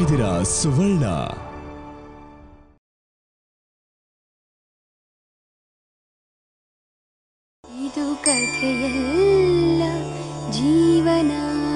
ಇದ್ದೀರಾ ಸುವರ್ಣ. ಇದು ಕಥೆಯಲ್ಲ ಜೀವನ.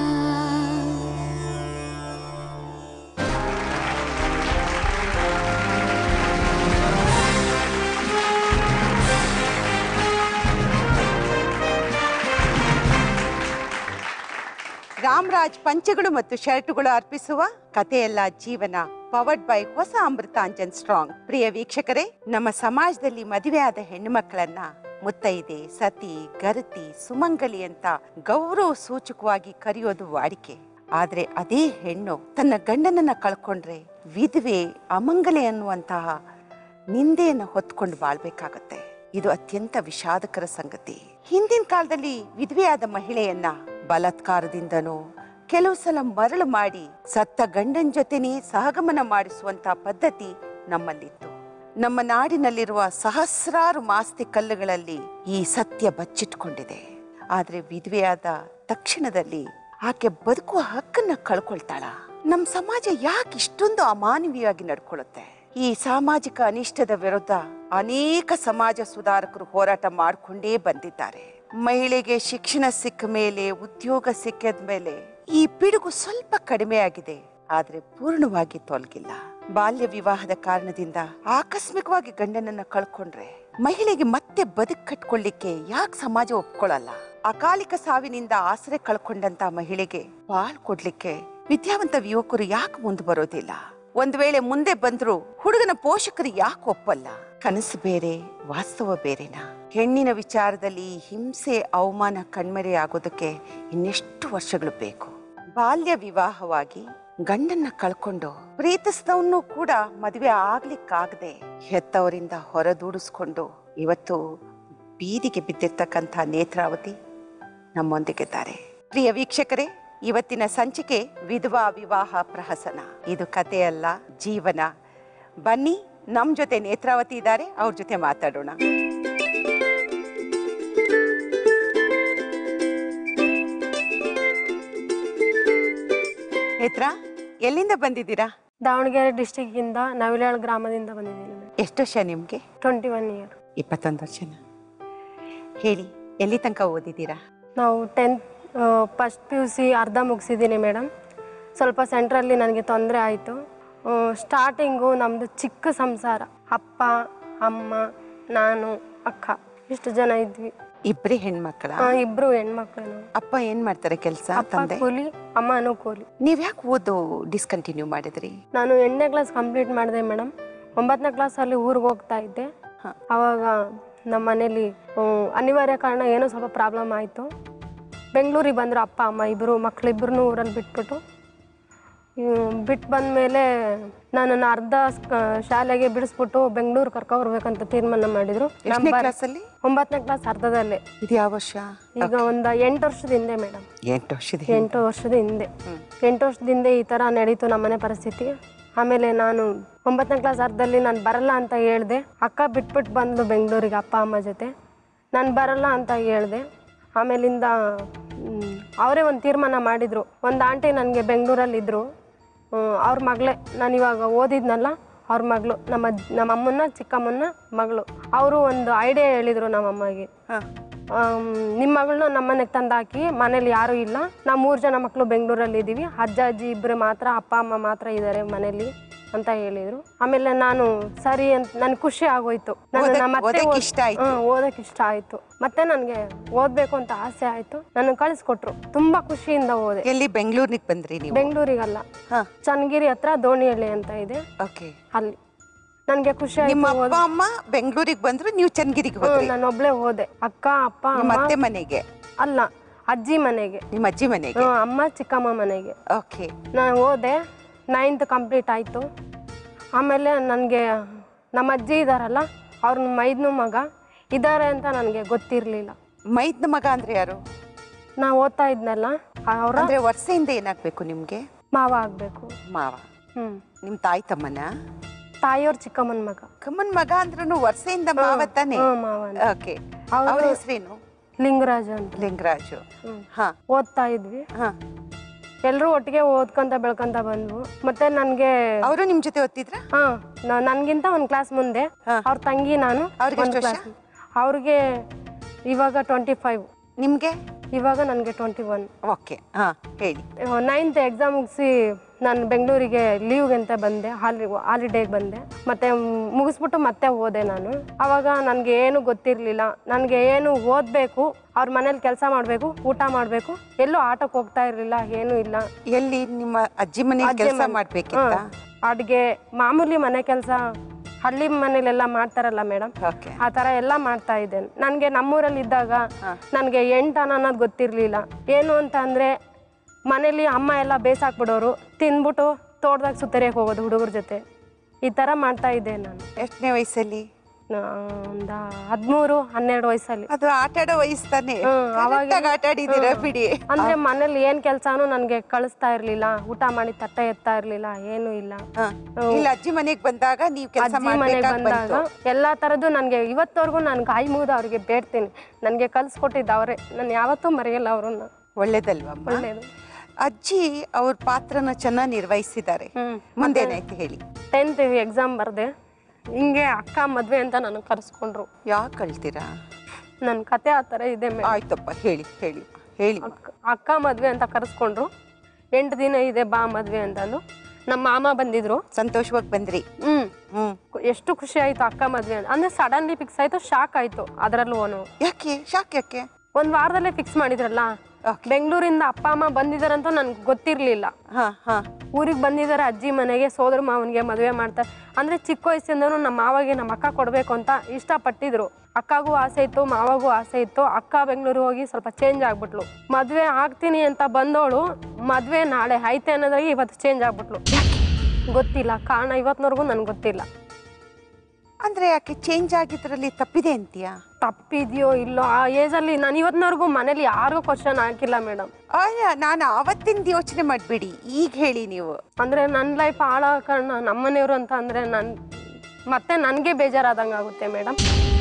ರಾಮರಾಜ್ ಪಂಚೆಗಳು ಮತ್ತು ಶರ್ಟುಗಳು ಅರ್ಪಿಸುವ ಕಥೆಯಲ್ಲ ಜೀವನ, ಪವರ್ಡ್ ಬೈ ಹೊಸ ಅಮೃತಾಂಜನ್ ಸ್ಟ್ರಾಂಗ್. ಪ್ರಿಯ ವೀಕ್ಷಕರೇ, ನಮ್ಮ ಸಮಾಜದಲ್ಲಿ ಮದುವೆಯಾದ ಹೆಣ್ಣು ಮಕ್ಕಳನ್ನ ಮುತ್ತೈದೆ, ಸತಿ, ಗರತಿ, ಸುಮಂಗಲಿ ಅಂತ ಗೌರವ ಸೂಚಕವಾಗಿ ಕರೆಯೋದು ವಾಡಿಕೆ. ಆದ್ರೆ ಅದೇ ಹೆಣ್ಣು ತನ್ನ ಗಂಡನನ್ನ ಕಳ್ಕೊಂಡ್ರೆ ವಿಧವೆ, ಅಮಂಗಲೆ ಅನ್ನುವಂತಹ ನಿಂದೆಯನ್ನು ಹೊತ್ಕೊಂಡು ಬಾಳ್ಬೇಕಾಗತ್ತೆ. ಇದು ಅತ್ಯಂತ ವಿಷಾದಕರ ಸಂಗತಿ. ಹಿಂದಿನ ಕಾಲದಲ್ಲಿ ವಿಧವೆಯಾದ ಮಹಿಳೆಯನ್ನ ಬಲಾತ್ಕಾರದಿಂದನೋ ಕೆಲವು ಸಲ ಮರಳು ಮಾಡಿ ಸತ್ತ ಗಂಡನ ಜೊತೆನೇ ಸಹಗಮನ ಮಾಡಿಸುವಂತ ಪದ್ಧತಿ ನಮ್ಮಲ್ಲಿತ್ತು. ನಮ್ಮ ನಾಡಿನಲ್ಲಿರುವ ಸಹಸ್ರಾರು ಮಾಸ್ತಿ ಕಲ್ಲುಗಳಲ್ಲಿ ಈ ಸತ್ಯ ಬಚ್ಚಿಟ್ಕೊಂಡಿದೆ. ಆದ್ರೆ ವಿಧವೆಯಾದ ತಕ್ಷಣದಲ್ಲಿ ಆಕೆ ಬದುಕುವ ಹಕ್ಕನ್ನ ಕಳ್ಕೊಳ್ತಾಳ. ನಮ್ಮ ಸಮಾಜ ಯಾಕೆ ಇಷ್ಟೊಂದು ಅಮಾನವೀಯವಾಗಿ ನಡ್ಕೊಳ್ಳುತ್ತೆ? ಈ ಸಾಮಾಜಿಕ ಅನಿಷ್ಟದ ವಿರುದ್ಧ ಅನೇಕ ಸಮಾಜ ಸುಧಾರಕರು ಹೋರಾಟ ಮಾಡಿಕೊಂಡೇ ಬಂದಿದ್ದಾರೆ. ಮಹಿಳೆಗೆ ಶಿಕ್ಷಣ ಸಿಕ್ಕ ಮೇಲೆ, ಉದ್ಯೋಗ ಸಿಕ್ಕಿದ ಮೇಲೆ ಈ ಪಿಡುಗು ಸ್ವಲ್ಪ ಕಡಿಮೆ ಆಗಿದೆ, ಆದ್ರೆ ಪೂರ್ಣವಾಗಿ ತೊಲಗಿಲ್ಲ. ಬಾಲ್ಯ ವಿವಾಹದ ಕಾರಣದಿಂದ ಆಕಸ್ಮಿಕವಾಗಿ ಗಂಡನನ್ನ ಕಳ್ಕೊಂಡ್ರೆ ಮಹಿಳೆಗೆ ಮತ್ತೆ ಬದುಕು ಕಟ್ಕೊಳ್ಳಿಕ್ಕೆ ಯಾಕೆ ಸಮಾಜ ಒಪ್ಕೊಳ್ಳಲ್ಲ? ಅಕಾಲಿಕ ಸಾವಿನಿಂದ ಆಸರೆ ಕಳ್ಕೊಂಡಂತ ಮಹಿಳೆಗೆ ಬಾಳ್ ಕೊಡ್ಲಿಕ್ಕೆ ವಿದ್ಯಾವಂತ ಯುವಕರು ಯಾಕೆ ಮುಂದೆ ಬರೋದಿಲ್ಲ? ಒಂದ್ ವೇಳೆ ಮುಂದೆ ಬಂದ್ರು ಹುಡುಗನ ಪೋಷಕರು ಯಾಕೆ ಒಪ್ಪಲ್ಲ? ಕನಸು ಬೇರೆ, ವಾಸ್ತವ ಬೇರೆನಾ? ಹೆಣ್ಣಿನ ವಿಚಾರದಲ್ಲಿ ಹಿಂಸೆ, ಅವಮಾನ ಕಣ್ಮರೆ ಆಗೋದಕ್ಕೆ ಇನ್ನೆಷ್ಟು ವರ್ಷಗಳು ಬೇಕು? ಬಾಲ್ಯ ವಿವಾಹವಾಗಿ ಗಂಡನ್ನ ಕಳ್ಕೊಂಡು ಪ್ರೀತಿಸಿದವನ್ನೂ ಕೂಡ ಮದುವೆ ಆಗ್ಲಿಕ್ಕಾಗದೆ ಹೆತ್ತವರಿಂದ ಹೊರದೂಡಿಸ್ಕೊಂಡು ಇವತ್ತು ಬೀದಿಗೆ ಬಿದ್ದಿರ್ತಕ್ಕಂಥ ನೇತ್ರಾವತಿ ನಮ್ಮೊಂದಿಗಿದ್ದಾರೆ. ಪ್ರಿಯ ವೀಕ್ಷಕರೇ, ಇವತ್ತಿನ ಸಂಚಿಕೆ ವಿಧವಾ ವಿವಾಹ ಪ್ರಹಸನ. ಇದು ಕಥೆಯಲ್ಲ ಜೀವನ. ಬನ್ನಿ, ನಮ್ ಜೊತೆ ನೇತ್ರಾವತಿ ಇದ್ದಾರೆ, ಅವ್ರ ಜೊತೆ ಮಾತಾಡೋಣ. ನೇತ್ರ, ಎಲ್ಲಿಂದ ಬಂದಿದ್ದೀರಾ? ದಾವಣಗೆರೆ ಡಿಸ್ಟಿಕ್ ಇಂದ ನವಿಲಾಳ್ ಗ್ರಾಮದಿಂದ ಬಂದಿದ್ದೀನಿ. ಎಷ್ಟು ವರ್ಷ ನಿಮ್ಗೆ? 21 ಇಯರ್. 21 ವರ್ಷನ. ಹೇಳಿ, ಎಲ್ಲಿ ತನಕ ಓದಿದ್ದೀರಾ? ನಾವು 10th ಫಸ್ಟ್ PUC ಅರ್ಧ ಮುಗಿಸಿದ್ದೀನಿ ಮೇಡಮ್. ಸ್ವಲ್ಪ ಸೆಂಟ್ರಲ್ಲಿ ನನಗೆ ತೊಂದರೆ ಆಯಿತು. ಸ್ಟಾರ್ಟಿಂಗು ನಮ್ಮದು ಚಿಕ್ಕ ಸಂಸಾರ. ಅಪ್ಪ, ಅಮ್ಮ, ನಾನು, ಅಕ್ಕ, ಇಷ್ಟು ಜನ ಇದ್ವಿ. ಇಬ್ಬರೇ ಹೆಣ್ಮಕ್ಳ? ಇಬ್ರು ಹೆಣ್ಮಕ್ಳು. ಅಪ್ಪ ಏನ್ ಮಾಡ್ತಾರೆ ಕೆಲಸ? ತಂದೆ ಕೂಲಿ, ಅಮ್ಮನೂ ಕೂಲಿ. ನೀವ್ ಯಾಕೆ ಓದು ಡಿಸ್ಕಂಟಿನ್ಯೂ ಮಾಡಿದ್ರಿ? ನಾನು 8ನೇ ಕ್ಲಾಸ್ ಕಂಪ್ಲೀಟ್ ಮಾಡಿದೆ ಮೇಡಮ್. 9ನೇ ಕ್ಲಾಸಲ್ಲಿ ಊರಿಗೆ ಹೋಗ್ತಾ ಇದ್ದೆ. ಅವಾಗ ನಮ್ಮ ಮನೇಲಿ ಅನಿವಾರ್ಯ ಕಾರಣ ಏನೋ ಸ್ವಲ್ಪ ಪ್ರಾಬ್ಲಮ್ ಆಯಿತು. ಬೆಂಗಳೂರಿಗೆ ಬಂದರು ಅಪ್ಪ ಅಮ್ಮ ಇಬ್ಬರು ಮಕ್ಕಳಿಬ್ಬರನ್ನೂ ಊರಲ್ಲಿ ಬಿಟ್ಬಿಟ್ಟು. ಬಿಟ್ಟು ಬಂದಮೇಲೆ ನನ್ನನ್ನು ಅರ್ಧ ಶಾಲೆಗೆ ಬಿಡಿಸ್ಬಿಟ್ಟು ಬೆಂಗಳೂರು ಕರ್ಕೊಬರ್ಬೇಕಂತ ತೀರ್ಮಾನ ಮಾಡಿದರು. 9ನೇ ಕ್ಲಾಸಲ್ಲಿ? 9ನೇ ಕ್ಲಾಸ್ ಅರ್ಧದಲ್ಲೇ. ಇದು ಯಾವ ವರ್ಷ? ಈಗ ಒಂದು 8 ವರ್ಷದ ಹಿಂದೆ ಮೇಡಮ್. 8 ವರ್ಷದ 8 ವರ್ಷದ ಹಿಂದೆ. 8 ವರ್ಷದ ಹಿಂದೆ ಈ ಥರ ನಡೀತು ನಮ್ಮನೆ ಪರಿಸ್ಥಿತಿ. ಆಮೇಲೆ ನಾನು 9ನೇ ಕ್ಲಾಸ್ ಅರ್ಧದಲ್ಲಿ ನಾನು ಬರಲ್ಲ ಅಂತ ಹೇಳಿದೆ. ಅಕ್ಕ ಬಿಟ್ಬಿಟ್ಟು ಬಂದು ಬೆಂಗಳೂರಿಗೆ ಅಪ್ಪ ಅಮ್ಮ ಜೊತೆ. ನಾನು ಬರಲ್ಲ ಅಂತ ಹೇಳಿದೆ. ಆಮೇಲಿಂದ ಅವರೇ ಒಂದು ತೀರ್ಮಾನ ಮಾಡಿದರು. ಒಂದು ಆಂಟಿ ನನಗೆ ಬೆಂಗಳೂರಲ್ಲಿದ್ದರು, ಅವ್ರ ಮಗಳೇ, ನಾನು ಇವಾಗ ಓದಿದ್ನಲ್ಲ ಅವ್ರ ಮಗಳು, ನಮ್ಮ ಅಮ್ಮನ ಚಿಕ್ಕಮ್ಮನ ಮಗಳು. ಅವರು ಒಂದು ಐಡಿಯಾ ಹೇಳಿದರು ನಮ್ಮಮ್ಮಗೆ, ನಿಮ್ಮ ಮಗಳನ್ನ ನಮ್ಮನೆಗೆ ತಂದಾಕಿ, ಮನೇಲಿ ಯಾರೂ ಇಲ್ಲ, ನಾವು 3 ಜನ ಮಕ್ಕಳು ಬೆಂಗಳೂರಲ್ಲಿ ಇದ್ದೀವಿ, ಅಜ್ಜ ಅಜ್ಜಿ ಇಬ್ಬರು ಮಾತ್ರ, ಅಪ್ಪ ಅಮ್ಮ ಮಾತ್ರ ಇದ್ದಾರೆ ಮನೇಲಿ ಅಂತ ಹೇಳಿದರು. ಆಮೇಲೆ ನಾನು ಸರಿ ಅಂತ ನನಗೆ ಖುಷಿ ಆಗೋಯ್ತು. ಮತ್ತೆ ಓದಕ್ಕೆ ಇಷ್ಟ ಆಯಿತು. ಮತ್ತೆ ನನಗೆ ಓದಬೇಕು ಅಂತ ಆಸೆ ಆಯಿತು. ನನಗೆ ಕಳಿಸ್ಕೊಟ್ರು. ತುಂಬಾ ಖುಷಿಯಿಂದ ಓದೆ. ಎಲ್ಲಿ? ಬೆಂಗಳೂರಿಗೆ ಬಂದ್ರಿ ನೀವು? ಬೆಂಗಳೂರಿಗಲ್ಲ, ಚನ್ನಗಿರಿ ಹತ್ರ ದೋಣಿಹಳ್ಳಿ ಅಂತ ಇದೆ, ಅಲ್ಲಿ. ನನಗೆ ಖುಷಿ ಆಯ್ತು. ನಿಮ್ಮ ಅಪ್ಪ ಅಮ್ಮ ಬೆಂಗಳೂರಿಗೆ ಬಂದ್ರು, ನೀವು ಚನ್ನಗಿರಿಗೆ ಬಂದ್ರಿ? ನಾನು ಒಬ್ಳೆ ಹೋದೆ. ಅಕ್ಕ ಅಪ್ಪ ಮತ್ತೆ ಮನೆಗೆ ಅಲ್ಲ, ಅಜ್ಜಿ ಮನೆಗೆ. ನಿಮ್ಮ ಅಜ್ಜಿ ಮನೆಗೆ? ಅಮ್ಮ ಚಿಕ್ಕಮ್ಮ ಮನೆಗೆ. ಓಕೆ. ನಾನು ಹೋದೆ. 9th ಕಂಪ್ಲೀಟ್ ಆಯಿತು. ಆಮೇಲೆ ನನಗೆ ನಮ್ಮ ಅಜ್ಜಿ ಇದ್ದಾರಲ್ಲ, ಅವ್ರ ಮೈದ್ನ ಮಗ ಇದ್ದಾರೆ ಅಂತ ನನಗೆ ಗೊತ್ತಿರಲಿಲ್ಲ. ಮೈದ್ನ ಮಗ ಅಂದ್ರೆ ಯಾರು? ನಾವು ಓದ್ತಾ ಇದ್ನಲ್ಲ ಅವ್ರ. ಅಂದ್ರೆ ವರ್ಷದಿಂದ ಏನಾಗಬೇಕು ನಿಮ್ಗೆ? ಮಾವ ಆಗಬೇಕು. ಮಾವ? ನಿಮ್ಮ ತಾಯಿ ತಮ್ಮನ? ತಾಯಿಯವ್ರ ಚಿಕ್ಕಮ್ಮನ ಮಗ. ಕಮ್ಮನ ಮಗ ಅಂದ್ರೂ ವರ್ಷದಿಂದ ಮಾವ ತಾನೆ? ಮಾವ. ಓಕೆ. ಅವ್ರ ಹೆಸರೇನು? ಲಿಂಗರಾಜು ಅಂತ. ಲಿಂಗರಾಜು. ಓದ್ತಾ ಇದ್ವಿ. ಎಲ್ಲರೂ ಒಟ್ಟಿಗೆ ಓದ್ಕೊಂತ ಬೆಳ್ಕೊಂತ ಬಂದ್ವು. ಮತ್ತೆ ನನಗೆ ಅವರು ನಿಮ್ ಜೊತೆ ಓದ್ತಿದ್ರ? ಹಾ, ನನ್ಗಿಂತ ಒಂದ್ ಕ್ಲಾಸ್ ಮುಂದೆ ಅವ್ರ ತಂಗಿ ನಾನು. ಅವ್ರಿಗೆ ಇವಾಗ 25, ನಿಮ್ಗೆ ಇವಾಗ ನನಗೆ 21. ಓಕೆ, ಹಾ ಹೇಳಿ. 9th ಎಕ್ಸಾಮ್ ಮುಗಿಸಿ ನಾನು ಬೆಂಗಳೂರಿಗೆ ಲೀವ್ಗೆ ಅಂತ ಬಂದೆ, ಹಾಲಿಡೇಗೆ ಬಂದೆ. ಮತ್ತೆ ಮುಗಿಸ್ಬಿಟ್ಟು ಮತ್ತೆ ಹೋದೆ ನಾನು. ಅವಾಗ ನನಗೆ ಏನು ಗೊತ್ತಿರಲಿಲ್ಲ. ನನಗೆ ಏನು ಓದಬೇಕು, ಅವ್ರ ಮನೇಲಿ ಕೆಲಸ ಮಾಡಬೇಕು, ಊಟ ಮಾಡಬೇಕು, ಎಲ್ಲೂ ಆಟಕ್ಕೆ ಹೋಗ್ತಾ ಇರಲಿಲ್ಲ, ಏನೂ ಇಲ್ಲ. ಎಲ್ಲಿ ನಿಮ್ಮ ಅಜ್ಜಿ ಮನೆ ಕೆಲಸ ಮಾಡಬೇಕಿತ್ತ? ಅಡುಗೆ ಮಾಮೂಲಿ ಮನೆ ಕೆಲಸ, ಹಳ್ಳಿ ಮನೇಲೆಲ್ಲ ಮಾಡ್ತಾರಲ್ಲ ಮೇಡಮ್, ಆ ಥರ ಎಲ್ಲ ಮಾಡ್ತಾ ಇದ್ದೇನೆ. ನನಗೆ ನಮ್ಮೂರಲ್ಲಿ ಇದ್ದಾಗ ನನಗೆ 8 ಅನ್ನೋದು ಗೊತ್ತಿರಲಿಲ್ಲ. ಏನು ಅಂತ ಅಂದರೆ ಮನೇಲಿ ಅಮ್ಮ ಎಲ್ಲ ಬೇಸಾಕ್ಬಿಡೋರು, ತಿಂದ್ಬಿಟ್ಟು ತೋಟದಾಗ ಸುತ್ತರಿಯಕ್ಕೆ ಹೋಗೋದು ಹುಡುಗರ ಜೊತೆ. ಈ ಥರ ಮಾಡ್ತಾ ಇದ್ದೆ ನಾನು. ಎಷ್ಟನೇ ವಯಸ್ಸಲ್ಲಿ? ಒಂದು 13-12 ವಯಸ್ಸಲ್ಲಿ. ಅದು ಆಟ ಆಡೋ ವಯಸ್ಸು ತಾನೆ, ಅವಾಗ ಆಟ ಆಡಿದ್ದೀರಾ ಬಿಡಿ. ಅಂದ್ರೆ ಮನೇಲಿ ಏನ್ ಕೆಲ್ಸಾನು ನನ್ಗೆ ಕಳಿಸ್ತಾ ಇರ್ಲಿಲ್ಲ, ಊಟ ಮಾಡಿ ತಟ್ಟೆ ಎತ್ತಾ ಇರ್ಲಿಲ್ಲ, ಏನು ಇಲ್ಲ. ಇಲ್ಲ ಅಜ್ಜಿ ಮನೆಗೆ ಬಂದಾಗ ನೀವು ಕೆಲಸ ಮನೆಗೆ ಬಂದಾಗ ಎಲ್ಲಾ ತರದ್ದು ನನ್ಗೆ ಇವತ್ತವರೆಗೂ ನಾನು ಕೈ ಮುಗಿದು ಅವ್ರಿಗೆ ಬೇಡ್ತೀನಿ. ನನ್ಗೆ ಕಲ್ಸ್ಕೊಟ್ಟಿದ್ದ ಅವ್ರೆ, ನಾನು ಯಾವತ್ತೂ ಮರೆಯಲ್ಲ ಅವ್ರನ್ನ. ಒಳ್ಳೇದಲ್ವಾ? ಒಳ್ಳೇದು. ಅಜ್ಜಿ ಅವ್ರ ಪಾತ್ರನ ಚೆನ್ನಾಗಿ ನಿರ್ವಹಿಸಿದ್ದಾರೆ. ಮುಂದೇನಾಯ್ತು ಹೇಳಿ? 10th ಎಕ್ಸಾಮ್ ಬರ್ದೆ. ಹಿಂಗೆ ಅಕ್ಕ ಮದ್ವೆ ಅಂತ ನನಗೆ ಕರೆಸ್ಕೊಂಡ್ರು. ಯಾಕೆ ಕಳ್ತೀರಾ? ನನ್ನ ಕತೆ ಆ ಥರ ಇದೆ. ಆಯ್ತಪ್ಪ, ಹೇಳಿ ಹೇಳಿ ಹೇಳಿ. ಅಕ್ಕ ಮದ್ವೆ ಅಂತ ಕರೆಸ್ಕೊಂಡ್ರು. 8 ದಿನ ಇದೆ ಬಾ ಮದ್ವೆ ಅಂತಂದು ನಮ್ಮ ಮಾಮ ಬಂದಿದ್ರು. ಸಂತೋಷವಾಗಿ ಬಂದ್ರಿ? ಎಷ್ಟು ಖುಷಿ ಆಯ್ತು ಅಕ್ಕ ಮದ್ವೆ ಅಂತ. ಅಂದ್ರೆ ಸಡನ್ಲಿ ಫಿಕ್ಸ್ ಆಯ್ತು, ಶಾಕ್ ಆಯ್ತು ಅದರಲ್ಲೂ. ಯಾಕೆ ಶಾಕ್? ಯಾಕೆ? 1 ವಾರದಲ್ಲೇ ಫಿಕ್ಸ್ ಮಾಡಿದ್ರಲ್ಲ. ಬೆಂಗಳೂರಿಂದ ಅಪ್ಪ ಅಮ್ಮ ಬಂದಿದಾರಂತ ನನ್ಗೆ ಗೊತ್ತಿರ್ಲಿಲ್ಲ. ಊರಿಗೆ ಬಂದಿದ್ದಾರೆ ಅಜ್ಜಿ ಮನೆಗೆ, ಸೋದರ ಮಾವನಿಗೆ ಮದುವೆ ಮಾಡ್ತಾರೆ. ಅಂದ್ರೆ ಚಿಕ್ಕ ವಯಸ್ಸಿಂದನೂ ನಮ್ಮ ಮಾವಗೆ ನಮ್ಮ ಅಕ್ಕ ಕೊಡ್ಬೇಕು ಅಂತ ಇಷ್ಟಪಟ್ಟಿದ್ರು. ಅಕ್ಕಗೂ ಆಸೆ ಇತ್ತು, ಮಾವಾಗೂ ಆಸೆ ಇತ್ತು. ಅಕ್ಕ ಬೆಂಗಳೂರಿಗೆ ಹೋಗಿ ಸ್ವಲ್ಪ ಚೇಂಜ್ ಆಗ್ಬಿಟ್ಲು. ಮದ್ವೆ ಆಗ್ತೀನಿ ಅಂತ ಬಂದವಳು ಮದ್ವೆ ನಾಳೆ ಐತೆ ಅನ್ನೋದಾಗಿ ಇವತ್ತು ಚೇಂಜ್ ಆಗ್ಬಿಟ್ಲು. ಗೊತ್ತಿಲ್ಲ ಕಾರಣ, ಇವತ್ತಿನವರೆಗೂ ನನ್ಗೆ ಗೊತ್ತಿಲ್ಲ. ಅಂದ್ರೆ ಯಾಕೆ ಚೇಂಜ್ ಆಗಿದ್ರಲ್ಲಿ ತಪ್ಪಿದೆ ಅಂತೀಯಾ? ತಪ್ಪಿದ್ಯೋ ಇಲ್ಲೋ ಆ ಏಜಲ್ಲಿ ನಾನು ಇವತ್ತಿನವರೆಗೂ ಮನೇಲಿ ಯಾರಿಗೂ ಕ್ವಶನ್ ಹಾಕಿಲ್ಲ ಮೇಡಮ್. ನಾನು ಅವತ್ತಿಂದ ಯೋಚನೆ ಮಾಡ್ಬೇಡಿ, ಈಗ ಹೇಳಿ ನೀವು. ಅಂದ್ರೆ ನನ್ನ ಲೈಫ್ ಹಾಳಾಗ ಕಾರಣ ನಮ್ಮನೆಯವರು ಅಂತ ಅಂದ್ರೆ ಮತ್ತೆ ನನಗೆ ಬೇಜಾರಾದಂಗೆ ಆಗುತ್ತೆ ಮೇಡಮ್.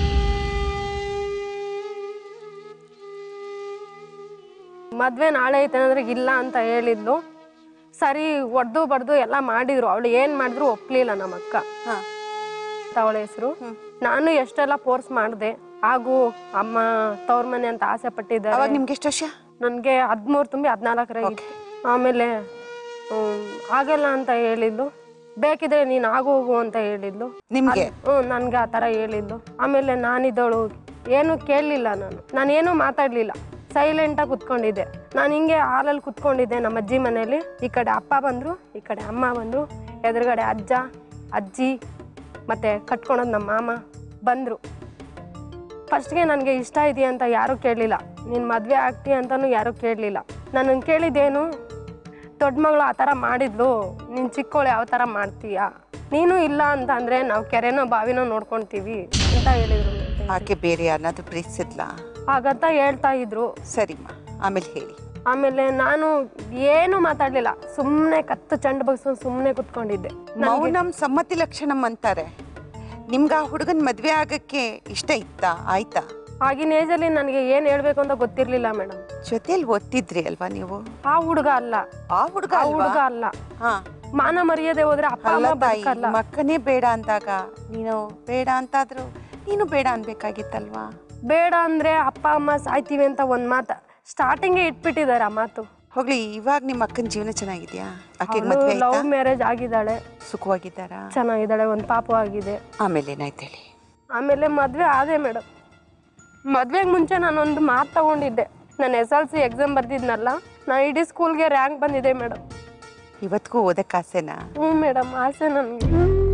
ಮದ್ವೆ ನಾಳೆ ಐತೆ ಅಂದ್ರೆ ಇಲ್ಲ ಅಂತ ಹೇಳಿದ್ಲು. ಸರಿ ಒಡ್ದು ಬಡ್ದು ಎಲ್ಲ ಮಾಡಿದ್ರು. ಅವಳು ಏನ್ ಮಾಡಿದ್ರು ಒಪ್ಲಿಲ್ಲ ನಮ್ಮ ಅಕ್ಕ. ಅವಳ ಹೆಸರು. ನಾನು ಎಷ್ಟೆಲ್ಲ ಫೋರ್ಸ್ ಮಾಡಿದೆ. ಹಾಗೂ ಅಮ್ಮ ತವ್ರ ಮನೆ ಅಂತ ಆಸೆ ಪಟ್ಟಿದ್ದಾರೆ. ನಿಮ್ಗೆ ಎಷ್ಟು ವರ್ಷ? ನನ್ಗೆ 13 ತುಂಬಿ 14 ಆಮೇಲೆ ಆಗಲ್ಲ ಅಂತ ಹೇಳಿದ್ಲು. ಬೇಕಿದ್ರೆ ನೀನ್ ಆಗೋಗು ಅಂತ ಹೇಳಿದ್ಲು ನಿಮ್ಗೆ. ನನ್ಗೆ ಆ ತರ ಹೇಳಿದ್ಲು. ಆಮೇಲೆ ನಾನಿದ್ದವಳು ಏನು ಕೇಳಲಿಲ್ಲ. ನಾನೇನು ಮಾತಾಡ್ಲಿಲ್ಲ, ಸೈಲೆಂಟಾಗಿ ಕುತ್ಕೊಂಡಿದ್ದೆ. ನಾನು ಹಿಂಗೆ ಹಾಲಲ್ಲಿ ಕುತ್ಕೊಂಡಿದ್ದೆ ನಮ್ಮ ಅಜ್ಜಿ ಮನೇಲಿ. ಈ ಕಡೆ ಅಪ್ಪ ಬಂದ್ರು, ಈ ಕಡೆ ಅಮ್ಮ ಬಂದ್ರು, ಎದುರುಗಡೆ ಅಜ್ಜ ಅಜ್ಜಿ ಮತ್ತೆ ಕಟ್ಕೊಳೋದು ನಮ್ಮ ಮಾಮ ಬಂದ್ರು. ಫಸ್ಟ್ಗೆ ನನಗೆ ಇಷ್ಟ ಇದೆಯಾ ಅಂತ ಯಾರೂ ಕೇಳಲಿಲ್ಲ. ನೀನು ಮದುವೆ ಆಗ್ತೀಯ ಅಂತಲೂ ಯಾರೂ ಕೇಳಲಿಲ್ಲ. ನನ್ನನ್ನು ಕೇಳಿದ್ದೇನು, ದೊಡ್ಡ ಮಗಳು ಆ ಥರ ಮಾಡಿದ್ಲು, ನೀನು ಚಿಕ್ಕವಳು ಯಾವ ಥರ ಮಾಡ್ತೀಯಾ, ನೀನು ಇಲ್ಲ ಅಂತ ಅಂದರೆ ನಾವು ಕೆರೆನೋ ಬಾವಿನೋ ನೋಡ್ಕೊಳ್ತೀವಿ ಅಂತ ಹೇಳಿದ್ರು. ಆಕೆ ಬೇರೆ ಯಾರನ್ನಾದ್ರೂ ಪ್ರೀತಿಸಿದ್ಲ ಹಾಗಂತ ಹೇಳ್ತಾ ಇದ್ರು. ಸರಿಮ್ಮ, ಆಮೇಲೆ ಹೇಳಿ. ಆಮೇಲೆ ನಾನು ಏನು ಮಾತಾಡ್ಲಿಲ್ಲ, ಸುಮ್ಮನೆ ಕತ್ತು ಚಂಡು ಬಗ್ಸ್ಕೊಂಡು ಸುಮ್ಮನೆ ಕುತ್ಕೊಂಡಿದ್ದೆ. ಮೌನಂ ಸಮ್ಮತಿ ಲಕ್ಷಣಂ ಅಂತಾರೆ. ನಿಮ್ಗೆ ಆ ಹುಡುಗನ ಮದ್ವೆ ಆಗಕ್ಕೆ ಇಷ್ಟ ಇತ್ತಾ? ಆಯ್ತಾ? ಆಗಿನ ಏಜಲ್ಲಿ ನನಗೆ ಏನ್ ಹೇಳ್ಬೇಕು ಅಂತ ಗೊತ್ತಿರ್ಲಿಲ್ಲ ಮೇಡಮ್. ಜೊತೆಲಿ ಓದ್ತಿದ್ರಿ ಅಲ್ವಾ ನೀವು? ಆ ಹುಡುಗ ಅಲ್ಲ. ಆ ಹುಡುಗ ಅಲ್ಲ. ಮಾನ ಮರ್ಯಾದೆ ಹೋದ್ರೆ ಅಪ್ಪ ಅಮ್ಮ ಬದುಕಲ್ಲ. ಮಕ್ಕನೇ ಬೇಡ ಅಂದಾಗ ನೀನು ಬೇಡ ಅಂತಾದ್ರು ನೀನು ಬೇಡ ಅನ್ಬೇಕಾಗಿತ್ತಲ್ವಾ? ಬೇಡ ಅಂದ್ರೆ ಅಪ್ಪ ಅಮ್ಮ ಸಾಯ್ತೀವಿ ಅಂತ ಒಂದ್ ಮಾತು ಸ್ಟಾರ್ಟಿಂಗ್ ಇಟ್ಬಿಟ್ಟಿದ್ದಾರೆ. ಆ ಮಾತು ಹೋಗ್ಲಿ. ಇವಾಗ ನಿಮ್ಮ ಅಕ್ಕನ ಜೀವನ ಚೆನ್ನಾಗಿದ್ಯಾ? ಆಕೆ ಮದ್ವೆ ಆಯ್ತಾ? ಲವ್ ಮ್ಯಾರೇಜ್ ಆಗಿದ್ದಾಳೆ. ಸುಖವಾಗಿದ್ದಾರಾ? ಚೆನ್ನಾಗಿದ್ದಾಳೆ, ಒಂದು ಪಾಪು ಆಗಿದೆ. ಆಮೇಲೆ ಏನಾಯ್ತು ಹೇಳಿ? ಆಮೇಲೆ ಮದ್ವೆ ಆದೆ ಮೇಡಮ್. ಮದ್ವೆಗೆ ಮುಂಚೆ ನಾನೊಂದು ಮಾತು ತಗೊಂಡಿದ್ದೆ. ನಾನು SLC ಎಕ್ಸಾಮ್ ಬರ್ದಿದ್ನಲ್ಲ, ನಾನು ಇಡೀ ಸ್ಕೂಲ್ಗೆ ರ್ಯಾಂಕ್ ಬಂದಿದೆ ಮೇಡಮ್. ಇವತ್ತಿಗೂ ಓದಕ್ಕೆ ಆಸೆನಾ? ಹ್ಞೂ ಮೇಡಮ್, ಆಸೆ ನನಗೆ.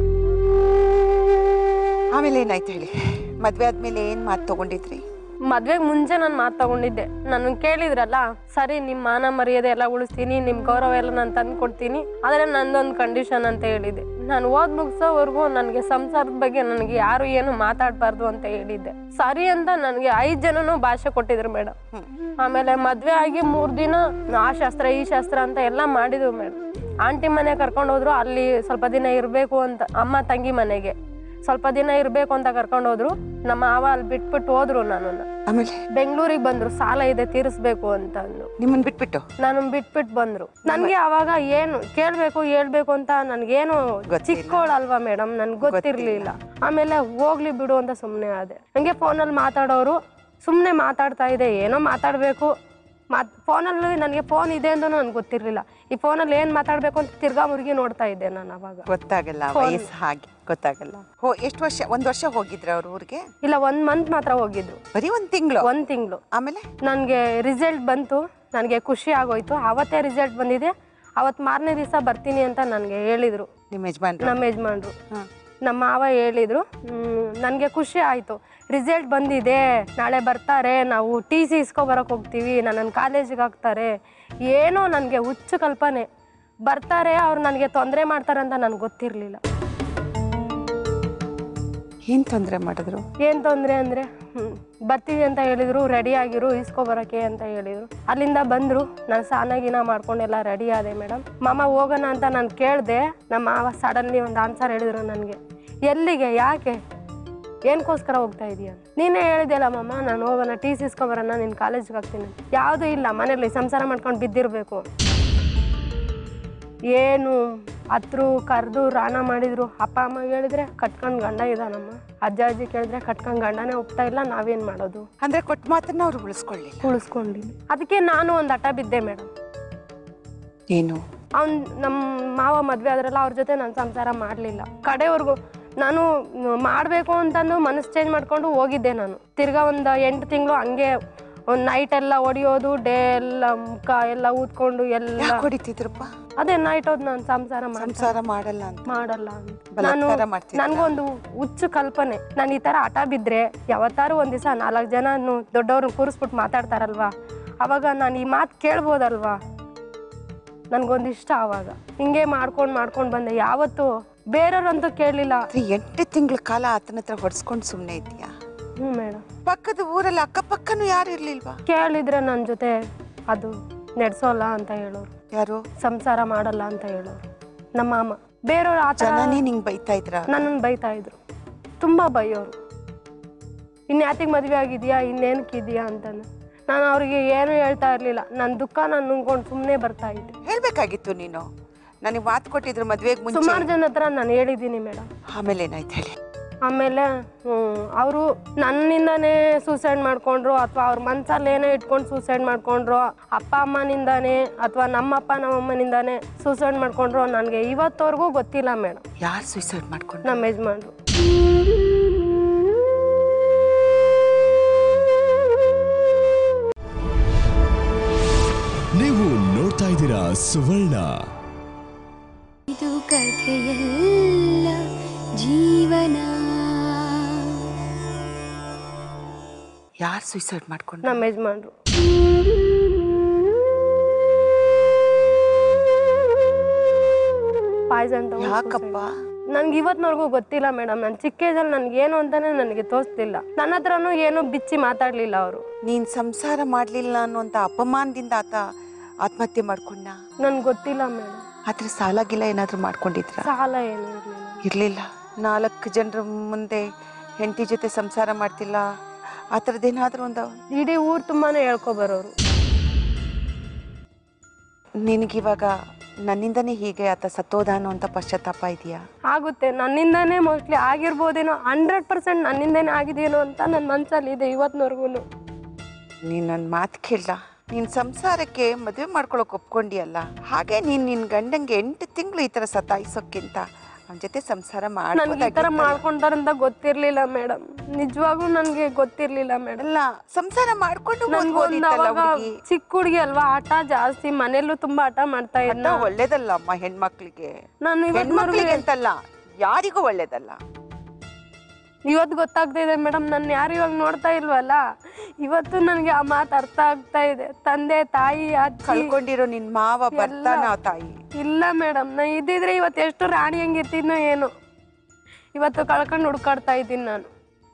ಆಮೇಲೆ ಏನಾಯ್ತು ಹೇಳಿ? ಮದ್ವೆ ಆದ್ಮೇಲೆ ಏನ್ ಮಾತು ತಗೊಂಡಿದ್ರಿ? ಮದ್ವೆಗೆ ಮುಂಚೆ ನಾನು ಮಾತು ತಗೊಂಡಿದ್ದೆ. ನನ್ನ ಕೇಳಿದ್ರಲ್ಲ, ಸರಿ ನಿಮ್ಮ ಮಾನ ಮರ್ಯಾದೆ ಎಲ್ಲ ಉಳಿಸ್ತೀನಿ, ನಿಮ್ಮ ಗೌರವ ಎಲ್ಲ ನಾನು ತಂದು ಕೊಡ್ತೀನಿ, ಆದರೆ ನಂದೊಂದು ಕಂಡೀಷನ್ ಅಂತ ಹೇಳಿದ್ದೆ. ನಾನು ಓದ್ ಮುಗಿಸೋವರೆಗೂ ನನಗೆ ಸಂಸಾರದ ಬಗ್ಗೆ ನನಗೆ ಯಾರು ಏನು ಮಾತಾಡಬಾರ್ದು ಅಂತ ಹೇಳಿದ್ದೆ. ಸರಿ ಅಂತ ನನಗೆ 5 ಜನನೂ ಭಾಷೆ ಕೊಟ್ಟಿದ್ರು ಮೇಡಮ್. ಆಮೇಲೆ ಮದ್ವೆ ಆಗಿ 3 ದಿನ ಆ ಶಾಸ್ತ್ರ ಈ ಶಾಸ್ತ್ರ ಅಂತ ಎಲ್ಲ ಮಾಡಿದ್ವು ಮೇಡಮ್. ಆಂಟಿ ಮನೆ ಕರ್ಕೊಂಡು ಹೋದ್ರು, ಅಲ್ಲಿ ಸ್ವಲ್ಪ ದಿನ ಇರಬೇಕು ಅಂತ, ಅಮ್ಮ ತಂಗಿ ಮನೆಗೆ. ಸ್ವಲ್ಪ ದಿನ ಇರ್ಬೇಕು ಅಂತ ಕರ್ಕೊಂಡು ಹೋದ್ರು. ನಮ್ಮ ಮಾವ ಅಲ್ಲಿ ಬಿಟ್ಬಿಟ್ಟು ಹೋದ್ರು. ಆಮೇಲೆ ಬೆಂಗಳೂರಿಗೆ ಬಂದ್ರು, ಸಾಲ ಇದೆ ತೀರಿಸ್ಬೇಕು ಅಂತ ಅಂದು. ನಿಮ್ಮನ್ ಬಿಟ್ಬಿಟ್ಟು ನಾನು ಬಿಟ್ಬಿಟ್ಟು ಬಂದ್ರು. ನನ್ಗೆ ಅವಾಗ ಏನು ಕೇಳ್ಬೇಕು ಹೇಳ್ಬೇಕು ಅಂತ ನನ್ಗೇನು ಚಿಕ್ಕೋಳಲ್ವಾ ಮೇಡಮ್, ನನ್ಗೆ ಗೊತ್ತಿರ್ಲಿಲ್ಲ. ಆಮೇಲೆ ಹೋಗ್ಲಿ ಬಿಡು ಅಂತ ಸುಮ್ನೆ ಆದೆ. ಹಂಗೆ ಫೋನಲ್ಲಿ ಮಾತಾಡೋರು, ಸುಮ್ನೆ ಮಾತಾಡ್ತಾ ಇದೆ, ಏನೋ ಮಾತಾಡ್ಬೇಕು. ಫೋನಲ್ಲಿ ನನಗೆ ಫೋನ್ ಇದೆ ಅಂತ ನನ್ಗೆ ಗೊತ್ತಿರ್ಲಿಲ್ಲ. ಈ ಫೋನಲ್ಲಿ ಏನ್ ಮಾತಾಡ್ಬೇಕು ಅಂತ ತಿರ್ಗಾ ಮುರುಗಿ ನೋಡ್ತಾ ಇದ್ದೆ ನಾನು. ಅವಾಗ ಗೊತ್ತಾಗಲ್ಲ, ವಯಸ್ಸು ಹಾಗೆ ಗೊತ್ತಾಗಲ್ಲ. ಎಷ್ಟು ವರ್ಷ? 1 ವರ್ಷ ಹೋಗಿದ್ರ ಅವ್ರ ಊರಿಗೆ? ಇಲ್ಲ, 1 ಮಂತ್ ಮಾತ್ರ ಹೋಗಿದ್ರು. ಬರೀ 1 ತಿಂಗಳು? 1 ತಿಂಗಳು. ಆಮೇಲೆ ನನ್ಗೆ ರಿಸಲ್ಟ್ ಬಂತು, ನನಗೆ ಖುಷಿ ಆಗೋಯ್ತು. ಅವತ್ತೇ ರಿಸಲ್ಟ್ ಬಂದಿದೆ. ಅವತ್ ಮಾರನೇ ದಿವಸ ಬರ್ತೀನಿ ಅಂತ ನನ್ಗೆ ಹೇಳಿದ್ರು ನಮ್ಮ ಯಜಮಾನ್ರು. ನಮ್ಮ ಮಾವ ಹೇಳಿದ್ರು. ನನಗೆ ಖುಷಿ ಆಯಿತು. ರಿಸಲ್ಟ್ ಬಂದಿದೆ, ನಾಳೆ ಬರ್ತಾರೆ, ನಾವು TC ಇಸ್ಕೊಬರಕ್ಕೆ ಹೋಗ್ತೀವಿ, ನನ್ನನ್ನು ಕಾಲೇಜಿಗೆ ಹಾಕ್ತಾರೆ. ಏನೋ ನನಗೆ ಹುಚ್ಚು ಕಲ್ಪನೆ. ಬರ್ತಾರೆ, ಅವ್ರು ನನಗೆ ತೊಂದರೆ ಮಾಡ್ತಾರೆ ಅಂತ ನನಗೆ ಗೊತ್ತಿರಲಿಲ್ಲ. ಏನು ತೊಂದರೆ ಮಾಡಿದ್ರು? ಏನು ತೊಂದರೆ ಅಂದರೆ ಬರ್ತೀವಿ ಅಂತ ಹೇಳಿದರು, ರೆಡಿ ಆಗಿರು ಇಸ್ಕೊಬರೋಕ್ಕೆ ಅಂತ ಹೇಳಿದರು. ಅಲ್ಲಿಂದ ಬಂದರು. ನಾನು ಸ್ನಾನ ಮಾಡ್ಕೊಂಡೆಲ್ಲ ರೆಡಿ ಆದೆ ಮೇಡಮ್. ಮಾಮ ಹೋಗೋಣ ಅಂತ ನಾನು ಕೇಳಿದೆ. ನಮ್ಮ ಮಾವ ಸಡನ್ಲಿ ಒಂದು ಆನ್ಸರ್ ಹೇಳಿದ್ರು ನನಗೆ. ಎಲ್ಲಿಗೆ, ಯಾಕೆ, ಏನಕ್ಕೋಸ್ಕರ ಹೋಗ್ತಾ ಇದೀಯ? ನೀನೇ ಹೇಳಿದೆಯಲ್ಲ ಮಾಮ, ನಾನು ಹೋಗೋಣ TC ಇಸ್ಕೊಬರೋಣ, ನಿನ್ನ ಕಾಲೇಜಿಗೆ ಹಾಕ್ತೀನಿ. ಯಾವುದೂ ಇಲ್ಲ, ಮನೇಲಿ ಸಂಸಾರ ಮಾಡ್ಕೊಂಡು ಬಿದ್ದಿರಬೇಕು. ಏನು ಹತ್ರು ಕರೆದು ರಾಣ ಮಾಡಿದ್ರು. ಅಪ್ಪ ಅಮ್ಮ ಹೇಳಿದ್ರೆ ಕಟ್ಕೊಂಡು ಗಂಡ ಇದ್ದಾನಮ್ಮ, ಅಜ್ಜ ಅಜ್ಜಿ ಕೇಳಿದ್ರೆ ಕಟ್ಕೊಂಡು ಗಂಡನೇ ಒಪ್ತಾ ಇಲ್ಲ, ನಾವೇನು ಮಾಡೋದು? ಅಂದರೆ ಕೊಟ್ಟ ಮಾತನ್ನ ಅವ್ರು ಉಳಿಸ್ಕೊಂಡಿಲ್ಲ. ಅದಕ್ಕೆ ನಾನು ಒಂದು ಹಠ ಬಿದ್ದೆ ಮೇಡಮ್. ಏನು? ನಮ್ಮ ಮಾವ ಮದುವೆ ಆದ್ರಲ್ಲ, ಅವ್ರ ಜೊತೆ ನಾನು ಸಂಸಾರ ಮಾಡಲಿಲ್ಲ ಕಡೆವರೆಗೂ. ನಾನು ಮಾಡಬೇಕು ಅಂತಂದು ಮನಸ್ಸು ಚೇಂಜ್ ಮಾಡ್ಕೊಂಡು ಹೋಗಿದ್ದೆ ನಾನು. ತಿರ್ಗಾ ಒಂದು 8 ತಿಂಗಳು ಹಂಗೆ ಒಂದು ನೈಟ್ ಎಲ್ಲ ಹೊಡಿಯೋದು, ಡೇ ಎಲ್ಲ ಮುಖ ಎಲ್ಲ ಊದ್ಕೊಂಡು ಎಲ್ಲ ಹೊಡಿತಿದ್ರಪ್ಪ. ಅದೇ ನೈಟ್ ಹೋದ್ ನಾನು ಸಂಸಾರ ಮಾಡಲ್ಲ ಅಂತ ನಾನು ನನ್ಗೊಂದು ಹುಚ್ಚು ಕಲ್ಪನೆ. ನಾನು ಈ ತರ ಹಠ ಬಿದ್ರೆ ಯಾವತ್ತಾರು ಒಂದ್ ದಿವಸ 4 ಜನ ದೊಡ್ಡವ್ರನ್ನ ಕೂರಿಸ್ಬಿಟ್ಟು ಮಾತಾಡ್ತಾರಲ್ವಾ, ಅವಾಗ ನಾನು ಈ ಮಾತು ಕೇಳ್ಬೋದಲ್ವಾ, ನನ್ಗೊಂದಿಷ್ಟ. ಅವಾಗ ಹಿಂಗೆ ಮಾಡ್ಕೊಂಡು ಬಂದೆ. ಯಾವತ್ತು ಬೇರೆಯವ್ರಂತೂ ಕೇಳಲಿಲ್ಲ. 8 ತಿಂಗಳ ಕಾಲ ಆತನ ಹತ್ರ ಹೊಡ್ಸ್ಕೊಂಡು ಸುಮ್ಮನೆ ಇದೆಯಾ? ಮೇಡಮ್. ಪಕ್ಕದ ಊರಲ್ಲಿ ಅಕ್ಕಪಕ್ಕನೂ ಯಾರು ಇರ್ಲಿಲ್ವಾ? ಕೇಳಿದ್ರೆ ನನ್ನ ಜೊತೆ ಅದು ನಡೆಸೋಲ್ಲ ಅಂತ ಹೇಳೋರು. ಯಾರು? ಸಂಸಾರ ಮಾಡಲ್ಲ ಅಂತ ಹೇಳೋರು ನಮ್ಮ ಮಾಮ. ಬೇರೆಯವ್ರು ಆ ಥರ ನಿಂಗೆ ಬೈತಾ ಇದ್ರ? ನನ್ನನ್ನು ಬೈತಾ ಇದ್ರು, ತುಂಬಾ ಬೈಯೋರು. ಇನ್ಯಾತಿಗೆ ಮದುವೆ ಆಗಿದ್ಯಾ, ಇನ್ನೇನಕ್ಕಿದ್ಯಾ ಅಂತಂದು. ನಾನು ಅವ್ರಿಗೆ ಏನು ಹೇಳ್ತಾ ಇರ್ಲಿಲ್ಲ. ನನ್ನ ದುಃಖ ನಾನು ನುಂಗ್ಕೊಂಡು ಸುಮ್ಮನೆ ಬರ್ತಾ ಇದ್ದೆ. ಹೇಳ್ಬೇಕಾಗಿತ್ತು ನೀನು. ನನಗೆ ಮಾತು ಕೊಟ್ಟಿದ್ರು ಮದುವೆಗೆ ಮುಂಚೆ. ಸುಮಾರು ಜನ ಹತ್ರ ನಾನು ಹೇಳಿದ್ದೀನಿ ಮೇಡಮ್. ಆಮೇಲೆ ಏನಾಯ್ತು ಹೇಳಿ? ಆಮೇಲೆ ಅವರು ನನ್ನಿಂದಾನೇ ಸೂಸೈಡ್ ಮಾಡ್ಕೊಂಡ್ರು, ಅಥವಾ ಅವ್ರ ಮನ್ಸಲ್ಲಿ ಏನೋ ಇಟ್ಕೊಂಡು ಸೂಸೈಡ್ ಮಾಡ್ಕೊಂಡ್ರು, ಅಪ್ಪ ಅಮ್ಮನಿಂದಾನೇ ಅಥವಾ ನಮ್ಮಪ್ಪ ನಮ್ಮಮ್ಮನಿಂದಾನೇ ಸೂಸೈಡ್ ಮಾಡ್ಕೊಂಡ್ರು, ನನಗೆ ಇವತ್ತವರೆಗೂ ಗೊತ್ತಿಲ್ಲ ಮೇಡಮ್. ಯಾರು ಸೂಸೈಡ್ ಮಾಡ್ಕೊಂಡ್ರು? ನಮ್ಮ ಯಜಮಾನ್ರು. ನೀವು ನೋಡ್ತಾ ಇದ್ದೀರಾ ಸುವರ್ಣ. ಇದು ಕಥೆಯಲ್ಲ ಜೀವನ. ಯಾರು ಸೂಸೈಡ್ ಮಾಡ್ಕೊಂಡ್ರು? ನಮ್ಮ ಯಜಮಾನ್ರು. ಪಾಯ್ಸನ್. ಯಾಕಪ್ಪ? ನನ್ಗೆ ಇವತ್ತಿನವರೆಗೂ ಗೊತ್ತಿಲ್ಲ ಮೇಡಮ್. ನಾನು ಚಿಕ್ಕ ಏಜಲ್ಲಿ ನನ್ಗೇನು ಅಂತಾನೆ ನನಗೆ ತೋರಿಸ್ತಿಲ್ಲ. ನನ್ನ ಹತ್ರನೂ ಏನೂ ಬಿಚ್ಚಿ ಮಾತಾಡ್ಲಿಲ್ಲ ಅವರು. ನೀನ್ ಸಂಸಾರ ಮಾಡ್ಲಿಲ್ಲ ಅನ್ನುವಂತ ಅಪಮಾನದಿಂದ ಆತ ಆತ್ಮಹತ್ಯೆ ಮಾಡ್ಕೊಂಡ? ನನ್ಗೆ ಗೊತ್ತಿಲ್ಲ ಮೇಡಮ್. ಆದ್ರೆ ಸಾಲ ಗಿಲ್ಲ ಏನಾದ್ರು ಮಾಡ್ಕೊಂಡಿದ್ರ? ಸಾಲ ಏನು ಇರ್ಲಿಲ್ಲ. 4 ಜನರ ಮುಂದೆ ಹೆಂಡತಿ ಜೊತೆ ಸಂಸಾರ ಮಾಡ್ತಿಲ್ಲ, ಆ ಥರದ್ದೇನಾದ್ರೂ ಒಂದು ಇಡೀ ಊರು ತುಂಬಾನೇ ಹೇಳ್ಕೊಬರೋರು. ನಿನಗಿವಾಗ ನನ್ನಿಂದನೇ ಹೀಗೆ ಆತ ಸತ್ತೋದ ಅನ್ನುವಂಥ ಪಶ್ಚಾತ್ತಾಪ ಇದೆಯಾ? ಆಗುತ್ತೆ, ನನ್ನಿಂದಾನೇ ಮೋಸ್ಟ್ಲಿ ಆಗಿರ್ಬೋದೇನೋ. 100% ನನ್ನಿಂದಾನೇ ಆಗಿದೆಯೇನೋ ಅಂತ ನನ್ನ ಮನಸ್ಸಲ್ಲಿ ಇದೆ ಇವತ್ತಿನವರೆಗೂ. ನೀನು ನನ್ನ ಮಾತು ಕೇಳ. ನೀನು ಸಂಸಾರಕ್ಕೆ ಮದುವೆ ಮಾಡ್ಕೊಳಕ್ಕೆ ಒಪ್ಕೊಂಡಿಯಲ್ಲ, ಹಾಗೆ ನೀನು ನಿನ್ನ ಗಂಡಂಗೆ 8 ತಿಂಗಳು ಈ ಥರ ಸತಾಯಿಸೋಕ್ಕಿಂತ ಅವನ ಜೊತೆ ಸಂಸಾರ ನನಗೆ ಈ ಥರ ಮಾಡ್ಕೊಂಡಾರಂತ ಗೊತ್ತಿರಲಿಲ್ಲ ಮೇಡಮ್. ನಿಜವಾಗ್ಲೂ ನನಗೆ ಗೊತ್ತಿರಲಿಲ್ಲ ಮೇಡಮ್. ಅಲ್ಲ, ಸಂಸಾರ ಮಾಡ್ಕೊಂಡು ಚಿಕ್ಕ ಹುಡುಗಿ ಅಲ್ವಾ, ಆಟ ಜಾಸ್ತಿ, ಮನೆಯಲ್ಲೂ ತುಂಬಾ ಆಟ ಮಾಡ್ತಾ ಇದ್ದ. ಒಳ್ಳೇದಲ್ಲ ಅಮ್ಮ ಹೆಣ್ಮಕ್ಳಿಗೆ. ನಾನು ಹೆಣ್ಮಕ್ಳಿಗೆ ಅಂತಲ್ಲ, ಯಾರಿಗೂ ಒಳ್ಳೇದಲ್ಲ. ಇವತ್ತು ಗೊತ್ತಾಗ್ತಾ ಇದೆ ಮೇಡಮ್. ನನ್ನ ಯಾರು ಇವಾಗ ನೋಡ್ತಾ ಇಲ್ವಲ್ಲ, ಇವತ್ತು ನನಗೆ ಆ ಮಾತು ಅರ್ಥ ಆಗ್ತಾ ಇದೆ. ತಂದೆ ತಾಯಿ ಕಳ್ಕೊಂಡಿರೋ ನಿನ್ ಮಾವ ಬರ್ತಾನ ತಾಯಿ? ಇಲ್ಲ ಮೇಡಮ್, ನಾ ಇದ್ದಿದ್ರೆ ಇವತ್ತು ಎಷ್ಟು ರಾಣಿ ಹಂಗಿರ್ತಿದ್ನೋ ಏನೋ. ಇವತ್ತು ಕಳ್ಕೊಂಡು ಹುಡ್ಕಾಡ್ತಾ ಇದ್ದೀನಿ ನಾನು.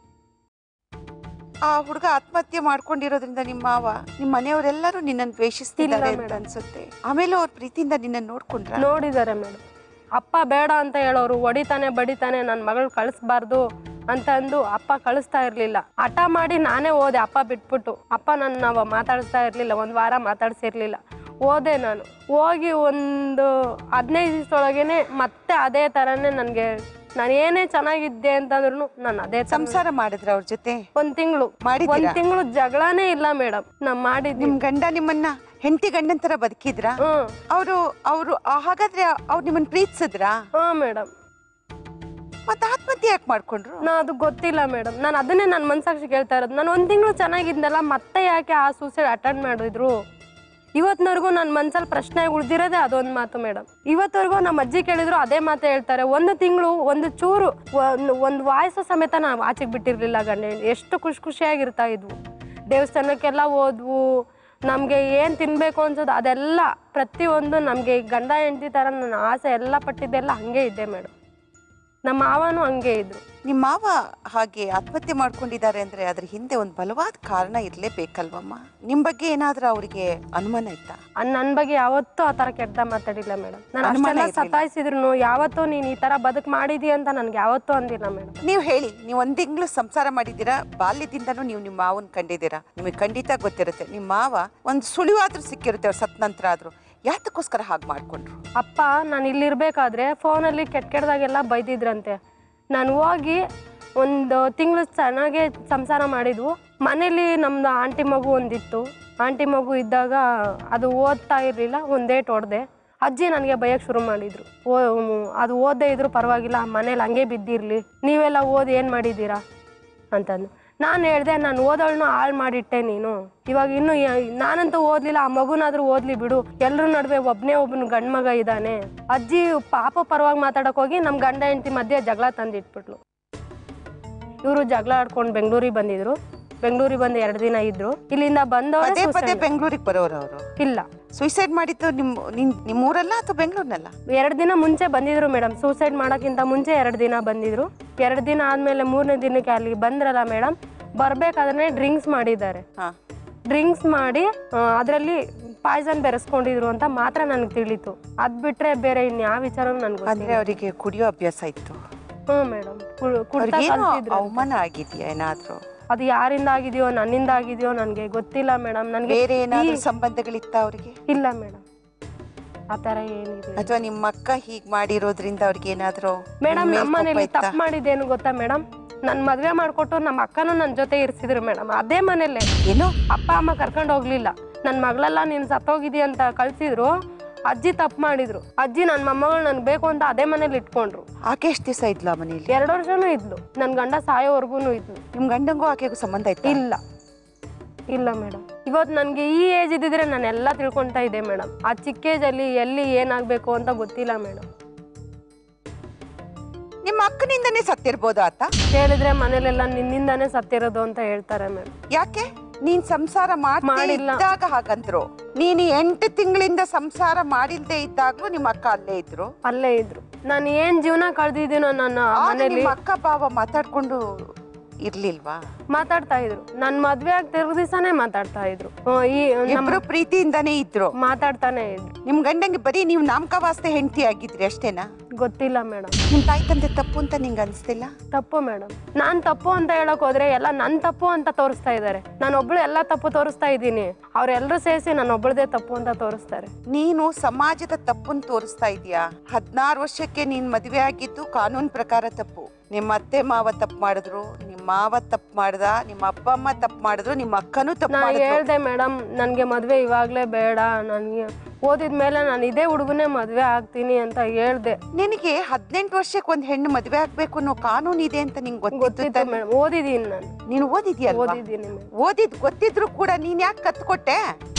ಆ ಹುಡುಗ ಆತ್ಮಹತ್ಯೆ ಮಾಡ್ಕೊಂಡಿರೋದ್ರಿಂದ ನಿಮ್ಮ ಮಾವ, ನಿಮ್ಮ ಮನೆಯವರೆಲ್ಲರೂ ನಿನ್ನನ್ನು ದ್ವೇಷಿಸ್ತಿದ್ದಾರೆ ಅಂತ ಅನ್ಸುತ್ತೆ. ಆಮೇಲೆ ಅವ್ರ ಪ್ರೀತಿಯಿಂದ ನಿನ್ನನ್ನು ನೋಡಿದಾರೆ ಮೇಡಮ್. ಅಪ್ಪ ಬೇಡ ಅಂತ ಹೇಳೋರು, ಹೊಡಿತಾನೆ ಬಡಿತಾನೆ, ನನ್ನ ಮಗಳು ಕಳಿಸ್ಬಾರ್ದು ಅಂತ ಅಂದು ಅಪ್ಪ ಕಳಿಸ್ತಾ ಇರಲಿಲ್ಲ. ಹಠ ಮಾಡಿ ನಾನೇ ಹೋದೆ ಅಪ್ಪ ಬಿಟ್ಬಿಟ್ಟು. ಅಪ್ಪ ನನ್ನ ಮಾತಾಡಿಸ್ತಾ ಇರಲಿಲ್ಲ, ಒಂದು ವಾರ ಮಾತಾಡ್ಸಿರ್ಲಿಲ್ಲ. ಹೋದೆ ನಾನು. ಹೋಗಿ ಒಂದು 15 ದಿವಸದೊಳಗೇನೆ ಮತ್ತೆ ಅದೇ ಥರನೇ ನನಗೆ, ನಾನು ಏನೇ ಚೆನ್ನಾಗಿದ್ದೆ ಅಂತಂದ್ರೂ ನಾನು ಅದೇ ಸಂಸಾರ ಮಾಡಿದ್ರ ಅವ್ರ ಜೊತೆ? 1 ತಿಂಗಳು ಮಾಡಿದ್ದೀರಾ? 1 ತಿಂಗಳು ಜಗಳನೇ ಇಲ್ಲ ಮೇಡಮ್. ನಾ ಮಾಡಿದ್ವಿ. ನಿಮ್ ಗಂಡ ನಿಮ್ಮನ್ನ ಹೆಂಡತಿ ಗಂಡನ ತರ ಬದುಕಿದ್ರ? ಅವರು ಹಾಗಾದ್ರೆ ಅವ್ರು ನಿಮ್ಮನ್ನ ಪ್ರೀತಿಸಿದ್ರಾ? ಮೇಡಮ್. ಮತ್ತೆ ಆತ್ಮಹತ್ಯೆ ಯಾಕೆ ಮಾಡ್ಕೊಂಡ್ರು? ಅದು ಗೊತ್ತಿಲ್ಲ ಮೇಡಮ್. ನಾನು ಅದನ್ನೇ ನನ್ನ ಮನ್ಸಾಕ್ಷಿ ಕೇಳ್ತಾ ಇರೋದು. ನಾನು 1 ತಿಂಗಳು ಚೆನ್ನಾಗಿದ್ನಲ್ಲ, ಮತ್ತೆ ಯಾಕೆ ಆ ಸೂಸೈಡ್ ಅಟೆಂಡ್ ಮಾಡಿದ್ರು? ಇವತ್ತಿನವರೆಗೂ ನನ್ನ ಮನ್ಸಲ್ಲಿ ಪ್ರಶ್ನೆ ಉಳಿದಿರೋದೇ ಅದೊಂದು ಮಾತು ಮೇಡಮ್. ಇವತ್ತವರೆಗೂ ನಮ್ಮ ಅಜ್ಜಿ ಕೇಳಿದ್ರು ಅದೇ ಮಾತು ಹೇಳ್ತಾರೆ. 1 ತಿಂಗಳು ಒಂದು ಚೂರು ಒಂದು ವಾಯ್ಸು ಸಮೇತ ನಾವು ಆಚೆಗೆ ಬಿಟ್ಟಿರ್ಲಿಲ್ಲ. ಗಂಡ ಎಷ್ಟು ಖುಷಿಯಾಗಿರ್ತಾ ಇದ್ವು. ದೇವಸ್ಥಾನಕ್ಕೆಲ್ಲ ಹೋದ್ವು. ನಮಗೆ ಏನು ತಿನ್ನಬೇಕು ಅನ್ಸೋದು ಅದೆಲ್ಲ ಪ್ರತಿಯೊಂದು ನಮಗೆ ಗಂಡ ಹೆಂಡತಿ ಥರ ನನ್ನ ಆಸೆ ಎಲ್ಲ ಪಟ್ಟಿದ್ದೆಲ್ಲ ಹಾಗೆ ಇದ್ದೆ ಮೇಡಮ್. ನಮ್ಮ ಮಾವನೂ ಹಂಗೆ ಇದ್ರು. ನಿಮ್ಮ ಮಾವ ಹಾಗೆ ಆತ್ಮಹತ್ಯೆ ಮಾಡ್ಕೊಂಡಿದ್ದಾರೆ ಅಂದ್ರೆ ಅದ್ರ ಹಿಂದೆ ಒಂದು ಬಲವಾದ ಕಾರಣ ಇರ್ಲೇಬೇಕಲ್ವಮ್ಮ? ನಿಮ್ ಬಗ್ಗೆ ಏನಾದ್ರೂ ಅವ್ರಿಗೆ ಅನುಮಾನ ಇತ್ತಾ? ನನ್ನ ಬಗ್ಗೆ ಯಾವತ್ತೂ ಆ ಥರ ಕೆಟ್ಟ ಮಾತಾಡಿಲ್ಲ ಮೇಡಮ್. ನಾನು ಅಷ್ಟೆಲ್ಲ ಸತಾಯಿಸಿದ್ರು ಯಾವತ್ತೂ ನೀನು ಈ ಥರ ಬದುಕು ಮಾಡಿದಿ ಅಂತ ನನ್ಗೆ ಯಾವತ್ತೂ ಅಂದಿಲ್ಲ ಮೇಡಮ್. ನೀವು ಹೇಳಿ, ನೀವು 1 ತಿಂಗಳು ಸಂಸಾರ ಮಾಡಿದ್ದೀರಾ, ಬಾಲ್ಯದಿಂದನೂ ನೀವು ನಿಮ್ಮ ಮಾವನ್ ಕಂಡಿದ್ದೀರಾ, ನಿಮಗೆ ಖಂಡಿತ ಗೊತ್ತಿರುತ್ತೆ. ನಿಮ್ಮ ಮಾವ ಒಂದು ಸುಳಿವಾದ್ರೂ ಸಿಕ್ಕಿರುತ್ತೆ ಅವ್ರು ಸತ್ ನಂತರ ಆದ್ರೂ. ಯಾತಕ್ಕೋಸ್ಕರ ಹಾಗೆ ಮಾಡ್ಕೊಂಡ್ರು? ಅಪ್ಪ ನಾನು ಇಲ್ಲಿರ್ಬೇಕಾದ್ರೆ ಫೋನಲ್ಲಿ ಕೆಟ್ಟದಾಗೆಲ್ಲ ಬೈದಿದ್ರಂತೆ. ನಾನು ಹೋಗಿ 1 ತಿಂಗಳು ಚೆನ್ನಾಗೇ ಸಂಸಾರ ಮಾಡಿದ್ವು. ಮನೇಲಿ ನಮ್ದು ಆಂಟಿ ಮಗು ಒಂದಿತ್ತು. ಆಂಟಿ ಮಗು ಇದ್ದಾಗ ಅದು ಓದ್ತಾ ಇರಲಿಲ್ಲ, ಒಂದೇಟ್ ಹೊಡೆದೆ. ಅಜ್ಜಿ ನನಗೆ ಬೈಯಕ್ಕೆ ಶುರು ಮಾಡಿದ್ರು. ಅದು ಓದದೇ ಇದ್ರು ಪರವಾಗಿಲ್ಲ, ಮನೇಲಿ ಹಂಗೆ ಬಿದ್ದಿರಲಿ, ನೀವೆಲ್ಲ ಓದಿ ಏನು ಮಾಡಿದ್ದೀರಾ ಅಂತಂದು. ನಾನು ಹೇಳಿದೆ, ನಾನು ಓದೋಳನ್ನ ಹಾಳು ಮಾಡಿಟ್ಟೆ ನೀನು. ಇವಾಗ ಇನ್ನು ನಾನಂತೂ ಓದಲಿಲ್ಲ, ಆ ಮಗುನಾದ್ರೂ ಓದ್ಲಿ ಬಿಡು. ಎಲ್ಲರ ನಡುವೆ ಒಬ್ಬನು ಗಂಡು ಮಗ ಇದ್ದಾನೆ. ಅಜ್ಜಿ ಪಾಪ ಪರವಾಗಿ ಮಾತಾಡೋಕೆ ಹೋಗಿ ನಮ್ಮ ಗಂಡ ಹೆಂಡತಿ ಮಧ್ಯೆ ಜಗಳ ತಂದಿಟ್ಬಿಟ್ಲು. ಇವರು ಜಗಳ ಆಡ್ಕೊಂಡು ಬೆಂಗಳೂರಿಗೆ ಬಂದಿದ್ರು. ಬೆಂಗಳೂರಿಗೆ ಬಂದು 2 ದಿನ ಇದ್ರು. ಇಲ್ಲಿಂದ ಬಂದವರು ಬೆಂಗಳೂರಿಗೆ ಬರೋರು ಅವರು ಇಲ್ಲ. ಸೂಸೈಡ್ ಮಾಡಿದ್ದು ನಿಮ್ಮ ಊರಲ್ಲ ಅಥವಾ ಬೆಂಗಳೂರಿನಲ್ಲ? 2 ದಿನ ಮುಂಚೆ ಬಂದಿದ್ರು ಮೇಡಮ್. ಸೂಸೈಡ್ ಮಾಡೋಕ್ಕಿಂತ ಮುಂಚೆ 2 ದಿನ ಬಂದಿದ್ರು. 2 ದಿನ ಆದಮೇಲೆ 3ನೇ ದಿನಕ್ಕೆ ಅಲ್ಲಿಗೆ ಬಂದ್ರಲ್ಲ ಮೇಡಮ್, ಬರ್ಬೇಕಾದ್ರೆ ಡ್ರಿಂಕ್ಸ್ ಮಾಡಿದ್ದಾರೆ. ಡ್ರಿಂಕ್ಸ್ ಮಾಡಿ ಅದರಲ್ಲಿ ಪಾಯ್ಸನ್ ಬೆರೆಸ್ಕೊಂಡಿದ್ರು ಅಂತ ಮಾತ್ರ ನನಗೆ ತಿಳಿತು. ಅದು ಬಿಟ್ರೆ ಬೇರೆ ಇನ್ಯಾವ ವಿಚಾರ ನನಗೆ. ಅಂದ್ರೆ ಅವರಿಗೆ ಕುಡಿಯೋ ಅಭ್ಯಾಸ ಇತ್ತು? ಮೇಡಮ್. ಅವಮಾನ ಆಗಿದೆಯಾ ಏನಾದ್ರು? ಅದು ಯಾರಿಂದ ಆಗಿದೆಯೋ ನನ್ನಿಂದ ಆಗಿದೆಯೋ ನನಗೆ ಗೊತ್ತಿಲ್ಲ ಮೇಡಮ್. ನನಗೆ ಬೇರೆ ಏನಾದ್ರು ಸಂಬಂಧಗಳಿತ್ತ ಅವ್ರಿಗೆ? ಇಲ್ಲ ಮೇಡಮ್, ಆ ಥರ ಏನಿದೆ. ಅಥವಾ ನಿಮ್ಮ ಅಕ್ಕ ಹೀಗೆ ಮಾಡಿರೋದ್ರಿಂದ ಅವ್ರಿಗೆ ಏನಾದ್ರು? ಮೇಡಮ್ ನಮ್ಮ ಮನೇಲಿ ತಪ್ಪು ಮಾಡಿದ್ದೇನು ಗೊತ್ತಾ ಮೇಡಮ್? ನನ್ನ ಮದುವೆ ಮಾಡಿಕೊಟ್ಟು ನಮ್ಮ ಅಕ್ಕನೂ ನನ್ನ ಜೊತೆ ಇರಿಸಿದ್ರು ಮೇಡಮ್. ಅದೇ ಮನೇಲೆ ಏನು ಅಪ್ಪ ಅಮ್ಮ ಕರ್ಕೊಂಡು ಹೋಗ್ಲಿಲ್ಲ. ನನ್ನ ಮಗಳೆಲ್ಲ ನೀನು ಸತ್ತೋಗಿದಿ ಅಂತ ಕಳ್ಸಿದ್ರು. ಅಜ್ಜಿ ತಪ್ಪು ಮಾಡಿದ್ರು. ಅಜ್ಜಿ ನನ್ನ ಮೊಮ್ಮಗಳು ನನ್ಗೆ ಬೇಕು ಅಂತ ಅದೇ ಮನೇಲಿ ಇಟ್ಕೊಂಡ್ರು. ಆಕೆ ಎಷ್ಟು ದಿವಸ ಇದ್ಲು ಆ ಮನೇಲಿ? 2 ವರ್ಷನೂ ಇದ್ಲು. ನನ್ನ ಗಂಡ ಸಾಯೋವರೆಗೂ ಇದ್ಲು. ನಿಮ್ಮ ಗಂಡಂಗೂ ಆಕೆಗೂ ಸಂಬಂಧ ಇತ್ತು? ಇಲ್ಲ ಮೇಡಮ್. ಇವತ್ತು ನನಗೆ ಈ ಏಜ್ ಇದ್ದಿದ್ರೆ ನಾನು ಎಲ್ಲ ತಿಳ್ಕೊತಾ ಇದ್ದೆ ಮೇಡಮ್. ಆ ಚಿಕ್ಕ ಏಜಲ್ಲಿ ಎಲ್ಲಿ ಏನಾಗಬೇಕು ಅಂತ ಗೊತ್ತಿಲ್ಲ ಮೇಡಮ್. ನಿಮ್ಮ ಅಕ್ಕನಿಂದನೇ ಸತ್ತಿರ್ಬೋದು ಆತ? ಹೇಳಿದ್ರೆ ಮನೇಲೆಲ್ಲ ನಿನ್ನಿಂದಾನೇ ಸತ್ತಿರೋದು ಅಂತ ಹೇಳ್ತಾರೆ ಮೇಡಮ್. ಯಾಕೆ? ನೀನ್ ಸಂಸಾರ ಮಾಡಿದ್ದಾಗ ಹಾಗಂದ್ರು. ನೀನು 8 ತಿಂಗಳಿಂದ ಸಂಸಾರ ಮಾಡಿಲ್ದೇ ಇದ್ದಾಗ್ಲೂ ನಿಮ್ಮ ಅಕ್ಕ ಅಲ್ಲೇ ಇದ್ರು. ನಾನು ಏನ್ ಜೀವನ ಕಳ್ದಿದ್ದೀನೋ ನನ್ನ ಮನೇಲಿ. ಅಕ್ಕ ಬಾವ ಮಾತಾಡ್ಕೊಂಡು ಇರ್ಲಿಲ್ವಾ? ಮಾತಾಡ್ತಾ ಇದ್ರು. ನನ್ ಮದ್ವೆ ಆಗಿ 3 ದಿವಸನೇ ಮಾತಾಡ್ತಾ ಇದ್ರು. ಇಬ್ರು ಪ್ರೀತಿಯಿಂದಾನೇ ಇದ್ರು, ಮಾತಾಡ್ತಾನೆ ಇದ್ರು. ನಿಮ್ ಗಂಡಂಗೆ ಬರೀ ನೀವು ನಾಮಕವಾಸ್ತೆ ಹೆಂಡತಿ ಆಗಿದ್ರಿ ಅಷ್ಟೇನಾ? ಗೊತ್ತಿಲ್ಲ ಮೇಡಮ್. ನಿಮ್ ತಾಯಿ ತಂದೆ ತಪ್ಪು ಅಂತ ನಿಂಗೆ ಅನ್ಸ್ತಿಲ್ಲ? ತಪ್ಪು ಮೇಡಮ್. ನಾನ್ ತಪ್ಪು ಅಂತ ಹೇಳಕ್ ಹೋದ್ರೆ ಎಲ್ಲ ನನ್ ತಪ್ಪು ಅಂತ ತೋರಿಸ್ತಾ ಇದಾರೆ. ನಾನೊಬ್ಳು ಎಲ್ಲ ತಪ್ಪು ತೋರಿಸ್ತಾ ಇದ್ದೀನಿ, ಅವ್ರೆಲ್ಲರೂ ಸೇರಿಸಿ ನಾನೊಬ್ಳದೇ ತಪ್ಪು ಅಂತ ತೋರಿಸ್ತಾರೆ. ನೀನು ಸಮಾಜದ ತಪ್ಪನ್ನು ತೋರಿಸ್ತಾ ಇದೀಯಾ. 16 ವರ್ಷಕ್ಕೆ ನೀನ್ ಮದ್ವೆ ಆಗಿದ್ದು ಕಾನೂನು ಪ್ರಕಾರ ತಪ್ಪು. ನಿಮ್ಮ ಅತ್ತೆ ಮಾವ ತಪ್ಪು ಮಾಡಿದ್ರು, ನಿಮ್ಮ ಮಾವ ತಪ್ಪು ಮಾಡ್ದ, ನಿಮ್ಮ ಅಪ್ಪ ಅಮ್ಮ ತಪ್ಪು ಮಾಡಿದ್ರು, ನಿಮ್ಮ ಅಕ್ಕನೂ ತಪ್ಪು ಮಾಡಿದ್ರು. ನಾನು ಹೇಳ್ದೆ ಮೇಡಮ್, ನನ್ಗೆ ಮದ್ವೆ ಇವಾಗ್ಲೇ ಬೇಡ, ನನ್ಗೆ ಓದಿದ್ಮೇಲೆ ನಾನು ಇದೇ ಹುಡುಗನೇ ಮದ್ವೆ ಆಗ್ತೀನಿ ಅಂತ ಹೇಳ್ದೆ. ನಿನಗೆ 18 ವರ್ಷಕ್ಕೆ ಒಂದು ಹೆಣ್ಣು ಮದ್ವೆ ಆಗ್ಬೇಕು ಅನ್ನೋ ಕಾನೂನು ಇದೆ ಅಂತ ನಿಂಗೆ ಗೊತ್ತಿತ್ತು ಮೇಡಮ್. ಓದಿದೀನಿ ನಾನು. ನೀನು ಓದಿದ್ಯಾ? ಓದಿದ್ದೀನಿ. ಓದಿದ್ ಗೊತ್ತಿದ್ರು ಕೂಡ ನೀನ್ ಯಾಕೆ ಕತ್ಕೊಟ್ಟೆ?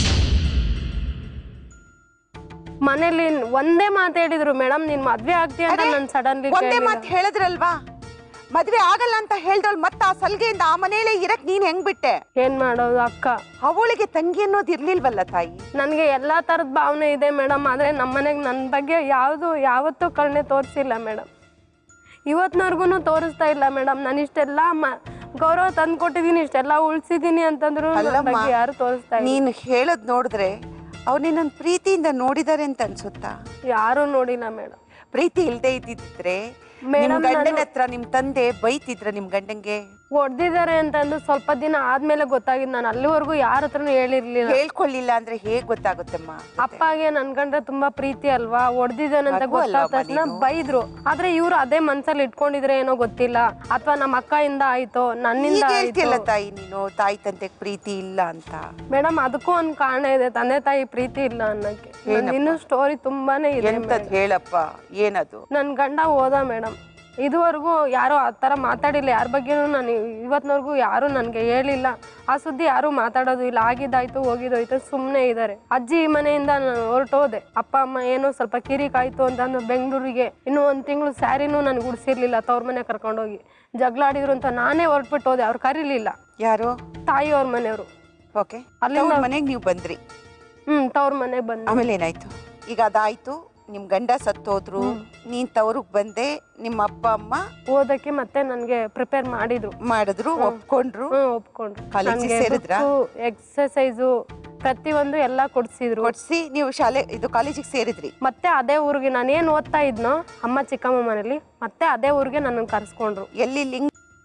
ಮನೇಲಿ ಒಂದೇ ಮಾತು ಹೇಳಿದ್ರು ಮೇಡಮ್, ನೀನ್ ಮದ್ವೆ ಆಗ್ತೀಯ ಅಂತ ನಾನು ಸಡನ್ಲಿ ಒಂದೇ ಮಾತು ಹೇಳಿದ್ರಲ್ವಾ? ಮದ್ವೆ ಆಗಲ್ಲ ಅಂತ ಹೇಳ್ದವಳು ಮತ್ತೆ ಆ ಸಲ್ಗೆಯಿಂದ ಆ ಮನೆಯಲ್ಲೇ ಇರಕ್ ನೀನ್ ಹೆಂಗ್ ಬಿಟ್ಟೆ? ಏನ್ ಮಾಡೋದು ಅಕ್ಕ, ಅವಳಿಗೆ ತಂಗಿ ಅನ್ನೋದು ಇರ್ಲಿಲ್ವಲ್ಲ ತಾಯಿ? ನನ್ಗೆ ಎಲ್ಲಾ ತರದ ಭಾವನೆ ಇದೆ ಮೇಡಮ್, ಆದ್ರೆ ನಮ್ಮನೆಗೆ ನನ್ನ ಬಗ್ಗೆ ಯಾವತ್ತೂ ಕರುಣೆ ತೋರಿಸಿಲ್ಲ ಮೇಡಮ್. ಇವತ್ತಿನವರೆಗೂ ತೋರಿಸ್ತಾ ಇಲ್ಲ ಮೇಡಮ್. ನಾನು ಇಷ್ಟೆಲ್ಲ ಗೌರವ ತಂದು ಕೊಟ್ಟಿದ್ದೀನಿ, ಇಷ್ಟೆಲ್ಲ ಉಳಿಸಿದೀನಿ ಅಂತಂದ್ರು ಯಾರು ತೋರಿಸ್ತಾ ಇಲ್ಲ. ನೀನು ಹೇಳೋದ್ ನೋಡಿದ್ರೆ ಅವ್ರು ನಿನ್ನ ಪ್ರೀತಿಯಿಂದ ನೋಡಿದಾರೆ ಅಂತ ಅನ್ಸುತ್ತಾ? ಯಾರು ನೋಡಿಲ್ಲ ಮೇಡಮ್. ಪ್ರೀತಿ ಇಲ್ದೇ ಇದ್ದಿದ್ರೆ ನಿಮ್ ಗಂಡನ ಹತ್ರ ನಿಮ್ ತಂದೆ ಬೈತಿದ್ರ ನಿಮ್ ಗಂಡಂಗೆ? ಹೊಡೆದಿದ್ದಾರೆ ಅಂತಂದು ಸ್ವಲ್ಪ ದಿನ ಆದ್ಮೇಲೆ ಗೊತ್ತಾಗಿದ್ದು. ನಾನು ಅಲ್ಲಿವರೆಗೂ ಯಾರ ಹತ್ರನು ಹೇಳಿರ್ಲಿಲ್ಲ. ಹೇಳ್ಕೊಳ್ಳಿಲ್ಲ ಅಂದ್ರೆ ಹೇಗ್ ಗೊತ್ತಾಗುತ್ತಮ್ಮ? ಅಪ್ಪಗೆ ನನ್ ಕಂಡ್ರೆ ತುಂಬಾ ಪ್ರೀತಿ ಅಲ್ವಾ, ಹೊಡೆದಿದ್ದಾನಂತ ಗೊತ್ತಾದ ತಕ್ಷಣ ಬೈದ್ರು. ಆದ್ರೆ ಇವ್ರು ಅದೇ ಮನ್ಸಲ್ಲಿ ಇಟ್ಕೊಂಡಿದ್ರೆ ಏನೋ ಗೊತ್ತಿಲ್ಲ, ಅಥವಾ ನಮ್ಮ ಅಕ್ಕಯಿಂದ ಆಯ್ತೋ ನನ್ನಿಂದ ಹೇಳ್ತಿಲ್ಲ ತಾಯಿ ನೀನು ತಾಯಿ ತಂದೆ ಪ್ರೀತಿ ಇಲ್ಲ ಅಂತ. ಮೇಡಮ್ ಅದಕ್ಕೂ ಒಂದ್ ಕಾರಣ ಇದೆ, ತಂದೆ ತಾಯಿ ಪ್ರೀತಿ ಇಲ್ಲ ಅನ್ನಕ್ಕೆ. ಇನ್ನು ಸ್ಟೋರಿ ತುಂಬಾನೇ ಇದೆ. ಹೇಳಪ್ಪ, ಏನದು? ನನ್ ಗಂಡ ಹೋದ ಮೇಡಮ್, ಇದುವರೆಗೂ ಯಾರು ಆ ಥರ ಮಾತಾಡಿಲ್ಲ. ಯಾರ ಬಗ್ಗೆನೂ ನಾನು ಇವತ್ತಿನವರೆಗೂ ಯಾರು ನನಗೆ ಹೇಳಿಲ್ಲ. ಆ ಸುದ್ದಿ ಯಾರು ಮಾತಾಡೋದು ಇಲ್ಲ. ಆಗಿದ್ದಾಯ್ತು ಹೋಗಿದ್ದೋಯ್ತು ಸುಮ್ಮನೆ ಇದ್ದಾರೆ. ಅಜ್ಜಿ ಮನೆಯಿಂದ ನಾನು ಹೊರಟೋದೆ. ಅಪ್ಪ ಅಮ್ಮ ಏನೋ ಸ್ವಲ್ಪ ಕಿರಿಕಾಯ್ತು ಅಂತಂದು ಬೆಂಗಳೂರಿಗೆ ಇನ್ನೂ 1 ತಿಂಗಳು ಸ್ಯಾರಿನೂ ನನಗೆ ಉಡ್ಸಿರ್ಲಿಲ್ಲ. ತವ್ರ ಮನೆ ಕರ್ಕೊಂಡೋಗಿ ಜಗಳಾಡಿದ್ರು ಅಂತ ನಾನೇ ಹೊರಟ್ಬಿಟ್ಟು ಹೋದೆ. ಅವ್ರು ಕರೀಲಿಲ್ಲ. ಯಾರು? ತಾಯಿಯವ್ರ ಮನೆಯವರು. ಓಕೆ, ಅಲ್ಲಿಂದ ಮನೆಗೆ ನೀವು ಬಂದ್ರಿ? ತವ್ರ ಮನೆಗೆ ಬಂದು ಆಮೇಲೆ ಏನಾಯ್ತು? ಈಗ ಅದಾಯ್ತು, ನಿಮ್ ಗಂಡ ಸತ್ತೋದ್ರು, ನೀನ್ ತವ್ರಿಗೆ ಬಂದೆ, ನಿಮ್ಮ ಅಪ್ಪ ಅಮ್ಮ ಓದಕ್ಕೆ ಮತ್ತೆ ನನ್ಗೆ ಪ್ರಿಪೇರ್ ಮಾಡಿದ್ರು. ಒಪ್ಕೊಂಡ್ರು. ಕಾಲೇಜಿಗೆ ಸೇರಿದ್ರಾ? ಎಕ್ಸರ್ಸೈಸು ಪ್ರತಿಯೊಂದು ಎಲ್ಲ ಕೊಡ್ಸಿ ನೀವು ಕಾಲೇಜಿಗೆ ಸೇರಿದ್ರಿ. ಮತ್ತೆ ಅದೇ ಊರಿಗೆ ನಾನೇನ್ ಓದ್ತಾ ಇದ್ನೋ ಅಮ್ಮ ಚಿಕ್ಕಮ್ಮ ಮನೇಲಿ, ಮತ್ತೆ ಅದೇ ಊರಿಗೆ ನನ್ನ ಕರ್ಸ್ಕೊಂಡ್ರು. ಎಲ್ಲಿ?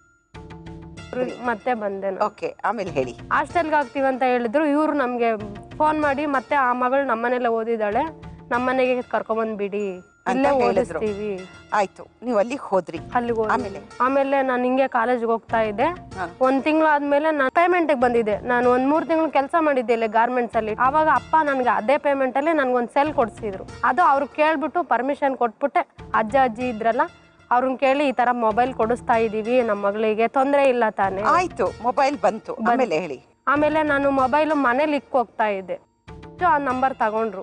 ಮತ್ತೆ ಬಂದೆ. ಓಕೆ, ಆಮೇಲೆ ಹೇಳಿ. ಹಾಸ್ಟೆಲ್ಗೆ ಹಾಕ್ತಿವಿ ಅಂತ ಹೇಳಿದ್ರು. ಇವ್ರು ನಮ್ಗೆ ಫೋನ್ ಮಾಡಿ ಮತ್ತೆ ಆ ಮಗಳು ನಮ್ಮನೇಲೆ ಓದಿದ್ದಾಳೆ, ನಮ್ಮನೆಗೆ ಕರ್ಕೊಂಡ್ಬಂದ್ಬಿಡಿ, ಇಲ್ಲೇ ಓದಿಸ್ತೀವಿ. ಆಯ್ತು, ನೀವು ಅಲ್ಲಿಗೆ ಹೋದ್ರಿ. ಆಮೇಲೆ ನಾನು ಹಿಂಗೆ ಕಾಲೇಜ್ಗೆ ಹೋಗ್ತಾ ಇದ್ದೆ. 1 ತಿಂಗಳು ಆದ್ಮೇಲೆ ನಾನು ಪೇಮೆಂಟ್ ಬಂದಿದೆ. ನಾನು 1-3 ತಿಂಗಳು ಕೆಲಸ ಮಾಡಿದ್ದೆ ಇಲ್ಲಿ ಗಾರ್ಮೆಂಟ್ಸ್ ಅಲ್ಲಿ. ಆವಾಗ ಅಪ್ಪ ನನ್ಗೆ ಅದೇ ಪೇಮೆಂಟ್ ಅಲ್ಲಿ ನನ್ಗೊಂದು ಸೆಲ್ ಕೊಡ್ಸಿದ್ರು. ಅದು ಅವ್ರು ಕೇಳ್ಬಿಟ್ಟು ಪರ್ಮಿಷನ್ ಕೊಟ್ಬಿಟ್ಟೆ. ಅಜ್ಜಿ ಇದ್ರಲ್ಲ, ಅವ್ರನ್ನ ಕೇಳಿ ಈ ತರ ಮೊಬೈಲ್ ಕೊಡಿಸ್ತಾ ಇದೀವಿ ನಮ್ಮ ಮಗಳಿಗೆ, ತೊಂದರೆ ಇಲ್ಲ ತಾನೆ? ಆಯ್ತು, ಮೊಬೈಲ್ ಬಂತು. ಹೇಳಿ. ಆಮೇಲೆ ನಾನು ಮೊಬೈಲ್ ಮನೇಲಿ ಹೋಗ್ತಾ ಇದ್ದೆ. ಆ ನಂಬರ್ ತಗೊಂಡ್ರು.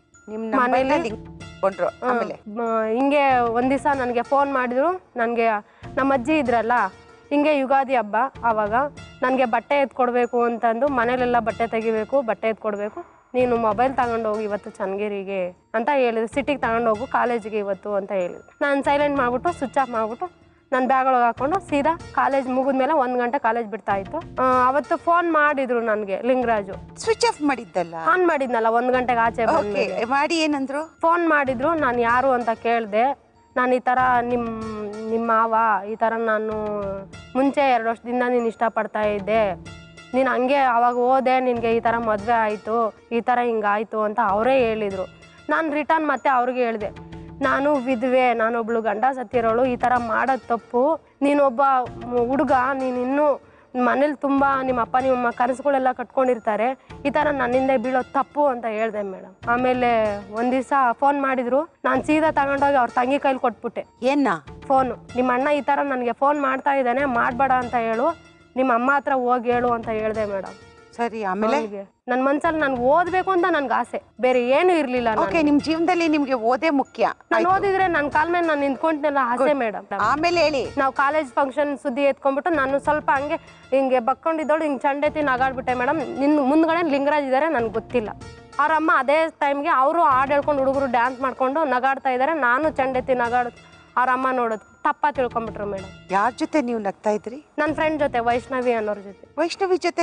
ಹಿಂಗೆ ಒಂದ್ ದಿವಸ ನನಗೆ ಫೋನ್ ಮಾಡಿದ್ರು. ನನಗೆ ನಮ್ಮ ಅಜ್ಜಿ ಇದ್ರಲ್ಲ, ಹಿಂಗೆ ಯುಗಾದಿ ಹಬ್ಬ, ಆವಾಗ ನನಗೆ ಬಟ್ಟೆ ಎತ್ಕೊಡ್ಬೇಕು ಅಂತಂದು, ಮನೇಲೆಲ್ಲ ಬಟ್ಟೆ ತೆಗಿಬೇಕು, ಬಟ್ಟೆ ಎತ್ಕೊಡ್ಬೇಕು, ನೀನು ಮೊಬೈಲ್ ತಗೊಂಡೋಗಿ ಇವತ್ತು ಚನ್ನಗಿರಿಗೆ ಅಂತ ಹೇಳಿದ್ರು. ಸಿಟಿಗೆ ತಗೊಂಡೋಗು ಕಾಲೇಜಿಗೆ ಇವತ್ತು ಅಂತ ಹೇಳಿದ್ರು. ನಾನು ಸೈಲೆಂಟ್ ಮಾಡ್ಬಿಟ್ಟು ಸ್ವಿಚ್ ಆಫ್ ಮಾಡ್ಬಿಟ್ಟು ನಾನು ಬ್ಯಾಗ್ ಒಳಗೆ ಹಾಕೊಂಡು ಸೀದಾ ಕಾಲೇಜ್ ಮುಗಿದ್ಮೇಲೆ 1 ಗಂಟೆ ಕಾಲೇಜ್ ಬಿಡ್ತಾ ಇತ್ತು. ಅವತ್ತು ಫೋನ್ ಮಾಡಿದ್ರು ನನಗೆ ಲಿಂಗರಾಜು. ಸ್ವಿಚ್ ಆಫ್ ಮಾಡಿದ್ದಲ್ಲ, ಆನ್ ಮಾಡಿದ್ನಲ್ಲ 1 ಗಂಟೆಗೆ ಆಚೆ ಮಾಡಿ. ಏನಂದ್ರು? ಫೋನ್ ಮಾಡಿದ್ರು. ನಾನು ಯಾರು ಅಂತ ಕೇಳಿದೆ. ನಾನು ಈ ಥರ ನಿಮ್ಮ ಮಾವ, ಈ ಥರ ನಾನು ಮುಂಚೆ 2 ವರ್ಷದಿಂದ ನೀನು ಇಷ್ಟಪಡ್ತಾ ಇದ್ದೆ, ನೀನು ಹಂಗೆ ಅವಾಗ ಹೋದೆ, ನಿನಗೆ ಈ ಥರ ಮದುವೆ ಆಯಿತು, ಈ ಥರ ಹಿಂಗಾಯ್ತು ಅಂತ ಅವರೇ ಹೇಳಿದರು. ನಾನು ರಿಟರ್ನ್ ಮತ್ತೆ ಅವ್ರಿಗೆ ಹೇಳಿದೆ, ನಾನು ವಿಧವೆ, ನಾನೊಬ್ಳು ಗಂಡ ಸತ್ತಿರೋಳು, ಈ ಥರ ಮಾಡೋದು ತಪ್ಪು, ನೀನೊಬ್ಬ ಹುಡುಗ, ನೀನು ಇನ್ನೂ ಮನೇಲಿ ತುಂಬ ನಿಮ್ಮ ಅಪ್ಪ ನಿಮ್ಮ ಕನಸುಗಳೆಲ್ಲ ಕಟ್ಕೊಂಡಿರ್ತಾರೆ, ಈ ಥರ ನನ್ನಿಂದ ಬೀಳೋದು ತಪ್ಪು ಅಂತ ಹೇಳಿದೆ ಮೇಡಮ್. ಆಮೇಲೆ ಒಂದು ದಿವಸ ಫೋನ್ ಮಾಡಿದ್ರು. ನಾನು ಸೀದಾ ತಗೊಂಡೋಗಿ ಅವ್ರ ತಂಗಿ ಕೈಲಿ ಕೊಟ್ಬಿಟ್ಟೆ. ಫೋನು, ನಿಮ್ಮ ಅಣ್ಣ ಈ ಥರ ನನಗೆ ಫೋನ್ ಮಾಡ್ತಾ ಇದ್ದಾನೆ, ಮಾಡಬೇಡ ಅಂತ ಹೇಳು, ನಿಮ್ಮ ಅಮ್ಮ ಹತ್ರ ಹೋಗಿ ಹೇಳು ಅಂತ ಹೇಳಿದೆ ಮೇಡಮ್. ಸರಿ, ಆಮೇಲೆ ನನ್ನ ಮನ್ಸಲ್ಲಿ ನನ್ಗೆ ಓದ್ಬೇಕು ಅಂತ ನನ್ಗೆ ಆಸೆ, ಬೇರೆ ಏನು ಇರ್ಲಿಲ್ಲ. ನಿಮ್ ಜೀವನದಲ್ಲಿ ನಿಮ್ಗೆ ಓದೇ ಮುಖ್ಯ. ನಾನು ಓದಿದ್ರೆ ನನ್ನ ಕಾಲ ಮೇಲೆ ನಾನು ನಿಂತ್ಕೊಂಡ್ನೆಲ್ಲ ಆಸೆ ಮೇಡಮ್. ಆಮೇಲೆ ಹೇಳಿ. ನಾವು ಕಾಲೇಜ್ ಫಂಕ್ಷನ್ ಸುದ್ದಿ ಎತ್ಕೊಂಡ್ಬಿಟ್ಟು ನಾನು ಸ್ವಲ್ಪ ಹಿಂಗೆ ಬಕ್ಕೊಂಡಿದ್ದೋಳು, ಹಿಂಗೆ ಚಂಡೆತಿ ನಗಾಡ್ಬಿಟ್ಟೆ ಮೇಡಮ್. ಮುಂದ್ಗಡೆ ಲಿಂಗರಾಜ್ ಇದ್ದಾರೆ, ನನ್ಗೆ ಗೊತ್ತಿಲ್ಲ. ಅವ್ರ ಅಮ್ಮ ಅದೇ ಟೈಮ್ಗೆ ಅವರು ಹಾಡು ಹೇಳ್ಕೊಂಡು ಹುಡುಗರು ಡ್ಯಾನ್ಸ್ ಮಾಡ್ಕೊಂಡು ನಗಾಡ್ತಾ ಇದ್ದಾರೆ, ನಾನು ಚಂಡೆತಿ ನಗಾಡ್. ಅವ್ರ ಅಮ್ಮ ನೋಡೋದು ತಪ್ಪ ತಿಳ್ಕೊಂಡ್ಬಿಟ್ರು ಮೇಡಮ್. ಯಾರ ಜೊತೆ ನೀವು ನಗ್ತಾ ಇದ್ರಿ? ನನ್ನ ಫ್ರೆಂಡ್ ಜೊತೆ, ವೈಷ್ಣವಿ ಅನ್ನೋರ್ ಜೊತೆ. ವೈಷ್ಣವಿ ಜೊತೆ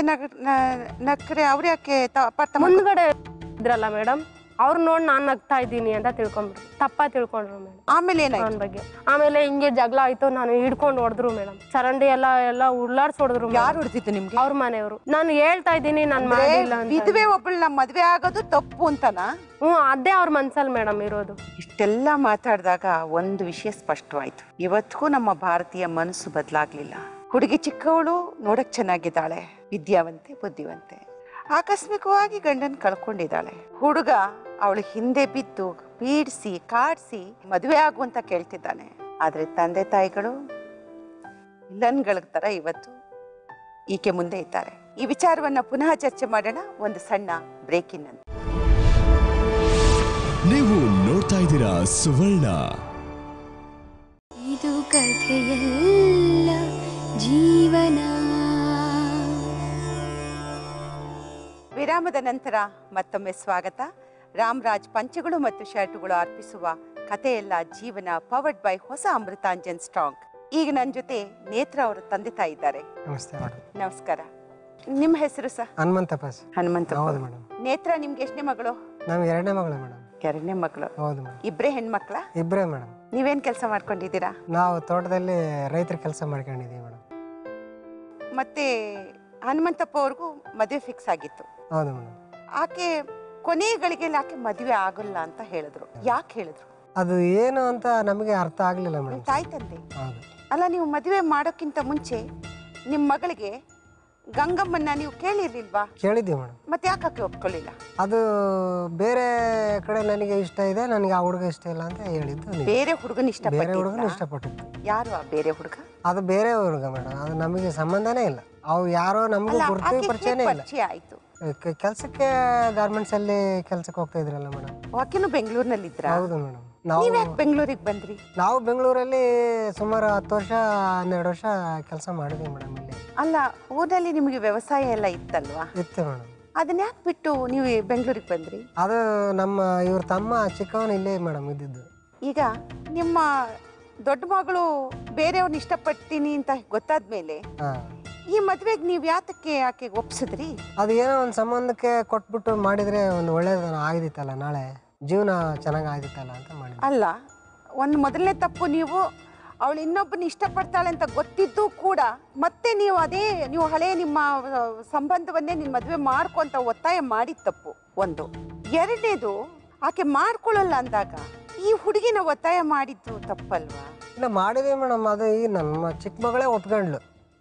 ನಕ್ರೆ ಅವ್ರು ಯಾಕೆ ಮುಂದ್ಗಡೆ ಇದ್ರಲ್ಲ ಮೇಡಮ್, ಅವ್ರು ನೋಡಿ ನಾನು ನಗ್ತಾ ಇದ್ದೀನಿ ಅಂತ ತಿಳ್ಕೊಂಡ್ಬಿಟ್ರು, ತಪ್ಪ ತಿಳ್ಕೊಂಡ್ರು ಮೇಡಮ್. ಆಮೇಲೆ ಅವನ ಬಗ್ಗೆ ಆಮೇಲೆ ಹಿಂಗೆ ಜಗಳ ಆಯ್ತು, ನಾನು ಹಿಡ್ಕೊಂಡು ಹೊಡೆದ್ರು ಮೇಡಮ್. ಚರಂಡಿ ಎಲ್ಲ ಉಳ್ಳಾಡ್ಸ್ ಹೊಡೆದ್ರು. ಯಾರು ಹೊಡೆದಿದ್ದು ನಿಮ್ಗೆ? ಅವ್ರ ಮನೆಯವರು. ನಾನು ಹೇಳ್ತಾ ಇದ್ದೀನಿ ನಾನು ಮಾಡಿಲ್ಲ ಅಂತ. ವಿಧವೆ ಒಬ್ಬಳನ್ನ ಮದ್ವೆ ಆಗೋದು ತಪ್ಪು ಅಂತನಾ? ಅದೇ ಅವ್ರ ಮನ್ಸಲ್ಲಿ ಮೇಡಮ್ ಇರೋದು. ಇಷ್ಟೆಲ್ಲ ಮಾತಾಡಿದಾಗ ಒಂದು ವಿಷಯ ಸ್ಪಷ್ಟವಾಯ್ತು. ಇವತ್ತಿಗೂ ನಮ್ಮ ಭಾರತೀಯ ಮನಸ್ಸು ಬದಲಾಗ್ಲಿಲ್ಲ. ಹುಡುಗಿ ಚಿಕ್ಕವಳು, ನೋಡಕ್ ಚೆನ್ನಾಗಿದ್ದಾಳೆ, ವಿದ್ಯಾವಂತೆ, ಬುದ್ಧಿವಂತೆ, ಆಕಸ್ಮಿಕವಾಗಿ ಗಂಡನ್ ಕಳ್ಕೊಂಡಿದ್ದಾಳೆ. ಹುಡುಗ ಅವಳು ಹಿಂದೆ ಬಿದ್ದು ಪೀಡಿಸಿ ಕಾಡ್ಸಿ ಮದುವೆ ಆಗುವಂತ ಕೇಳ್ತಿದ್ದಾನೆ. ಆದ್ರೆ ತಂದೆ ತಾಯಿಗಳು ವಿಲನ್ಗಳ ತರ ಇವತ್ತು ಈಕೆ ಮುಂದೆ ಇದ್ದಾರೆ. ಈ ವಿಚಾರವನ್ನ ಪುನಃ ಚರ್ಚೆ ಮಾಡೋಣ ಒಂದು ಸಣ್ಣ ಬ್ರೇಕಿನ್ ಅಂತ. ನೀವು ನೋಡ್ತಾ ಇದ್ದೀರಾ ಸುವರ್ಣ. ಇದು ಕಥೆಯಲ್ಲ ಜೀವನ. ವಿರಾಮದ ನಂತರ ಮತ್ತೊಮ್ಮೆ ಸ್ವಾಗತ. ರಾಮರಾಜ್ ಪಂಚಗಳು ಮತ್ತು ಶರ್ಟುಗಳು ಅರ್ಪಿಸುವ ಕಥೆಯಲ್ಲ ಜೀವನ, ಪವರ್ಡ್ ಬೈ ಹೊಸ ಅಮೃತಾಂಜನ್ ಸ್ಟ್ರಾಂಗ್. ಈಗ ನನ್ನ ಜೊತೆ ನೇತ್ರ ಅವರ ತಂದೆ ತಾಯಿ ಇದ್ದಾರೆ. ನಮಸ್ತೆ ಮೇಡಮ್. ನಮಸ್ಕಾರ. ನಿಮ್ಮ ಹೆಸರು ಸರ್? ಹನುಮಂತಪ್ಪ. ಹನುಮಂತಪ್ಪ. ನೇತ್ರ ನಿಮ್ಗೆ ಎಷ್ಟನೇ ಮಗಳು? ನಮ್ಗೆ 2ನೇ ಮಗಳು ಮೇಡಮ್. ಎರಡನೇ ಮಗಳು. ಹೌದು ಮೇಡಮ್. ಇಬ್ಬರೇ ಹೆಣ್ಮಕ್ಳ? ಇಬ್ಬರೇ ಮೇಡಮ್. ನೀವೇನ್ ಕೆಲಸ ಮಾಡ್ಕೊಂಡಿದ್ದೀರಾ? ನಾವು ತೋಟದಲ್ಲಿ ರೈತರ ಕೆಲಸ ಮಾಡ್ಕೊಂಡಿದ್ದೀವಿ ಮೇಡಮ್. ಮತ್ತೆ ಹನುಮಂತಪ್ಪ ಅವ್ರಿಗೂ ಮದುವೆ ಫಿಕ್ಸ್ ಆಗಿತ್ತು. ಹೌದು ಮೇಡಮ್. ಆಕೆ ಕೊನೆಯ ಗಳಿಗೆಯಲ್ಲಿ ಆಕೆ ಮದುವೆ ಆಗಲ್ಲ ಅಂತ ಹೇಳಿದ್ರು. ಯಾಕೆ ಹೇಳಿದ್ರು? ಅದು ಏನು ಅಂತ ನಮಗೆ ಅರ್ಥ ಆಗಲಿಲ್ಲ ಮೇಡಮ್. ತಾಯಿ ತಂದೆ. ಹೌದು. ಅಲ್ಲ, ನೀವು ಮದುವೆ ಮಾಡೋಕ್ಕಿಂತ ಮುಂಚೆ ನಿಮ್ಮ ಮಗಳಿಗೆ ಗಂಗಮ್ಮನ್ನ ನೀವು ಕೇಳಿರ್ಲಿಲ್ವಾ? ಕೇಳಿದ್ದೀವಿ ಮೇಡಮ್. ಮತ್ತೆ ಯಾಕೆ ಆಕೆ ಒಪ್ಕೊಳ್ಳಿಲ್ಲ? ಅದು ಬೇರೆ ಕಡೆ ನನಗೆ ಇಷ್ಟ ಇದೆ, ನನಗೆ ಆ ಹುಡುಗ ಇಷ್ಟ ಇಲ್ಲ ಅಂತ ಹೇಳಿದ್ದು. ಬೇರೆ ಹುಡುಗನ ಬೇರೆ ಹುಡುಗನ ಇಷ್ಟಪಟ್ಟಿದ್ದ? ಇಷ್ಟಪಟ್ಟಿದ್ದು. ಯಾರು ಆ ಬೇರೆ ಹುಡುಗ? ಅದು ಬೇರೆ ಹುಡುಗ ಮೇಡಮ್. ಅದು ನಮಗೆ ಸಂಬಂಧನೇ ಇಲ್ಲ. ಅವು ಯಾರೋ ನಮಗೂ ಗುರುತು ಪರಿಚಯನೇ ಇಲ್ಲ. ಪರಿಚಯ ಆಯ್ತು. ಕೆಲಸಕ್ಕೆ ಗಾರ್ಮೆಂಟ್ಸ್ ಅಲ್ಲಿ ಕೆಲಸಕ್ಕೆ ಹೋಗ್ತಾ ಇದ್ರಲ್ಲ ಮೇಡಮ್. ಆಕೆನು ಬೆಂಗಳೂರಿನಲ್ಲಿ ಇದ್ರ? ಹೌದು ಮೇಡಮ್. ನೀವ್ ಯಾಕೆ ಬೆಂಗಳೂರಿಗೆ ಬಂದ್ರಿ? ನಾವು ಬೆಂಗಳೂರಲ್ಲಿ ಸುಮಾರು 10 ವರ್ಷ 12 ವರ್ಷ ಕೆಲಸ ಮಾಡಿದ್ವಿ ಮೇಡಮ್. ಇಲ್ಲಿ ಅಲ್ಲ, ಊರಲ್ಲಿ ನಿಮಗೆ ವ್ಯವಸಾಯ ಎಲ್ಲ ಇತ್ತಲ್ವಾ? ಇತ್ತು ಮೇಡಮ್. ಅದನ್ನ ಯಾಕೆ ಬಿಟ್ಟು ನೀವು ಬೆಂಗಳೂರಿಗೆ ಬಂದ್ರಿ? ಅದು ನಮ್ಮ ಇವ್ರ ತಮ್ಮ ಚಿಕ್ಕವನು ಇಲ್ಲೇ ಮೇಡಮ್ ಇದ್ದಿದ್ದು. ಈಗ ನಿಮ್ಮ ದೊಡ್ಡ ಮಗಳು ಬೇರೆಯವ್ರನ್ನ ಇಷ್ಟಪಡ್ತೀನಿ ಅಂತ ಗೊತ್ತಾದ್ಮೇಲೆ ಈ ಮದ್ವೆಗೆ ನೀವು ಯಾತಕ್ಕೆ ಆಕೆಗೆ ಒಪ್ಸಿದ್ರಿ? ಅದು ಏನೋ ಒಂದು ಸಂಬಂಧಕ್ಕೆ ಕೊಟ್ಬಿಟ್ಟು ಮಾಡಿದ್ರೆ ಒಂದು ಒಳ್ಳೇದು ಆಗಿದಿತ್ತಲ್ಲ, ನಾಳೆ ಜೀವನ ಚೆನ್ನಾಗಿ ಆಗಿತ್ತಲ್ಲ ಅಂತ ಮಾಡಿ. ಅಲ್ಲ, ಒಂದು ಮೊದಲನೇ ತಪ್ಪು, ನೀವು ಅವಳು ಇನ್ನೊಬ್ಬನ ಇಷ್ಟಪಡ್ತಾಳೆ ಅಂತ ಗೊತ್ತಿದ್ದು ಕೂಡ ಮತ್ತೆ ನೀವು ಹಳೆ ನಿಮ್ಮ ಸಂಬಂಧವನ್ನೇ ನಿನ್ನ ಮದುವೆ ಮಾಡ್ಕೊಂತ ಒತ್ತಾಯ ಮಾಡಿದ ತಪ್ಪು ಒಂದು. ಎರಡನೇದು, ಆಕೆ ಮಾಡ್ಕೊಳ್ಳಲ್ಲ ಅಂದಾಗ ಈ ಹುಡುಗಿನ ಒತ್ತಾಯ ಮಾಡಿದ್ದು ತಪ್ಪಲ್ವಾ? ಇಲ್ಲ, ಮಾಡಿದ್ವಿ ಮೇಡಮ್. ಅದು ಈ ನಮ್ಮ ಚಿಕ್ಕ ಮಗಳೇ ಒಪ್ಕೊಂಡ್ಲು.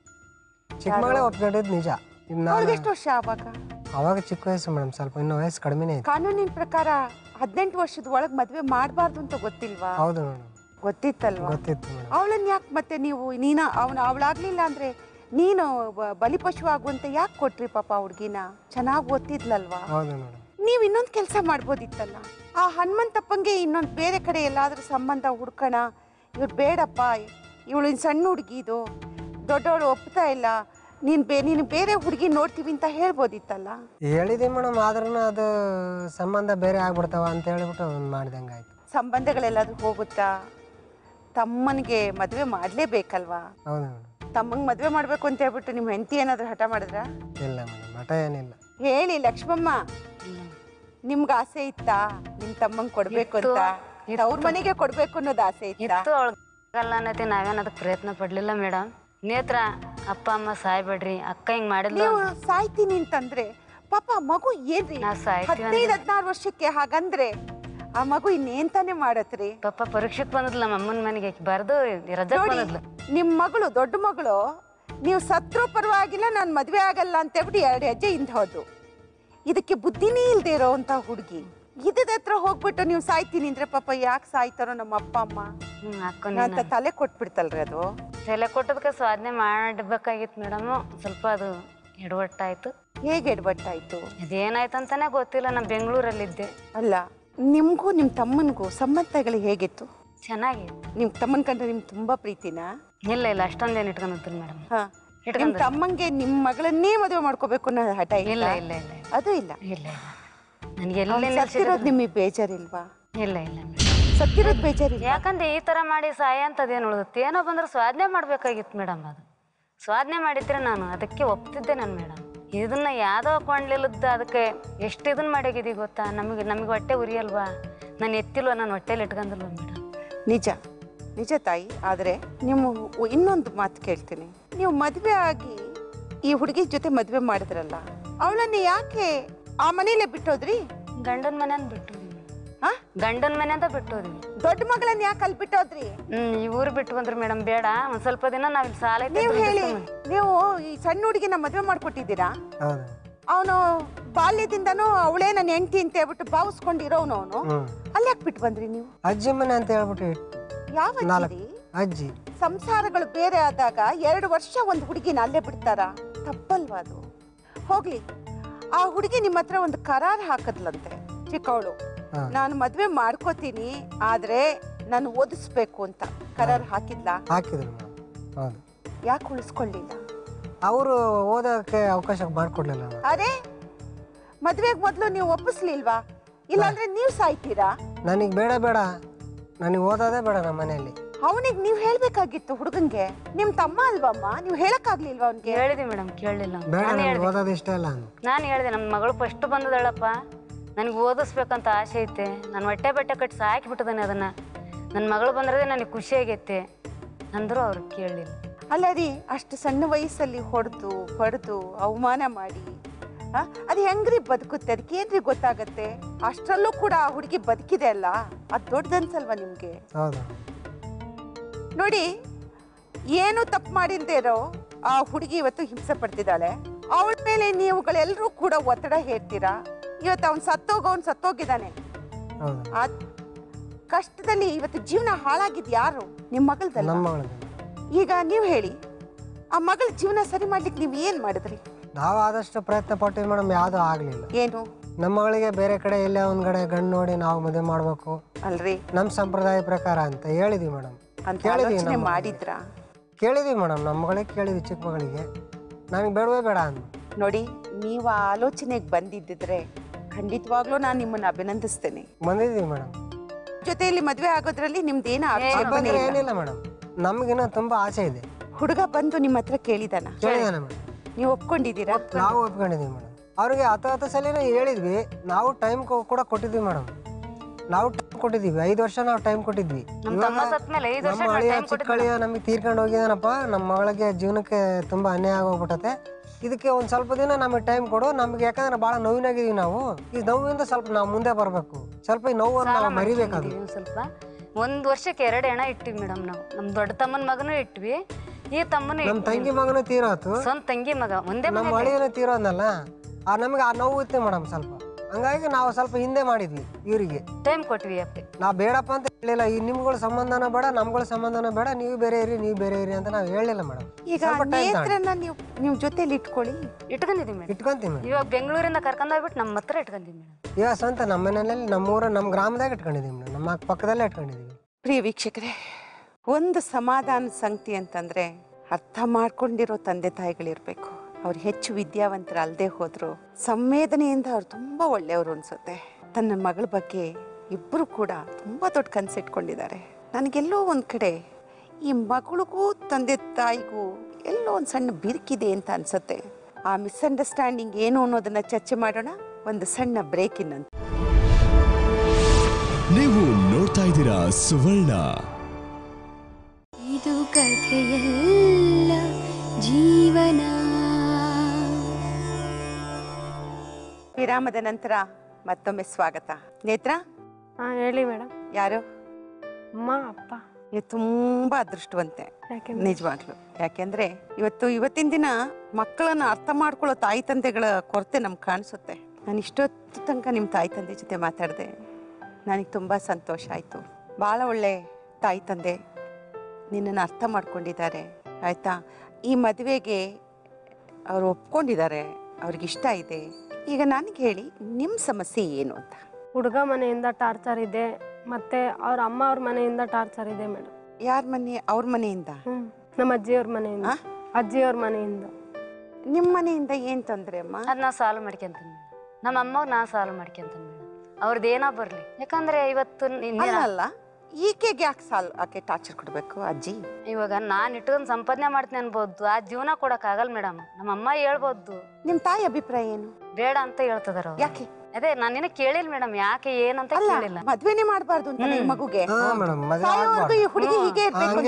ಚಿಕ್ಕ ಮಗಳೇ ಒಪ್ಕೊಂಡಿದ್ದು ನಿಜ. ಎಷ್ಟು ವರ್ಷ ಆವಾಗ? ಅವಾಗ ಚಿಕ್ಕ ವಯಸ್ಸು ಮೇಡಮ್, ಸ್ವಲ್ಪ ಇನ್ನೂ ವಯಸ್ಸು ಕಡಿಮೆನೇ ಇದೆ. ಕಾನೂನಿನ ಪ್ರಕಾರ 18 ವರ್ಷದ ಒಳಗೆ ಮದುವೆ ಮಾಡಬಾರ್ದು ಅಂತ ಗೊತ್ತಿಲ್ವಾ? ಹೌದು ಮೇಡಮ್. ಗೊತ್ತಿತ್ತಲ್ವಾ? ಗೊತ್ತಿತ್ತು ಮೇಡಮ್. ಅವಳನ್ನ ಯಾಕೆ ಮತ್ತೆ ನೀವು ಅವಳಾಗ್ಲಿಲ್ಲ ಅಂದ್ರೆ ನೀನು ಬಲಿಪಶು ಆಗುವಂತ ಯಾಕೆ ಕೊಟ್ರಿ? ಪಾಪ ಹುಡುಗಿನ ಚೆನ್ನಾಗಿ ಓದ್ತಿದ್ಲಲ್ವಾ? ಹೌದು ಮೇಡಮ್. ನೀವು ಇನ್ನೊಂದು ಕೆಲಸ ಮಾಡ್ಬೋದಿತ್ತಲ್ಲ. ಆ ಹನುಮಂತಪ್ಪಂಗೆ ಇನ್ನೊಂದು ಬೇರೆ ಕಡೆ ಎಲ್ಲಾದ್ರೂ ಸಂಬಂಧ ಹುಡ್ಕೋಣ, ಇವ್ರು ಬೇಡಪ್ಪ, ಇವಳು ಸಣ್ಣ ಹುಡುಗಿ, ಇದು ದೊಡ್ಡವಳು ಒಪ್ತಾ ಇಲ್ಲ, ನೀನು ಬೇರೆ ಹುಡುಗಿ ನೋಡ್ತೀವಿ ಅಂತ ಹೇಳ್ಬೋದಿತ್ತಲ್ಲ. ಹೇಳಿದೆ ಮೇಡಮ್, ಆದ್ರೂ ಅದು ಸಂಬಂಧ ಬೇರೆ ಆಗ್ಬಿಡ್ತಾವ ಅಂತ ಹೇಳ್ಬಿಟ್ಟು ಮಾಡ್ದಂಗೆ ಆಯ್ತು. ಸಂಬಂಧಗಳೆಲ್ಲಾದ್ರೂ ಹೋಗುತ್ತಾ? ತಮ್ಮನಿಗೆ ಮದುವೆ ಮಾಡ್ಲೇಬೇಕಲ್ವಾ? ಹೌದು ಮೇಡಮ್. ತಮ್ಮಂಗೆ ಮದುವೆ ಮಾಡ್ಬೇಕು ಅಂತ ಹೇಳ್ಬಿಟ್ಟು ನಿಮ್ಮ ಹೆಂಡತಿ ಏನಾದ್ರೂ ಹಠ ಮಾಡಿದ್ರ? ಇಲ್ಲ ಮೇಡಮ್, ಹಠ ಏನಿಲ್ಲ. ಹೇಳಿ ಲಕ್ಷ್ಮಮ್ಮ, ನಿಮ್ಗೆ ಆಸೆ ಇತ್ತಾ ನಿಮ್ ತಮ್ಮಂಗೆ ಕೊಡ್ಬೇಕು ಅಂತ? ಅವ್ರ ಮನೆಗೆ ಕೊಡ್ಬೇಕು ಅನ್ನೋದು ಆಸೆ ಇತ್ತಾ? ಅನ್ನತಿ ನಾವೇನು ಅದಕ್ಕೆ ಪ್ರಯತ್ನ ಪಡ್ಲಿಲ್ಲ ಮೇಡಮ್. ನೇತ್ರ ಅಪ್ಪ ಅಮ್ಮ ಸಾಯ್ಬೇಡ್ರಿ, ಅಕ್ಕ ಹಿಂಗ್ ಮಾಡಿದ್ಲು. ನೀವು ಸಾಯ್ತೀನಿ ಅಂತಂದ್ರೆ ಪಾಪ ಮಗು ಏನ್ರಿ 15-16 ವರ್ಷಕ್ಕೆ? ಹಾಗಂದ್ರೆ ಆ ಮಗು ಇನ್ನೇನ್ ತಾನೇ ಮಾಡತ್ರಿ? ಪಾಪ ಪರೀಕ್ಷೆಗೆ ಬಂದದ್ಲ ನಮ್ಮ ಅಮ್ಮನ ಮನೆಗೆ ಬರೆದು ರಜಾ ಬಂದದ್ಲು. ನಿಮ್ ಮಗಳು, ದೊಡ್ಡ ಮಗಳು, ನೀವು ಸತ್ರು ಪರವಾಗಿಲ್ಲ ನಾನು ಮದ್ವೆ ಆಗಲ್ಲ ಅಂತ ಹೇಳ್ಬಿಟ್ಟು 2 ಹೆಜ್ಜೆ ಹಿಂದೆ ಹೋದ್ರು. ಇದಕ್ಕೆ ಬುದ್ಧಿನೇ ಇಲ್ದೇ ಇರೋ ಅಂತ ಹುಡುಗಿ ಇದ್ದದ ಹತ್ರ ಹೋಗ್ಬಿಟ್ಟು ನೀವು ಸಾಯ್ತೀನಿ ಅಂದ್ರೆ ಪಾಪ ಯಾಕೆ ಸಾಯ್ತಾರೋ ನಮ್ಮ ಅಪ್ಪ ಅಮ್ಮ ಅಂತ ತಲೆ ಕೊಟ್ಬಿಡ್ತಲ್ರಿ. ಅದು ತಲೆ ಕೊಟ್ಟದಕ್ಕೆ ಸಾಧನೆ ಮಾಡಬೇಕಾಗಿತ್ತು ಮೇಡಮ್. ಸ್ವಲ್ಪ ಅದು ಎಡವಟ್ಟಾಯ್ತು. ಹೇಗೆ ಎಡವಟ್ಟಾಯ್ತು? ಅದೇನಾಯ್ತು ಅಂತಾನೆ ಗೊತ್ತಿಲ್ಲ. ನಾನು ಬೆಂಗಳೂರಲ್ಲಿದ್ದೆ. ಅಲ್ಲ, ನಿಮ್ಗೂ ನಿಮ್ ತಮ್ಮನ್ಗೂ ಸಂಬಂಧಗಳು ಹೇಗಿತ್ತು? ಚೆನ್ನಾಗಿತ್ತು. ನಿಮ್ ತಮ್ಮನ್ ಕಂಡ್ರೆ ನಿಮ್ಗೆ ತುಂಬಾ ಪ್ರೀತಿನಾ? ಇಲ್ಲ ಇಲ್ಲ, ಅಷ್ಟೊಂದೇನು ಇಟ್ಕೊಂಡಿರ್ತೀನಿ ಮೇಡಮ್. ನಿಮ್ ತಮ್ಮಂಗೆ ನಿಮ್ ಮಗಳನ್ನೇ ಮದುವೆ ಮಾಡ್ಕೋಬೇಕು ಅನ್ನೋ ಹಠ ಇಲ್ಲ? ಇಲ್ಲ ಇಲ್ಲ, ಅದು ಇಲ್ಲ. ಇಲ್ಲ ಇಲ್ಲ, ನನಗೆ ಸತ್ತಿರೋದು ನಿಮಗೆ ಬೇಜಾರಿಲ್ವಾ? ಇಲ್ಲ ಇಲ್ಲ, ಸತ್ತಿರೋದು ಬೇಜಾರಿಲ್ಲ. ಯಾಕಂದ್ರೆ ಈ ತರ ಮಾಡಿ ಸಾಯ ಅಂತದೇನು ಉಳಿದುತ್ತೆ? ಏನೋ ಬಂದ್ರೆ ಸ್ವಾಧನೆ ಮಾಡ್ಬೇಕಾಗಿತ್ತು ಮೇಡಮ್. ಅದು ಸ್ವಾಧನೆ ಮಾಡಿದ್ರೆ ನಾನು ಅದಕ್ಕೆ ಒಪ್ತಿದ್ದೆ ನಾನು ಮೇಡಮ್. ಇದನ್ನ ಯಾವ್ದೋ ಕೊಂಡ್ಲಿಲ್ಲದ ಅದಕ್ಕೆ ಎಷ್ಟು ಇದನ್ನ ಮಾಡೋಗಿದ್ದೀವಿ ಗೊತ್ತಾ? ನಮಗೆ ಹೊಟ್ಟೆ ಉರಿಯಲ್ವಾ? ನಾನು ಎತ್ತಿಲ್ವ, ನಾನು ಹೊಟ್ಟೆಲಿ ಇಟ್ಕೊಂಡಿಲ್ವ ಮೇಡಮ್? ನಿಜ ನಿಜ ತಾಯಿ. ಆದರೆ ನೀವು ಇನ್ನೊಂದು ಮಾತು ಕೇಳ್ತೀನಿ. ನೀವು ಮದುವೆ ಆಗಿ ಈ ಹುಡುಗಿ ಜೊತೆ ಮದುವೆ ಮಾಡಿದ್ರಲ್ಲ, ಅವಳನ್ನ ಯಾಕೆ ಆ ಮನೇಲೆ ಬಿಟ್ಟೋದ್ರಿ? ಗಂಡನ ಮನೆಯಿಂದ ಬಿಟ್ಟೋದ್ವಿ. ಗಂಡನ ಮನೆ ಅಂತ ಬಿಟ್ಟೋದ್ವಿ. ದೊಡ್ಡ ಮಗಳನ್ನ ಯಾಕೆ ಅಲ್ಲಿ ಬಿಟ್ಟೋದ್ರಿ? ಈ ಊರು ಬಿಟ್ಟು ಬಂದ್ರಿ ಮೇಡಮ್. ಬೇಡ, ಒಂದ್ ಸ್ವಲ್ಪ ದಿನ ನಾವಿಲ್ಲಿ ಸಾಲ. ನೀವು ಹೇಳಿ, ನೀವು ಈ ಸಣ್ಣ ಹುಡುಗಿನ ಮದುವೆ ಮಾಡ್ಕೊಟ್ಟಿದ್ದೀರಾ? ಅವನು ಬಾಲ್ಯದಿಂದನೂ ಅವಳೇ ನನ್ನ ಹೆಂಡತಿ ಅಂತ ಹೇಳ್ಬಿಟ್ಟು ಭಾವಿಸ್ಕೊಂಡಿರೋನು. ಅವನು ಅಲ್ಲಿ ಯಾಕೆ ಬಿಟ್ಟು ಬಂದ್ರಿ ನೀವು? ಅಜ್ಜಿ ಮನೆ ಅಂತ ಹೇಳ್ಬಿಟ್ಟು. ಯಾವ ಅಜ್ಜಿ? ಸಂಸಾರಗಳು ಬೇರೆ ಆದಾಗ 2 ವರ್ಷ ಒಂದು ಹುಡುಗಿನ ಅಲ್ಲೇ ಬಿಡ್ತಾರ? ತಪ್ಪಲ್ವಾ ಅದು? ಹೋಗ್ಲಿ, ಆ ಹುಡುಗಿ ನಿಮ್ಮ ಹತ್ರ ಒಂದು ಕರಾರ್ ಹಾಕದ್ಲಂತೆ, ಚಿಕ್ಕವಳು, ನಾನು ಮದ್ವೆ ಮಾಡ್ಕೋತೀನಿ ಆದ್ರೆ ನಾನು ಓದಿಸ್ಬೇಕು ಅಂತ. ಕರಾರ್ ಹಾಕಿದ್ಲಾ? ಹಾಕಿದ್ರು. ಹೌದು. ಯಾಕೆ ಉಳಿಸ್ಕೊಳ್ಳಿಲ್ಲ? ಅವರು ಓದೋಕೆ ಅವಕಾಶ ಮಾಡ್ಕೊಡ್ಲಿಲ್ಲ. ಅರೆ, ಮದ್ವೆಗೆ ಮೊದಲು ನೀವು ಒಪ್ಪಿಸ್ಲಿಲ್ವಾ? ಇಲ್ಲಾಂದ್ರೆ ನೀವು ಸಾಯ್ತೀರಾ? ನನಗೆ ಬೇಡ ಬೇಡ, ನನಗೆ ಓದೋದೇ ಬೇಡ ನಮ್ಮ ಮನೆಯಲ್ಲಿ. ಅವನಿಗೆ ನೀವು ಹೇಳ್ಬೇಕಾಗಿತ್ತು ಹುಡುಗನ್ಗೆ. ನಿಮ್ ತಮ್ಮ ಅಲ್ವಮ್ಮ, ನೀವು ಹೇಳಕ್ಕಾಗ್ಲಿಲ್ವಾ ಅವ್ನಿಗೆ? ಹೇಳಿದ್ವಿ ಮೇಡಮ್, ಕೇಳಲಿಲ್ಲ. ಬೇಡ, ಓದೋದು ಇಷ್ಟ ಇಲ್ಲ. ನಾನು ಹೇಳಿದೆ, ನಮ್ಮ ಮಗಳು ಫಸ್ಟ್ ಬಂದದಳಪ್ಪ, ನನಗೆ ಓದಿಸ್ಬೇಕಂತ ಆಸೆ ಐತೆ. ನಾನು ಹೊಟ್ಟೆ ಬಟ್ಟೆ ಕಟ್ಟಿ ಸಾಕಿಬಿಟ್ಟಿದ್ದಾನೆ ಅದನ್ನು. ನನ್ನ ಮಗಳು ಬಂದ್ರೆ ನನಗೆ ಖುಷಿ ಆಗೈತೆ ಅಂದರೂ ಅವ್ರು ಕೇಳಲಿಲ್ಲ. ಅಲ್ಲ ರೀ, ಅಷ್ಟು ಸಣ್ಣ ವಯಸ್ಸಲ್ಲಿ ಹೊಡೆದು ಬಡ್ದು ಅವಮಾನ ಮಾಡಿ ಅದು ಹೆಂಗ್ರಿ ಬದುಕುತ್ತೆ? ಅದಕ್ಕೆ ಏನ್ರಿ ಗೊತ್ತಾಗತ್ತೆ? ಅಷ್ಟರಲ್ಲೂ ಕೂಡ ಆ ಹುಡುಗಿ ಬದುಕಿದೆ ಅಲ್ಲ, ಅದು ದೊಡ್ಡದನ್ಸಲ್ವಾ ನಿಮ್ಗೆ? ಹೌದು. ನೋಡಿ, ಏನು ತಪ್ಪು ಮಾಡಿಲ್ದೇ ಇರೋ ಆ ಹುಡುಗಿ ಇವತ್ತು ಹಿಂಸೆ ಪಡ್ತಿದ್ದಾಳೆ. ಅವಳ ಮೇಲೆ ನೀವುಗಳೆಲ್ಲರೂ ಕೂಡ ಒತ್ತಡ ಹೇರ್ತೀರಾ. ಇವತ್ತು ಅವ್ನು ಸತ್ತೋಗಿದ್ದಾನೆ. ಆ ಕಷ್ಟದಲ್ಲಿ ಇವತ್ತು ಜೀವನ ಹಾಳಾಗಿದ್ ಯಾರು? ನಿಮ್ಮ ಮಗಳದಲ್ಲ. ಈಗ ನೀವು ಹೇಳಿ, ಆ ಮಗಳ ಜೀವನ ಸರಿ ಮಾಡ್ಲಿಕ್ಕೆ ನೀವು ಏನ್ ಮಾಡಿದ್ರಿ? ನಾವು ಆದಷ್ಟು ಪ್ರಯತ್ನ ಪಟ್ಟಿವಿ ಮೇಡಮ್, ಯಾವ್ದು ಆಗ್ಲಿಲ್ಲ. ಏನು? ನಮ್ಮ ಮಗಳಿಗೆ ಬೇರೆ ಕಡೆ ಎಲ್ಲೇ ಒಂದ್ ಕಡೆ ಗಂಡು ನೋಡಿ ನಾವು ಮದುವೆ ಮಾಡ್ಬೇಕು ಅಲ್ರಿ, ನಮ್ ಸಂಪ್ರದಾಯ ಪ್ರಕಾರ ಅಂತ ಹೇಳಿದ್ವಿ ಮೇಡಮ್. ಕೇಳಿದ್ವಿ ಮೇಡಮ್, ನಮ್ಮ ಮಗಳಿಗೆ ಕೇಳಿದ್ವಿ, ಚಿಕ್ಕ ಮಗಳಿಗೆ. ನಮಗೆ ಬೇಡವೇ ಬೇಡ ಅಂದ್. ನೋಡಿ, ನೀವು ಆ ಆಲೋಚನೆಗೆ ಬಂದಿದ್ದಿದ್ರೆ ಖಂಡಿತವಾಗ್ಲೂ ನಾನು ನಿಮ್ಮನ್ನ ಅಭಿನಂದಿಸ್ತೇನೆ. ಬಂದಿದ್ವಿ ಮೇಡಮ್. ಜೊತೆಯಲ್ಲಿ ಮದ್ವೆ ಆಗೋದ್ರಲ್ಲಿ ನಿಮ್ದೇನ ಏನಿಲ್ಲ ಮೇಡಮ್, ನಮ್ಗಿನ್ನ ತುಂಬಾ ಆಸೆ ಇದೆ. ಹುಡುಗ ಬಂದು ನಿಮ್ಮ ಹತ್ರ ಕೇಳಿದಾನ? ಕೇಳಿದಾನೆ ಮೇಡಮ್. ನೀವು ಒಪ್ಕೊಂಡಿದ್ದೀರಾ? ನಾವು ಒಪ್ಕೊಂಡಿದೀವಿ ಮೇಡಮ್. ಅವ್ರಿಗೆ 10 ಸಲ ಹೇಳಿದ್ವಿ. ನಾವು ಟೈಮ್ ಕೂಡ ಕೊಟ್ಟಿದ್ವಿ ಮೇಡಮ್. ನಾವು ಟೈಮ್ ಕೊಟ್ಟಿದ್ವಿ, 5 ವರ್ಷ ನಾವು ಟೈಮ್ ಕೊಟ್ಟಿದ್ವಿ. ನಮ್ಮ ಅಳಿಯ ಚಿಕ್ಕ ಅಳಿಯ ನಮಗೆ ತೀರ್ಕೊಂಡು ಹೋಗಿದಾನಪ್ಪ. ನಮ್ಮ ಮಗಳಿಗೆ ಜೀವನಕ್ಕೆ ತುಂಬಾ ಅನ್ಯಾಯ ಆಗೋಗ್ಬಿಟ್ಟತೆ. ಇದಕ್ಕೆ ಒಂದ್ ಸ್ವಲ್ಪ ದಿನ ನಮಗೆ ಟೈಮ್ ಕೊಡು. ನಮ್ಗೆ ಯಾಕಂದ್ರೆ ಬಹಳ ನೋವಿನಾಗಿದೀವಿ ನಾವು. ಈ ನೋವಿಂದ ಸ್ವಲ್ಪ ನಾವು ಮುಂದೆ ಬರ್ಬೇಕು. ಸ್ವಲ್ಪ ಈ ನೋವನ್ನು ನಾವು ಮರಿಬೇಕಾದ್ವಿ. ಸ್ವಲ್ಪ 1 ವರ್ಷಕ್ಕೆ 2 ಹೆಣ ಇಟ್ಟಿವಿ ಮೇಡಮ್. ನಾವು ನಮ್ಮ ದೊಡ್ಡ ತಮ್ಮನ ಮಗನೂ ಇಟ್ವಿ, ಈ ತಮ್ಮನ ನಮ್ಮ ತಂಗಿ ಮಗನೂ ತೀರೋತು. ಸ್ವಂತ ತಂಗಿ ಮಗ ಒಂದೇ ನಮ್ಮ ಅಳಿಯನೂ ತೀರೋದ್ನಲ್ಲ, ನಮಗೆ ಆ ನೋವು ಇತ್ತು ಮೇಡಮ್ ಸ್ವಲ್ಪ. ಹಂಗಾಗಿ ನಾವು ಸ್ವಲ್ಪ ಹಿಂದೆ ಮಾಡಿದ್ವಿ. ಇವರಿಗೆ ಟೈಮ್ ಕೊಟ್ವಿ ಅಪ್ಪೆ. ನಾವು ಬೇಡಪ್ಪ ಅಂತ ಹೇಳಿಲ್ಲ. ಈ ನಿಮ್ಗಳ ಸಂಬಂಧನ ಬೇಡ, ನಮ್ಗಳ ಸಂಬಂಧನ ಬೇಡ, ನೀವು ಬೇರೆ ಇರಿ, ನೀವು ಬೇರೆ ಇರಿ ಅಂತ ನಾವು ಹೇಳಿಲ್ಲ ಮೇಡಮ್. ಈಗ ನೀವು ಜೊತೆಲಿ ಇಟ್ಕೊಂಡಿದೀವಿ ಮೇಡಮ್. ಇಟ್ಕೊಂತೀವಿ. ಇವಾಗ ಬೆಂಗಳೂರಿಂದ ಕರ್ಕೊಂಡೋಗ್ಬಿಟ್ಟು ನಮ್ಮ ಹತ್ರ ಇಟ್ಕೊಂತೀವಿ ಮೇಡಮ್. ಇವಾಗ ಸ್ವಂತ ನಮ್ಮ ಮನೆಯಲ್ಲಿ ನಮ್ಮೂರ ನಮ್ಮ ಗ್ರಾಮದಾಗ ಇಟ್ಕೊಂಡಿದೀವಿ ಮೇಡಮ್. ನಮ್ಮ ಪಕ್ಕದಲ್ಲೇ ಇಟ್ಕೊಂಡಿದೀವಿ. ಪ್ರಿಯ ವೀಕ್ಷಕರೇ, ಒಂದು ಸಮಾಧಾನ ಸಂಗತಿ ಅಂತಂದ್ರೆ ಅರ್ಥ ಮಾಡ್ಕೊಂಡಿರೋ ತಂದೆ ತಾಯಿಗಳಿರ್ಬೇಕು. ಅವ್ರು ಹೆಚ್ಚು ವಿದ್ಯಾವಂತರ ಅಲ್ಲದೆ ಹೋದ್ರು ಸಂವೇದನೆಯಿಂದ ಅವ್ರು ತುಂಬಾ ಒಳ್ಳೆಯವರು ಅನ್ಸುತ್ತೆ. ತನ್ನ ಮಗಳ ಬಗ್ಗೆ ಇಬ್ಬರು ಕೂಡ ತುಂಬಾ ದೊಡ್ಡ ಕನಸಿಟ್ಕೊಂಡಿದ್ದಾರೆ. ನನಗೆಲ್ಲೋ ಒಂದ್ ಕಡೆ ಈ ಮಗಳಿಗೂ ತಂದೆ ತಾಯಿಗೂ ಎಲ್ಲೋ ಒಂದು ಸಣ್ಣ ಬಿರುಕಿದೆ ಅಂತ ಅನ್ಸುತ್ತೆ. ಆ ಮಿಸ್ಅಂಡರ್ಸ್ಟ್ಯಾಂಡಿಂಗ್ ಏನು ಅನ್ನೋದನ್ನ ಚರ್ಚೆ ಮಾಡೋಣ. ಒಂದು ಸಣ್ಣ ಬ್ರೇಕ್ ಇನ್ನಂತ. ನೀವು ನೋಡ್ತಾ ಇದ್ದೀರಾ ಸುವರ್ಣ. ಇದು ಕಥೆಯಲ್ಲ ಜೀವನ. ವಿರಾಮದ ನಂತರ ಮತ್ತೊಮ್ಮೆ ಸ್ವಾಗತ. ನೇತ್ರ, ಹೇಳಿ ಮೇಡಮ್. ಯಾರು? ಅಮ್ಮ, ಅಪ್ಪ. ನೀವು ತುಂಬಾ ಅದೃಷ್ಟವಂತೆ ನಿಜವಾಗ್ಲು. ಯಾಕೆಂದ್ರೆ ಇವತ್ತಿನ ದಿನ ಮಕ್ಕಳನ್ನ ಅರ್ಥ ಮಾಡ್ಕೊಳ್ಳೋ ತಾಯಿ ತಂದೆಗಳ ಕೊರತೆ ನಮ್ಗೆ ಕಾಣಿಸುತ್ತೆ. ನಾನು ಇಷ್ಟೊತ್ತು ತನಕ ನಿಮ್ಮ ತಾಯಿ ತಂದೆ ಜೊತೆ ಮಾತಾಡಿದೆ, ನನಗೆ ತುಂಬಾ ಸಂತೋಷ ಆಯ್ತು. ಬಹಳ ಒಳ್ಳೆ ತಾಯಿ ತಂದೆ ನಿನ್ನನ್ನು ಅರ್ಥ ಮಾಡ್ಕೊಂಡಿದ್ದಾರೆ. ಆಯ್ತಾ? ಈ ಮದುವೆಗೆ ಅವರು ಒಪ್ಕೊಂಡಿದ್ದಾರೆ, ಅವ್ರಿಗಿಷ್ಟ ಇದೆ. ಈಗ ನನಗೆ ಹೇಳಿ, ನಿಮ್ಮ ಸಮಸ್ಯೆ ಏನು ಅಂತ. ಹುಡುಗ ಮನೆಯಿಂದ ಟಾರ್ಚರ್ ಇದೆ, ಮತ್ತೆ ಅವ್ರ ಅಮ್ಮ ಅವ್ರ ಮನೆಯಿಂದ ಟಾರ್ಚರ್ ಇದೆ ಮೇಡಮ್. ಯಾರ ಮನೆ? ಅವ್ರ ಮನೆಯಿಂದ? ನಮ್ಮ ಅಜ್ಜಿಯವ್ರ ಮನೆಯಿಂದ. ಅಜ್ಜಿಯವ್ರ ಮನೆಯಿಂದ. ನಿಮ್ಮ ಮನೆಯಿಂದ ಏನ್ ತೊಂದ್ರೆ ಅಮ್ಮ? ಅದ್ ನಾ ಸಾಲ್ವ್ ಮಾಡ್ಕೊಂತೀನಿ. ನಮ್ಮ ಅಮ್ಮಗ್ ನಾ ಸಾಲ್ವ್ ಮಾಡ್ಕೊಂತೀನಿ ಮೇಡಮ್. ಅವ್ರದ್ದು ಏನೋ ಬರ್ಲಿ. ಯಾಕಂದ್ರೆ ಇವತ್ತು ಅಲ್ಲ, ಈಕೆಗೆ ಯಾಕೆ ಆಕೆ ಟಾರ್ಚರ್ ಕೊಡ್ಬೇಕು ಅಜ್ಜಿ? ಇವಾಗ ನಾನು ಇಟ್ಕೊಂಡು ಸಂಪಾದನೆ ಮಾಡ್ತೀನಿ ಅನ್ಬೋದು, ಆ ಜೀವನ ಕೊಡಕ್ ಆಗಲ್ಲ ಮೇಡಮ್. ನಮ್ಮ ಅಮ್ಮ ಹೇಳ್ಬೋದು. ನಿಮ್ ತಾಯಿ ಅಭಿಪ್ರಾಯ ಏನು? ಬೇಡ ಅಂತ ಹೇಳ್ತದಾರ. ಯಾಕೆ? ಅದೇ ನಾನು ನಿನ್ನ ಕೇಳಿಲ್ಲ ಮೇಡಮ್, ಯಾಕೆ ಏನಂತ ಕೇಳಿಲ್ಲ. ಮದ್ವೆನೇ ಮಾಡಬಾರ್ದು ಅಂತ ಮಗುಗೆ ಹುಡುಗಿ ಹೀಗೆ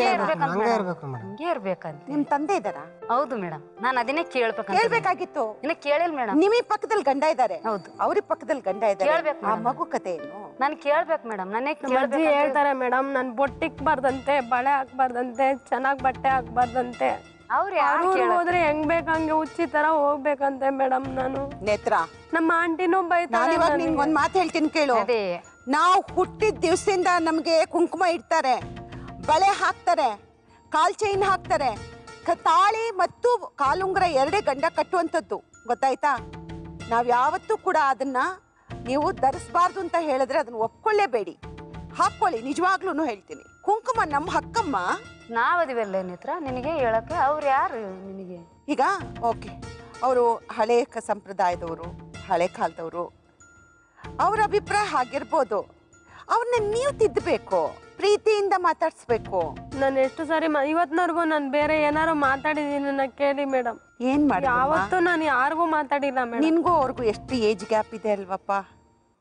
ಇರ್ಬೇಕಂತ ನಿಮ್ ತಂದೆ ಇದಾರ? ಹೌದು ಮೇಡಮ್, ನಾನು ಅದನ್ನೇ ಕೇಳ್ಬೇಕಾಗಿತ್ತು. ನಿನ್ನ ಕೇಳಿಲ್ಲ ಮೇಡಮ್. ನಿಮಗೆ ಪಕ್ಕದಲ್ಲಿ ಗಂಡ ಇದ್ದಾರೆ. ಹೌದು, ಅವ್ರಿಗೆ ಪಕ್ಕದಲ್ಲಿ ಗಂಡ ಇದ್ದಾರೆ. ಆ ಮಗು ಕತೆ ಏನು? ನಾನು ಕೇಳ್ಬೇಕು ಮೇಡಮ್. ಅಜ್ಜಿ ಹೇಳ್ತಾರೆ ಮೇಡಮ್, ನನ್ ಬೊಟ್ಟಿಕ್ಬಾರ್ದಂತೆ, ಬಳೆ ಹಾಕ್ಬಾರ್ದಂತೆ, ಚೆನ್ನಾಗ್ ಬಟ್ಟೆ ಹಾಕ್ಬಾರ್ದಂತೆ. ಹೋದ್ರೆ ಹೆಂಗ್ ಬೇಕಂಗೆ ಹುಚ್ಚಿ ತರ ಹೋಗ್ಬೇಕಂತೆ ಮೇಡಮ್. ನಾನು ನೇತ್ರ, ನಮ್ಮ ಆಂಟಿನೂ ಬೈತಾರೆ. ನಿಂಗೊಂದ್ ಮಾತು ಹೇಳ್ತೀನಿ ಕೇಳು. ನಾವು ಹುಟ್ಟಿದ ದಿವಸದಿಂದ ನಮ್ಗೆ ಕುಂಕುಮ ಇಡ್ತಾರೆ, ಬಳೆ ಹಾಕ್ತಾರೆ, ಕಾಲ್ ಚೈನ್ ಹಾಕ್ತಾರೆ, ತಾಳಿ ಮತ್ತು ಕಾಲುಂಗ್ರ ಎರಡೇ ಗಂಡ ಕಟ್ಟುವಂಥದ್ದು. ಗೊತ್ತಾಯ್ತಾ? ನಾವ್ ಯಾವತ್ತೂ ಕೂಡ ಅದನ್ನ ನೀವು ಧರಿಸಬಾರ್ದು ಅಂತ ಹೇಳಿದ್ರೆ ಅದನ್ನ ಒಪ್ಕೊಳ್ಳೇಬೇಡಿ, ಹಾಕೊಳ್ಳಿ. ನಿಜವಾಗ್ಲೂ ಹೇಳ್ತೀನಿ, ಕುಂಕುಮ ನಮ್ಮ ಹಕ್ಕಮ್ಮ. ನಾವದಿವೆಲ್ಲ ನೇತ್ರ, ನಿನಗೆ ಹೇಳಕ್ಕೆ ಅವ್ರು ಯಾರು ನಿನಗೆ? ಈಗ ಓಕೆ, ಅವರು ಹಳೆ ಸಂಪ್ರದಾಯದವರು, ಹಳೆ ಕಾಲದವರು, ಅವ್ರ ಅಭಿಪ್ರಾಯ ಹಾಗಿರ್ಬೋದು. ಅವ್ರನ್ನ ನೀವು ತಿದ್ದಬೇಕು, ಪ್ರೀತಿಯಿಂದ ಮಾತಾಡ್ಸ್ಬೇಕು. ನಾನು ಎಷ್ಟು ಸಾರಿ ಇವತ್ತಿನವರೆಗೂ ನಾನು ಬೇರೆ ಏನಾರು ಮಾತಾಡಿದೀನಿ ಕೇಳಿ ಮೇಡಮ್. ಏನ್ ಮಾಡಿ? ಯಾವತ್ತೂ ನಾನು ಯಾರಿಗೂ ಮಾತಾಡಿಲ್ಲ ಮೇಡಮ್. ನಿನ್ಗೂ ಅವ್ರಿಗೂ ಎಷ್ಟು ಏಜ್ ಗ್ಯಾಪ್ ಇದೆ ಅಲ್ವಪ್ಪ?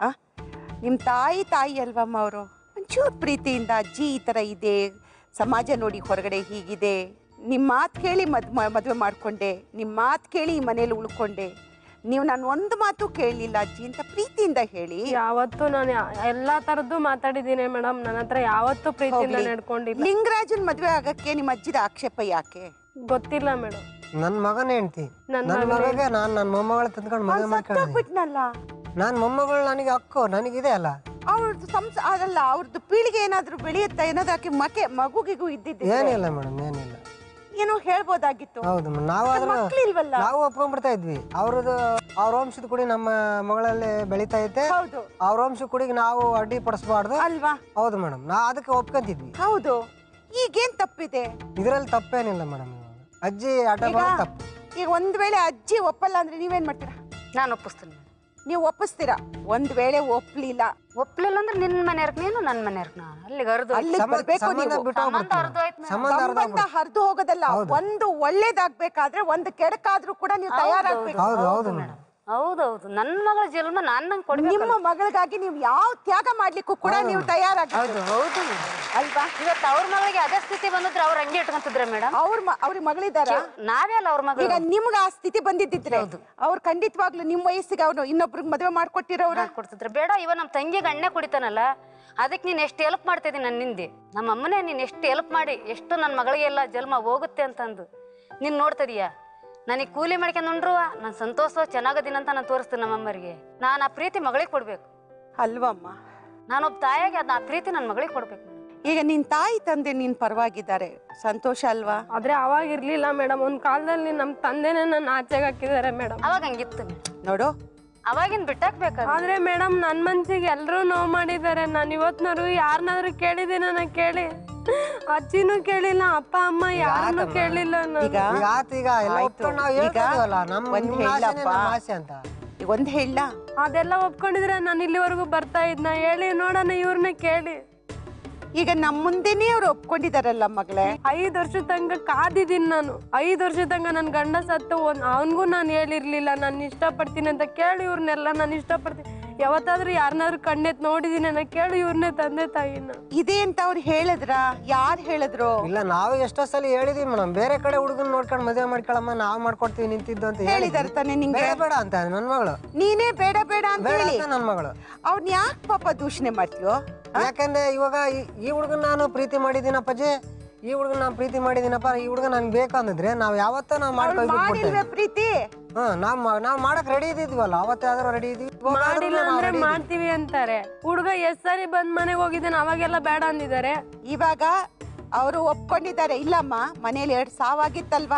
ನಿಮ್ಮ ತಾಯಿ ಅಲ್ವಮ್ಮ ಅವರು. ಒಂಚೂರು ಪ್ರೀತಿಯಿಂದ ಅಜ್ಜಿ ಈ ಥರ ಇದೆ, ಸಮಾಜ ನೋಡಿ ಹೊರಗಡೆ ಹೀಗಿದೆ, ನಿಮ್ಮ ಮಾತು ಕೇಳಿ ಮದುವೆ ಮಾಡಿಕೊಂಡೆ, ನಿಮ್ಮ ಮಾತು ಕೇಳಿ ಈ ಮನೇಲಿ ಉಳ್ಕೊಂಡೆ, ನೀವು ನಾನು ಒಂದು ಮಾತು ಕೇಳಲಿಲ್ಲ ಅಜ್ಜಿ ಅಂತ ಪ್ರೀತಿಯಿಂದ ಹೇಳಿ. ಯಾವತ್ತು ನಾನು ಎಲ್ಲಾ ತರದ್ದು ಮಾತಾಡಿದ್ದೀನಿ ಮೇಡಮ್, ನನ್ನ ಹತ್ರ ಯಾವತ್ತು ಪ್ರೀತಿಯಿಂದ ನಡ್ಕೊಂಡಿಲ್ಲ. ಲಿಂಗರಾಜನ್ ಮದುವೆ ಆಗಕ್ಕೆ ನಿಮ್ಮ ಅಜ್ಜಿದ ಆಕ್ಷೇಪ ಯಾಕೆ ಗೊತ್ತಿಲ್ಲ ಮೇಡಮ್. ನನ್ನ ಮಗನ ಹೆಂಡ್ತಿ, ನನ್ನ ಮಗಗೆ ನನ್ನ ಮೊಮ್ಮಗಳ ತಂದ್ಕೊಂಡು ಮದುವೆ ಮಾಡ್ಕೊಂಡ್ಬಿಟ್ನಲ್ಲ. ನನ್ನ ಮೊಮ್ಮಗಳು ನನಗೆ ಅಕ್ಕೋ ನನಗಿದೆ ಅಲ್ಲ. ಅವ್ರದ್ದು ಅದಲ್ಲ, ಅವ್ರದ್ದು ಪೀಳಿಗೆ ಏನಾದ್ರು ಬೆಳೆಯುತ್ತಾ ಏನಾದ್ರು ಮಗುಗಿಗೂ ಇದ್ದಿದ್ದೆ ಏನಿಲ್ಲ ಮೇಡಮ್, ಏನಿಲ್ಲ. ಏನೋ ಹೇಳ್ಬೋದಾಗಿತ್ತು. ಹೌದು, ನಾವು ಒಪ್ಕೊಂಡ್ಬಿಡ್ತಾ ಇದ್ವಿ. ಅವ್ರ ವಂಶದ ಕುಡಿ ನಮ್ಮ ಮಗಳಲ್ಲಿ ಬೆಳೀತಾ ಐತೆ, ಅವ್ರ ವಂಶದ ಕುಡಿಗೆ ನಾವು ಅಡ್ಡಿ ಪಡಿಸಬಾರ್ದು ಅಲ್ವಾ? ಹೌದು ಮೇಡಮ್, ನಾ ಅದಕ್ಕೆ ಒಪ್ಕೊಂತಿದ್ವಿ. ಹೌದು, ಈಗೇನ್ ತಪ್ಪಿದೆ ಇದ್ರಲ್ಲಿ ತಪ್ಪೇನಿಲ್ಲ ಮೇಡಮ್. ಅಜ್ಜಿ ಆಟ ತಪ್ಪು. ಈಗ ಒಂದ್ ವೇಳೆ ಅಜ್ಜಿ ಒಪ್ಪಲ್ಲ ಅಂದ್ರೆ ನೀವೇನ್ ಮಾಡ್ತೀರಾ? ನಾನು ಒಪ್ಪಿಸ್ತೀನಿ. ನೀವು ಒಪ್ಪಿಸ್ತೀರಾ? ಒಂದ್ ವೇಳೆ ಒಪ್ಲಿಲ್ಲ ಅಂದ್ರೆ ನಿನ್ ಮನೆಯವ್ರ ನೀನು, ನನ್ನ ಮನೆಯವ್ರ ನಾನು, ಅಲ್ಲಿಗೆ ಸಂಬಂಧ ಹರಿದು ಹೋಗೋದಲ್ಲ. ಒಂದು ಒಳ್ಳೇದಾಗ್ಬೇಕಾದ್ರೆ ಒಂದು ಕೆಡಕಾದ್ರೂ ಕೂಡ ನೀವು ತಯಾರಾಗ್ಬೇಕು. ಹೌದೌದು, ನನ್ನ ಮಗಳ ಜನ್ಮ ನಾನು ಕೊಡ್ಬೇಕು. ನಿಮ್ಮ ಮಗಳಿಗಾಗಿ ನೀವು ಯಾವ ತ್ಯಾಗ ಮಾಡ್ಲಿಕ್ಕೂ ಕೂಡ ನೀವು ತಯಾರಾಗ್ಬೇಕು. ಹೌದು ಅಲ್ವಾ? ಇವತ್ತು ಅವ್ರ ಮಗಳಿಗೆ ಅದೇ ಸ್ಥಿತಿ ಬಂದಿದ್ರೆ ಅವ್ರ ಹಂಗೆ ಇಟ್ಕೊಂತಿದ್ರೆ ಮೇಡಮ್. ಅವ್ರಿಗೆ ಮಗಳಿದಾರ, ನಾವೇ ಅಲ್ಲ ಅವ್ರ ಮಗಳು. ಈಗ ನಿಮ್ಗೆ ಆ ಸ್ಥಿತಿ ಬಂದಿದ್ದಿದ್ರೆ ಅವ್ರು ಖಂಡಿತವಾಗ್ಲು ನಿಮ್ಮ ವಯಸ್ಸಿಗೆ ಅವ್ರು ಇನ್ನೊಬ್ರಿಗೆ ಮದುವೆ ಮಾಡ್ಕೊಟ್ಟಿರೋರು ಕೊಡ್ತಿದ್ರೆ. ಬೇಡ, ಇವ ನಮ್ಮ ತಂಗಿಗೆ ಅಣ್ಣೆ ಕುಡಿತಾನಲ್ಲ, ಅದಕ್ಕೆ ನೀನ್ ಎಷ್ಟು ಹೆಲ್ಪ್ ಮಾಡ್ತಿದ್ದೀನಿ ನನ್ನ ನಿಂದೆ. ನಮ್ಮ ಅಮ್ಮನೇ ನೀನ್ ಎಷ್ಟು ಹೆಲ್ಪ್ ಮಾಡಿ ಎಷ್ಟು ನನ್ನ ಮಗಳಿಗೆಲ್ಲ ಜನ್ಮ ಹೋಗುತ್ತೆ ಅಂತಂದು ನೀನ್ ನೋಡ್ತದೀಯ. ನನಗೆ ಕೂಲಿ ಮಾಡ್ಕೊಂಡ್ರು ನಾನು ಸಂತೋಷ ಚೆನ್ನಾಗದಿನ ಅಂತ ನಾನು ತೋರಿಸ್ತೀನಿ ನಮ್ಮಮ್ಮರಿಗೆ. ನಾನು ಆ ಪ್ರೀತಿ ಮಗಳಿಗೆ ಕೊಡ್ಬೇಕು ಅಲ್ವಮ್ಮ? ನಾನೊಬ್ಬ ತಾಯಿಯಾಗಿ ಅದನ್ನ ಆ ಪ್ರೀತಿ ನನ್ನ ಮಗಳಿಗೆ ಕೊಡ್ಬೇಕು. ಈಗ ನಿನ್ ತಾಯಿ ತಂದೆ ನೀನ್ ಪರವಾಗಿದ್ದಾರೆ, ಸಂತೋಷ ಅಲ್ವಾ? ಆದ್ರೆ ಅವಾಗ ಇರ್ಲಿಲ್ಲ ಮೇಡಮ್. ಒಂದ್ ಕಾಲದಲ್ಲಿ ನಮ್ ತಂದೆನೇ ನನ್ನ ಆಚೆಗೆ ಹಾಕಿದ್ದಾರೆ ಮೇಡಮ್. ಅವಾಗ ಹಂಗಿತ್ತು ನೋಡು, ಅವಾಗಿನ್ ಬಿಟ್ಟಾಕ್ಬೇಕು. ಆದ್ರೆ ಮೇಡಮ್ ನನ್ ಮನ್ಸಿಗೆ ಎಲ್ರು ನೋವು ಮಾಡಿದ್ದಾರೆ. ನಾನು ಇವತ್ನಾರು ಯಾರನ್ನಾದ್ರು ಕೇಳಿದ್ದೀನಿ, ನಾನು ಕೇಳಿ ಅಜ್ಜಿನೂ ಕೇಳಿಲ್ಲ, ಅಪ್ಪ ಅಮ್ಮ ಯಾರನ್ನೂ ಕೇಳಿಲ್ಲ. ಒಂದ್ ಹೇಳ, ಅದೆಲ್ಲ ಒಪ್ಕೊಂಡಿದ್ರೆ ನಾನು ಇಲ್ಲಿವರೆಗೂ ಬರ್ತಾ ಇದ್ನ. ಹೇಳಿ ನೋಡೋಣ ಇವ್ರನ್ನ ಕೇಳಿ. ಈಗ ನಮ್ ಮುಂದೆನೇ ಅವ್ರು ಒಪ್ಕೊಂಡಿದಾರಲ್ಲ ಮಗಳೇ. 5 ವರ್ಷ ತನಕ ಕಾದಿದ್ದೀನಿ ನಾನು. 5 ವರ್ಷ ತನಕ ನನ್ ಗಂಡ ಸತ್ತು ಅವನ್ಗೂ ನಾನು ಹೇಳಿರ್ಲಿಲ್ಲ ನಾನು ಇಷ್ಟಪಡ್ತೀನಿ ಅಂತ. ಕೇಳಿ ಇವ್ರನ್ನೆಲ್ಲ ನಾನು ಇಷ್ಟಪಡ್ತೀನಿ. ಯಾವತ್ತಾದ್ರೂ ಯಾರನ್ನಾದ್ರೂ ಕಣ್ಣೆತ್ ನೋಡಿದೀನಿ ನಾ ಕೇಳಿ ಇವ್ರನ್ನೇ ತಂದೆ ತಾಯಿನ. ಇದೆ ಅಂತ ಅವ್ರು ಹೇಳಿದ್ರ? ಯಾರು ಹೇಳಿದ್ರು? ಇಲ್ಲ, ನಾವು ಎಷ್ಟೋ ಸಲ ಹೇಳಿದೀವಿ ಮೇಡಮ್, ಬೇರೆ ಕಡೆ ಹುಡುಗನ್ ನೋಡ್ಕೊಂಡು ಮದುವೆ ಮಾಡ್ಕೊಳಮ್ಮ, ನಾವ್ ಮಾಡ್ಕೊಡ್ತೀವಿ ನಿಂತಿದ್ದು ಅಂತ ಹೇಳಿದಾರೆ ತಾನೆ ನಿಂಗೆ? ಬೇಡ ಅಂತ ನನ್ ಮಗಳು. ನೀನೇ ಬೇಡ ಬೇಡ ಅಂತ ಹೇಳಿ ನನ್ ಮಗಳು. ಅವ್ನ ಯಾಕೆ ಪಾಪ ದೂಷಣೆ ಮಾಡ್ತೀಯೋ? ಯಾಕಂದ್ರೆ ಇವಾಗ ಈ ಹುಡುಗನ್ ನಾನು ಪ್ರೀತಿ ಮಾಡಿದ್ದೀನಪ್ಪಾಜಿ, ಈ ಹುಡುಗನ್ ನಾನು ಪ್ರೀತಿ ಮಾಡಿದ್ದೀನಪ್ಪ, ಈ ಹುಡುಗ ನನ್ಗೆ ಬೇಕು ಅಂದಿದ್ರೆ ನಾವ್ ಯಾವತ್ತೂ ನಾವು ಮಾಡಿಲ್ವೇ ಪ್ರೀತಿ? ನಾವ್ ಮಾಡಕ್ ರೆಡಿ ಇದ್ದಿದ್ವಲ್ಲ, ಅವತ್ತಾದ್ರೂ ರೆಡಿ ಇದೀವಿ. ಮಾಡಿಲ್ಲ ಅಂದ್ರೆ ಮಾಡ್ತೀವಿ ಅಂತಾರೆ. ಹುಡುಗ ಎಷ್ಟ್ ಸಾರಿ ಬಂದ್ ಮನೆಗೆ ಹೋಗಿದ್ದಾನೆ, ಅವಾಗೆಲ್ಲ ಬೇಡ ಅಂದಿದ್ದಾರೆ. ಇವಾಗ ಅವರು ಒಪ್ಕೊಂಡಿದ್ದಾರೆ. ಇಲ್ಲಮ್ಮ, ಮನೇಲಿ 2 ಸಾವಾಗಿತ್ತಲ್ವಾ?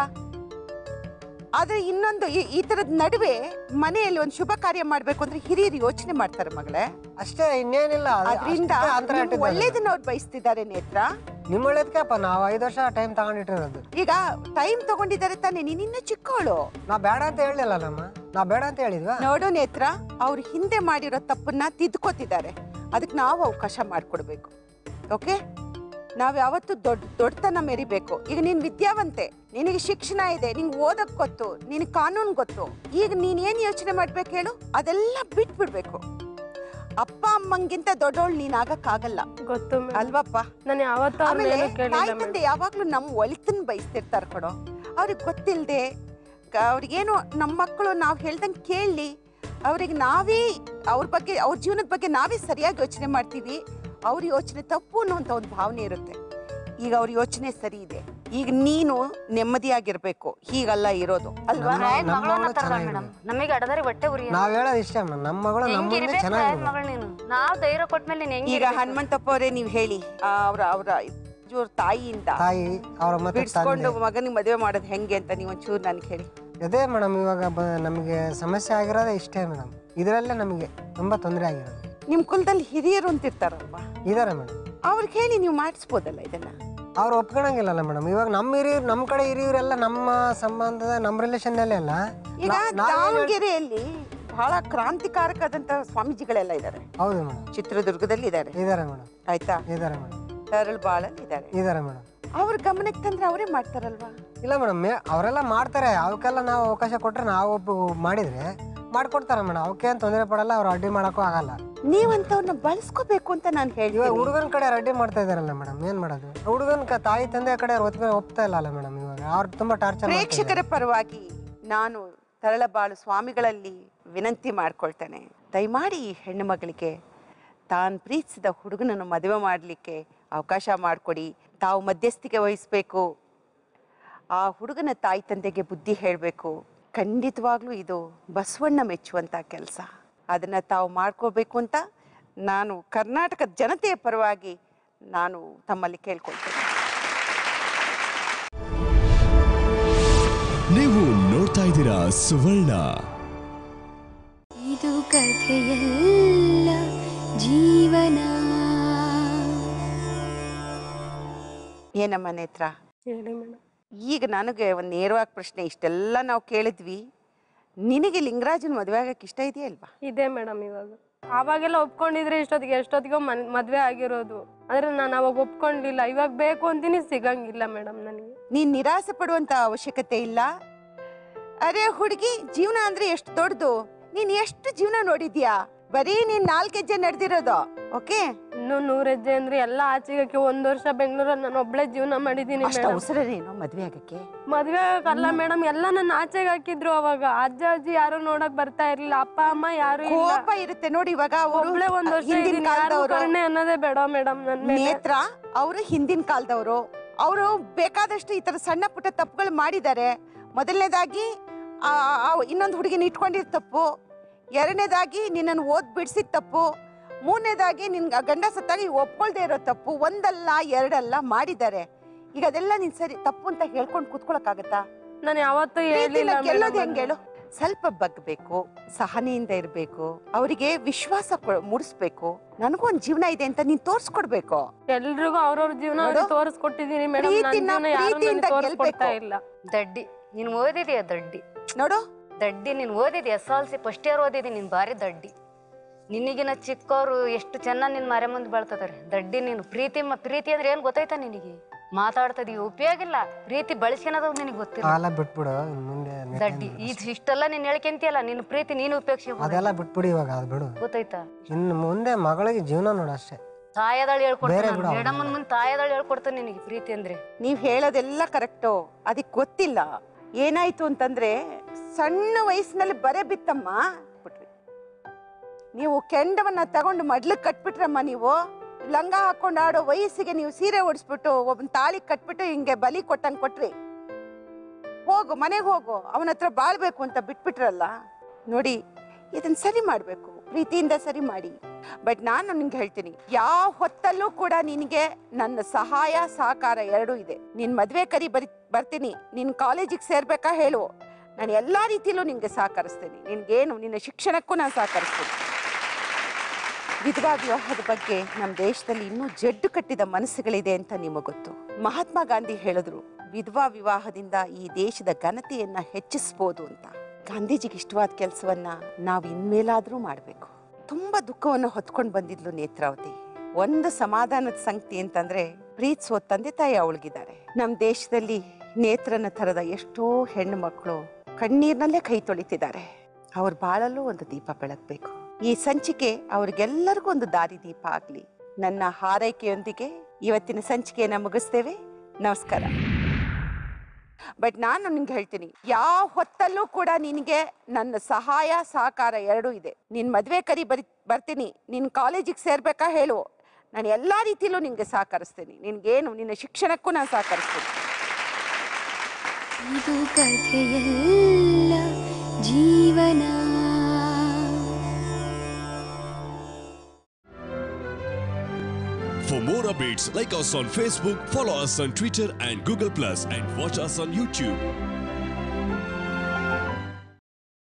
ಆದ್ರೆ ಇನ್ನೊಂದು ಈ ತರದ ನಡುವೆ ಮನೆಯಲ್ಲಿ ಒಂದು ಶುಭ ಕಾರ್ಯ ಮಾಡ್ಬೇಕು ಅಂದ್ರೆ ಹಿರಿಯರು ಯೋಚನೆ ಮಾಡ್ತಾರೆ ಮಗಳೇ, ಅಷ್ಟೇ, ಇನ್ನೇನಿಲ್ಲ. ಅದರಿಂದ ಒಳ್ಳೇದನ್ನ ಅವ್ರು ಬಯಸ್ತಿದ್ದಾರೆ ನೇತ್ರ. ನಿಮ್ಮ ಒಳ್ಳೇದಕ್ಕಪ್ಪ ನಾವು 5 ವರ್ಷ ಟೈಮ್ ತಗೊಂಡಿಟ್ಟಿರೋದು. ಈಗ ಟೈಮ್ ತಗೊಂಡಿದ್ದಾರೆ ತಾನೆ, ನೀನಿನ್ನ ಚಿಕ್ಕವಳು. ನಾ ಬೇಡ ಅಂತ ಹೇಳಿಲ್ಲಮ್ಮ, ನಾ ಬೇಡ ಅಂತ ಹೇಳಿದ್ವಾ? ನೋಡು ನೇತ್ರ, ಅವ್ರು ಹಿಂದೆ ಮಾಡಿರೋ ತಪ್ಪನ್ನ ತಿದ್ಕೋತಿದ್ದಾರೆ. ಅದಕ್ಕೆ ನಾವು ಅವಕಾಶ ಮಾಡ್ಕೊಡ್ಬೇಕು. ಓಕೆ, ನಾವ್ ಯಾವತ್ತು ದೊಡ್ಡತನ ಮೆರಿಬೇಕು. ಈಗ ನೀನ್ ವಿದ್ಯಾವಂತೆ, ನಿನಗೆ ಶಿಕ್ಷಣ ಇದೆ, ನಿಂಗೆ ಓದಕ್ ಗೊತ್ತು, ನಿನಗೆ ಕಾನೂನು ಗೊತ್ತು. ಈಗ ನೀನ್ ಏನ್ ಯೋಚನೆ ಮಾಡ್ಬೇಕು ಹೇಳು? ಅದೆಲ್ಲ ಬಿಟ್ಬಿಡ್ಬೇಕು. ಅಪ್ಪ ಅಮ್ಮಂಗಿಂತ ದೊಡ್ಡವಳು ನೀನ್ ಆಗಕ್ಕಾಗಲ್ಲ, ಗೊತ್ತು ಅಲ್ವಪ್ಪ? ನಾನು ಯಾವತ್ತೂ ತಾಯಿ ತಂದೆ ಯಾವಾಗ್ಲೂ ನಮ್ ಒಳಿತನ್ ಬಯಸ್ತಿರ್ತಾರ ಕೊಡೋ. ಅವ್ರಿಗೆ ಗೊತ್ತಿಲ್ದೆ ಅವ್ರಿಗೇನು ನಮ್ಮ ಮಕ್ಕಳು ನಾವ್ ಹೇಳ್ದಂಗೆ ಕೇಳಲಿ, ಅವ್ರಿಗೆ ನಾವೇ ಅವ್ರ ಬಗ್ಗೆ, ಅವ್ರ ಜೀವನದ ಬಗ್ಗೆ ನಾವೇ ಸರಿಯಾಗಿ ಯೋಚನೆ ಮಾಡ್ತೀವಿ. ಅವ್ರ ಯೋಚನೆ ತಪ್ಪು ಅನ್ನೋಂಥ ಒಂದು ಭಾವನೆ ಇರುತ್ತೆ. ಈಗ ಅವ್ರ ಯೋಚನೆ ಸರಿ ಇದೆ. ಈಗ ನೀನು ನೆಮ್ಮದಿಯಾಗಿರ್ಬೇಕು, ಹೀಗಲ್ಲ ಇರೋದು ಅಲ್ವಾ? ನಮಗೆ ಅಡದಾರಿ ಹೊಟ್ಟೆ ಉರಿ. ನಾವ್ ಹೇಳೋದು ಇಷ್ಟ, ನಮ್ಮ ಮಗಳು ನಾವ್ ಧೈರ್ಯ ಕೊಟ್ಮೇಲೆ ನೀನ್ ಈಗ ಹನುಮಂತಪ್ಪ ಅವರೇ ನೀವು ಹೇಳಿ, ಅವ್ರ ತಾಯಿಯಿಂದ ಬಿಡಿಸ್ಕೊಂಡು ಮಗನಿಗೆ ಮದುವೆ ಮಾಡೋದು ಹೆಂಗೆ ಅಂತ ನೀವು ಒಂಚೂರು ನನ್ಗೆ ಹೇಳಿ. ಅದೇ ಮೇಡಮ್, ಇವಾಗ ನಮಗೆ ಸಮಸ್ಯೆ ಆಗಿರೋದೇ ಇಷ್ಟೇ ಮೇಡಮ್. ಇದರಲ್ಲೇ ನಮಗೆ ತುಂಬಾ ತೊಂದರೆ ಆಗಿರೋದು. ನಿಮ್ ಕುಲದಲ್ಲಿ ಹಿರಿಯರು ಅಂತಿರ್ತಾರಲ್ವಾ? ಇದಾರೆ ಮೇಡಮ್, ಅವ್ರಿಗೆ ಹೇಳಿ ನೀವು ಮಾಡಿಸ್ಬೋದಲ್ಲ ಇದನ್ನ. ಅವ್ರು ಒಪ್ಕೊಳಂಗಿಲ್ಲಲ್ಲ ಮೇಡಮ್. ಇವಾಗ ನಮ್ಮ ಹಿರಿಯರು, ನಮ್ಮ ಕಡೆ ಹಿರಿಯರೆಲ್ಲ ನಮ್ಮ ಸಂಬಂಧದ, ನಮ್ಮ ರಿಲೇಷನ್ ಅಲ್ಲೇ ಅಲ್ಲ. ಈಗ ದಾವಣಗೆರೆಯಲ್ಲಿ ಬಹಳ ಕ್ರಾಂತಿಕಾರಕದಂತ ಸ್ವಾಮೀಜಿಗಳೆಲ್ಲ ಇದ್ದಾರೆ. ಹೌದು ಮೇಡಮ್. ಚಿತ್ರದುರ್ಗದಲ್ಲಿ ಇದ್ದಾರೆ ಮೇಡಮ್. ಆಯ್ತಾ? ಇದಾರೆ ಮೇಡಮ್. ತರಳಬಾಳಲ್ಲಿ ಇದ್ದಾರೆ ಮೇಡಮ್. ಅವ್ರ ಗಮನಕ್ಕೆ ತಂದ್ರೆ ಅವರೇ ಮಾಡ್ತಾರಲ್ವಾ? ಇಲ್ಲ ಮೇಡಮ್, ಅವರೆಲ್ಲ ಮಾಡ್ತಾರೆ. ಅವಕ್ಕೆಲ್ಲ ನಾವು ಅವಕಾಶ ಕೊಟ್ರೆ, ನಾವು ಮಾಡಿದ್ರೆ ಮಾಡ್ಕೊಡ್ತಾರೆ ಮೇಡಮ್. ಅವಕ್ಕೆ ಏನು ತೊಂದರೆ ಪಡಲ್ಲ, ಅವ್ರು ಅಡ್ಡಿ ಮಾಡೋಕ್ಕೂ ಆಗಲ್ಲ. ನೀವಂತವ್ರನ್ನ ಬಳಸ್ಕೋಬೇಕು ಅಂತ ನಾನು ಹೇಳಿ. ಇವಾಗ ಹುಡುಗನ ಕಡೆ ಅಡ್ಡಿ ಮಾಡ್ತಾ ಇದಾರಲ್ಲ ಮೇಡಮ್, ಏನ್ ಮಾಡೋದು? ಹುಡುಗನ ತಾಯಿ ತಂದೆ ಕಡೆ ಒಪ್ತಾ ಇಲ್ಲ ಮೇಡಮ್. ಇವಾಗ ಅವ್ರು ತುಂಬಾ ಟಾರ್ಚರ್. ಪ್ರೇಕ್ಷಕರ ಪರವಾಗಿ ನಾನು ತರಳಬಾಳು ಸ್ವಾಮಿಗಳಲ್ಲಿ ವಿನಂತಿ ಮಾಡ್ಕೊಳ್ತೇನೆ, ದಯಮಾಡಿ ಈ ಹೆಣ್ಣು ಮಗಳಿಗೆ ತಾನು ಪ್ರೀತಿಸಿದ ಹುಡುಗನನ್ನು ಮದುವೆ ಮಾಡಲಿಕ್ಕೆ ಅವಕಾಶ ಮಾಡಿಕೊಡಿ. ತಾವು ಮಧ್ಯಸ್ಥಿಕೆ ವಹಿಸಬೇಕು, ಆ ಹುಡುಗನ ತಾಯಿ ತಂದೆಗೆ ಬುದ್ಧಿ ಹೇಳಬೇಕು. ಖಂಡಿತವಾಗ್ಲೂ ಇದು ಬಸವಣ್ಣ ಮೆಚ್ಚುವಂಥ ಕೆಲಸ. ಅದನ್ನು ತಾವು ಮಾಡ್ಕೋಬೇಕು ಅಂತ ನಾನು ಕರ್ನಾಟಕದ ಜನತೆಯ ಪರವಾಗಿ ನಾನು ತಮ್ಮಲ್ಲಿ ಕೇಳ್ಕೊಳ್ತೇನೆ. ನೀವು ನೋಡ್ತಾ ಇದ್ದೀರಾ ಸುವರ್ಣ. ಇದು ಕಥೆಯಲ್ಲ ಜೀವನ. ಏನಮ್ಮ ನೇತ್ರ, ಹೇಳಿ ಮೇಡಮ್. ಈಗ ನನಗೆ ಒಂದು ನೇರವಾಗಿ ಪ್ರಶ್ನೆ. ಇಷ್ಟೆಲ್ಲ ನಾವು ಕೇಳಿದ್ವಿ, ನಿನಗೆ ಲಿಂಗರಾಜನ ಮದುವೆ ಆಗಕ್ಕೆ ಇಷ್ಟ ಇದೆಯಾ ಇಲ್ವಾ? ಇದೆ ಮೇಡಮ್. ಇವಾಗ ಆವಾಗೆಲ್ಲ ಒಪ್ಕೊಂಡಿದ್ರೆ ಎಷ್ಟೊತ್ತಿಗೋ ಮದುವೆ ಆಗಿರೋದು. ಆದ್ರೆ ನಾನು ಅವಾಗ ಒಪ್ಕೊಂಡಿಲ್ಲ. ಇವಾಗ ಬೇಕು ಅಂತೀನಿ, ಸಿಗಂಗಿಲ್ಲ ಮೇಡಮ್ ನನಗೆ. ನೀನ್ ನಿರಾಸೆ ಪಡುವಂತ ಅವಶ್ಯಕತೆ ಇಲ್ಲ. ಅರೆ ಹುಡುಗಿ, ಜೀವನ ಅಂದ್ರೆ ಎಷ್ಟು ದೊಡ್ಡದು. ನೀನ್ ಎಷ್ಟು ಜೀವನ ನೋಡಿದ್ಯಾ? ಬರೀ ನೀನ್ 4 ಹೆಜ್ಜೆ ನಡೆದಿರೋದು. ಓಕೆ, ಇನ್ನು 100 ಹೆಜ್ಜೆ ಅಂದ್ರೆ ಎಲ್ಲ ಆಚೆಗಕ್ಕೆ. 1 ವರ್ಷ ಬೆಂಗಳೂರಲ್ಲಿ ನಾನು ಒಬ್ಳೆ ಜೀವನ ಮಾಡಿದೀನಿ ಮೇಡಮ್. ಅವಸರನೇನು ಮದ್ವೆ ಆಗಕ್ಕೆ? ಮದ್ವೆ ಆಗಲ್ಲ ಮೇಡಮ್, ಎಲ್ಲ ನನ್ನ ಆಚೆಗೆ ಹಾಕಿದ್ರು. ಅವಾಗ ಅಜ್ಜ ಅಜ್ಜಿ ಯಾರು ನೋಡಕ್ ಬರ್ತಾ ಇರ್ಲಿಲ್ಲ, ಅಪ್ಪ ಅಮ್ಮ ಯಾರು ಕೋಪ ಇರುತ್ತೆ ನೋಡಿ. ಇವಾಗ ಒಬ್ಳೆ 1 ವರ್ಷ ಕರುಣೆ ಅನ್ನೋದೇ ಬೇಡ ಮೇಡಮ್. ನನ್ನ ನೇತ್ರ ಅವರು ಹಿಂದಿನ ಕಾಲದವರು. ಅವರು ಬೇಕಾದಷ್ಟು ಈ ತರ ಸಣ್ಣ ಪುಟ್ಟ ತಪ್ಪುಗಳು ಮಾಡಿದ್ದಾರೆ. ಮೊದಲನೇದಾಗಿ ಇನ್ನೊಂದು ಹುಡುಗಿನ ಇಟ್ಕೊಂಡಿದ್ ತಪ್ಪು, ಎರಡನೇದಾಗಿ ನಿನ್ನನ್ನು ಓದ್ ಬಿಡಿಸಿದ ತಪ್ಪು, ಮೂರನೇದಾಗಿ ನಿನ್ ಗಂಡ ಸತ್ತಾಗಿ ಒಪ್ಕೊಳ್ದೇ ಇರೋ ತಪ್ಪು. ಒಂದಲ್ಲ ಎರಡಲ್ಲ ಮಾಡಿದ್ದಾರೆ. ಈಗ ಅದೆಲ್ಲ ನೀನ್ ಸರಿ ತಪ್ಪು ಅಂತ ಹೇಳ್ಕೊಂಡು ಕೂತ್ಕೊಳಕ್ಕಾಗತ್ತಾ? ನಾನು ಯಾವತ್ತೂ ಗೆಲ್ಲೋದು ಹೆಂಗ್ ಹೇಳು? ಸ್ವಲ್ಪ ಬಗ್ಬೇಕು, ಸಹನೆಯಿಂದ ಇರ್ಬೇಕು, ಅವರಿಗೆ ವಿಶ್ವಾಸ ಮೂಡಿಸ್ಬೇಕು. ನನಗೂ ಒಂದ್ ಜೀವನ ಇದೆ ಅಂತ ನೀನ್ ತೋರ್ಸ್ಕೊಡ್ಬೇಕು. ಎಲ್ರಿಗೂ ಅವ್ರವ್ರ ಜೀವನ ತೋರಿಸ್ಕೊಟ್ಟಿದೀನಿ ಮೇಡಮ್. ಇಲ್ಲ ದಡ್ಡಿ ನೀನ್ ಓದಿದೀಯ ದಡ್ಡಿ. ನೋಡು ದಡ್ಡಿ, ನೀನ್ ಓದಿದಿ SLC ಫಸ್ಟ್ ಇಯರ್ ಓದಿದಿ. ನೀನ್ ಬಾರಿ ದಡ್ಡಿ. ನಿನಗಿನ ಚಿಕ್ಕವರು ಎಷ್ಟು ಚೆನ್ನಾಗಿ ನಿನ್ ಮರೆ ಮುಂದೆ ಬೆಳ್ತದಾರೆ. ದಡ್ಡಿ ನೀನು. ಪ್ರೀತಿ ಅಂದ್ರೆ ಏನ್ ಗೊತ್ತಾಯ್ತಾ ನಿನಗೆ? ಮಾತಾಡ್ತದೀವಿ, ಉಪಯೋಗ ಇಲ್ಲ. ಪ್ರೀತಿ ಬಳಸ್ಕೊಳೋದು ನಿನಗೆ ಗೊತ್ತಿಲ್ಲ. ಬಿಟ್ಬಿಡು ಮುಂದೆ. ದಡ್ಡಿ ಇಷ್ಟೆಲ್ಲ ನೀನ್ ಹೇಳ್ಕೊಂತಿಯಲ್ಲ, ನಿನ್ ಪ್ರೀತಿ ನೀನು ಉಪಯೋಗಿಸಿ. ಅದೆಲ್ಲ ಬಿಟ್ಬಿಡಿ ಇವಾಗ, ಅದು ಬಿಡು. ಗೊತ್ತಾಯ್ತಾ? ಇನ್ನು ಮುಂದೆ ಮಗಳಿಗೆ ಜೀವನ ನೋಡು ಅಷ್ಟೇ. ತಾಯದಾಳು ಹೇಳ್ಕೊಡ್ತೀನಿ, ಮೇಡಮ್ ಮುಂದೆ ತಾಯದಾಳು ಹೇಳ್ಕೊಡ್ತಾನೆ ನಿನಗೆ ಪ್ರೀತಿ ಅಂದ್ರೆ. ನೀವ್ ಹೇಳೋದೆಲ್ಲ ಕರೆಕ್ಟು, ಅದಕ್ಕೆ ಗೊತ್ತಿಲ್ಲ. ಏನಾಯ್ತು ಅಂತಂದ್ರೆ, ಸಣ್ಣ ವಯಸ್ಸಿನಲ್ಲಿ ಬರೆ ಬಿತ್ತಮ್ಮ. ನೀವು ಕೆಂಡವನ್ನ ತಗೊಂಡು ಮಡ್ಲಿಗೆ ಕಟ್ಬಿಟ್ರಮ್ಮ. ನೀವು ಲಂಗ ಹಾಕೊಂಡು ಆಡೋ ವಯಸ್ಸಿಗೆ ನೀವು ಸೀರೆ ಓಡಿಸ್ಬಿಟ್ಟು ಒಬ್ಬನ ತಾಳಿ ಕಟ್ಬಿಟ್ಟು ಹಿಂಗೆ ಬಲಿ ಕೊಟ್ಟಂಗೆ ಕೊಟ್ರಿ. ಹೋಗು ಮನೆಗೆ ಹೋಗು, ಅವನ ಹತ್ರ ಬಾಳ್ಬೇಕು ಅಂತ ಬಿಟ್ಬಿಟ್ರಲ್ಲ. ನೋಡಿ, ಇದನ್ನ ಸರಿ ಮಾಡ್ಬೇಕು, ಪ್ರೀತಿಯಿಂದ ಸರಿ ಮಾಡಿ. ಬಟ್ ನಾನು ನಿನ್ಗೆ ಹೇಳ್ತೀನಿ, ಯಾವ ಹೊತ್ತಲ್ಲೂ ಕೂಡ ನಿನಗೆ ನನ್ನ ಸಹಾಯ ಸಹಕಾರ ಎರಡೂ ಇದೆ. ನಿನ್ ಮದ್ವೆ ಕರಿ ಬರ್ತೀನಿ, ನಿನ್ ಕಾಲೇಜಿಗೆ ಸೇರ್ಬೇಕಾ ಹೇಳು, ನಾನು ಎಲ್ಲಾ ರೀತಿಯಲ್ಲೂ ನಿನ್ಗೆ ಸಹಕರಿಸ್ತೀನಿ. ನಿನ್ಗೇನು ನಿನ್ನ ಶಿಕ್ಷಣಕ್ಕೂ ನಾನು ಸಹಕರಿಸ್ತೀನಿ. ವಿಧವಾ ವಿವಾಹದ ಬಗ್ಗೆ ನಮ್ಮ ದೇಶದಲ್ಲಿ ಇನ್ನೂ ಜಡ್ಡು ಕಟ್ಟಿದ ಮನಸ್ಸುಗಳಿದೆ ಅಂತ ನಿಮಗೆ ಗೊತ್ತು. ಮಹಾತ್ಮ ಗಾಂಧಿ ಹೇಳಿದ್ರು, ವಿಧವಾ ವಿವಾಹದಿಂದ ಈ ದೇಶದ ಘನತೆಯನ್ನ ಹೆಚ್ಚಿಸಬಹುದು ಅಂತ. ಗಾಂಧೀಜಿಗೆ ಇಷ್ಟವಾದ ಕೆಲಸವನ್ನ ನಾವು ಇನ್ಮೇಲಾದ್ರೂ ಮಾಡಬೇಕು. ತುಂಬಾ ದುಃಖವನ್ನು ಹೊತ್ಕೊಂಡು ಬಂದಿದ್ಲು ನೇತ್ರಾವತಿ. ಒಂದು ಸಮಾಧಾನದ ಸಂಗತಿ ಅಂತಂದ್ರೆ, ಪ್ರೀತಿಸೋ ತಂದೆ ತಾಯಿ ಅವಳಿಗಿದ್ದಾರೆ. ನಮ್ಮ ದೇಶದಲ್ಲಿ ನೇತ್ರನ ತರದ ಎಷ್ಟೋ ಹೆಣ್ಣು ಮಕ್ಕಳು ಕಣ್ಣೀರ್ನಲ್ಲೇ ಕೈ ತೊಳಿತಿದ್ದಾರೆ. ಅವ್ರ ಬಾಳಲ್ಲೂ ಒಂದು ದೀಪ ಬೆಳಗ್ಬೇಕು. ಈ ಸಂಚಿಕೆ ಅವ್ರಿಗೆಲ್ಲರಿಗೂ ಒಂದು ದಾರಿ ದೀಪ ಆಗ್ಲಿ. ನನ್ನ ಹಾರೈಕೆಯೊಂದಿಗೆ ಇವತ್ತಿನ ಸಂಚಿಕೆಯನ್ನ ಮುಗಿಸ್ತೇವೆ. ನಮಸ್ಕಾರ. ಬಟ್ ನಾನು ನಿನ್ಗೆ ಹೇಳ್ತೀನಿ, ಯಾವ ಹೊತ್ತಲ್ಲೂ ಕೂಡ ನಿನಗೆ ನನ್ನ ಸಹಾಯ ಸಹಕಾರ ಎರಡೂ ಇದೆ. ನಿನ್ ಮದ್ವೆ ಕರಿ ಬರ್ತೀನಿ, ನಿನ್ ಕಾಲೇಜಿಗೆ ಸೇರ್ಬೇಕಾ ಹೇಳು, ನಾನು ಎಲ್ಲಾ ರೀತಿಯಲ್ಲೂ ನಿನ್ಗೆ ಸಹಕರಿಸ್ತೀನಿ. ನಿನ್ಗೇನು ನಿನ್ನ ಶಿಕ್ಷಣಕ್ಕೂ ನಾನು ಸಹಕರಿಸ್ತೀನಿ. ಇದು ಕಥೆಯಲ್ಲ ಜೀವನ. For more updates, like us on Facebook, follow us on Twitter and Google+, and watch us on YouTube.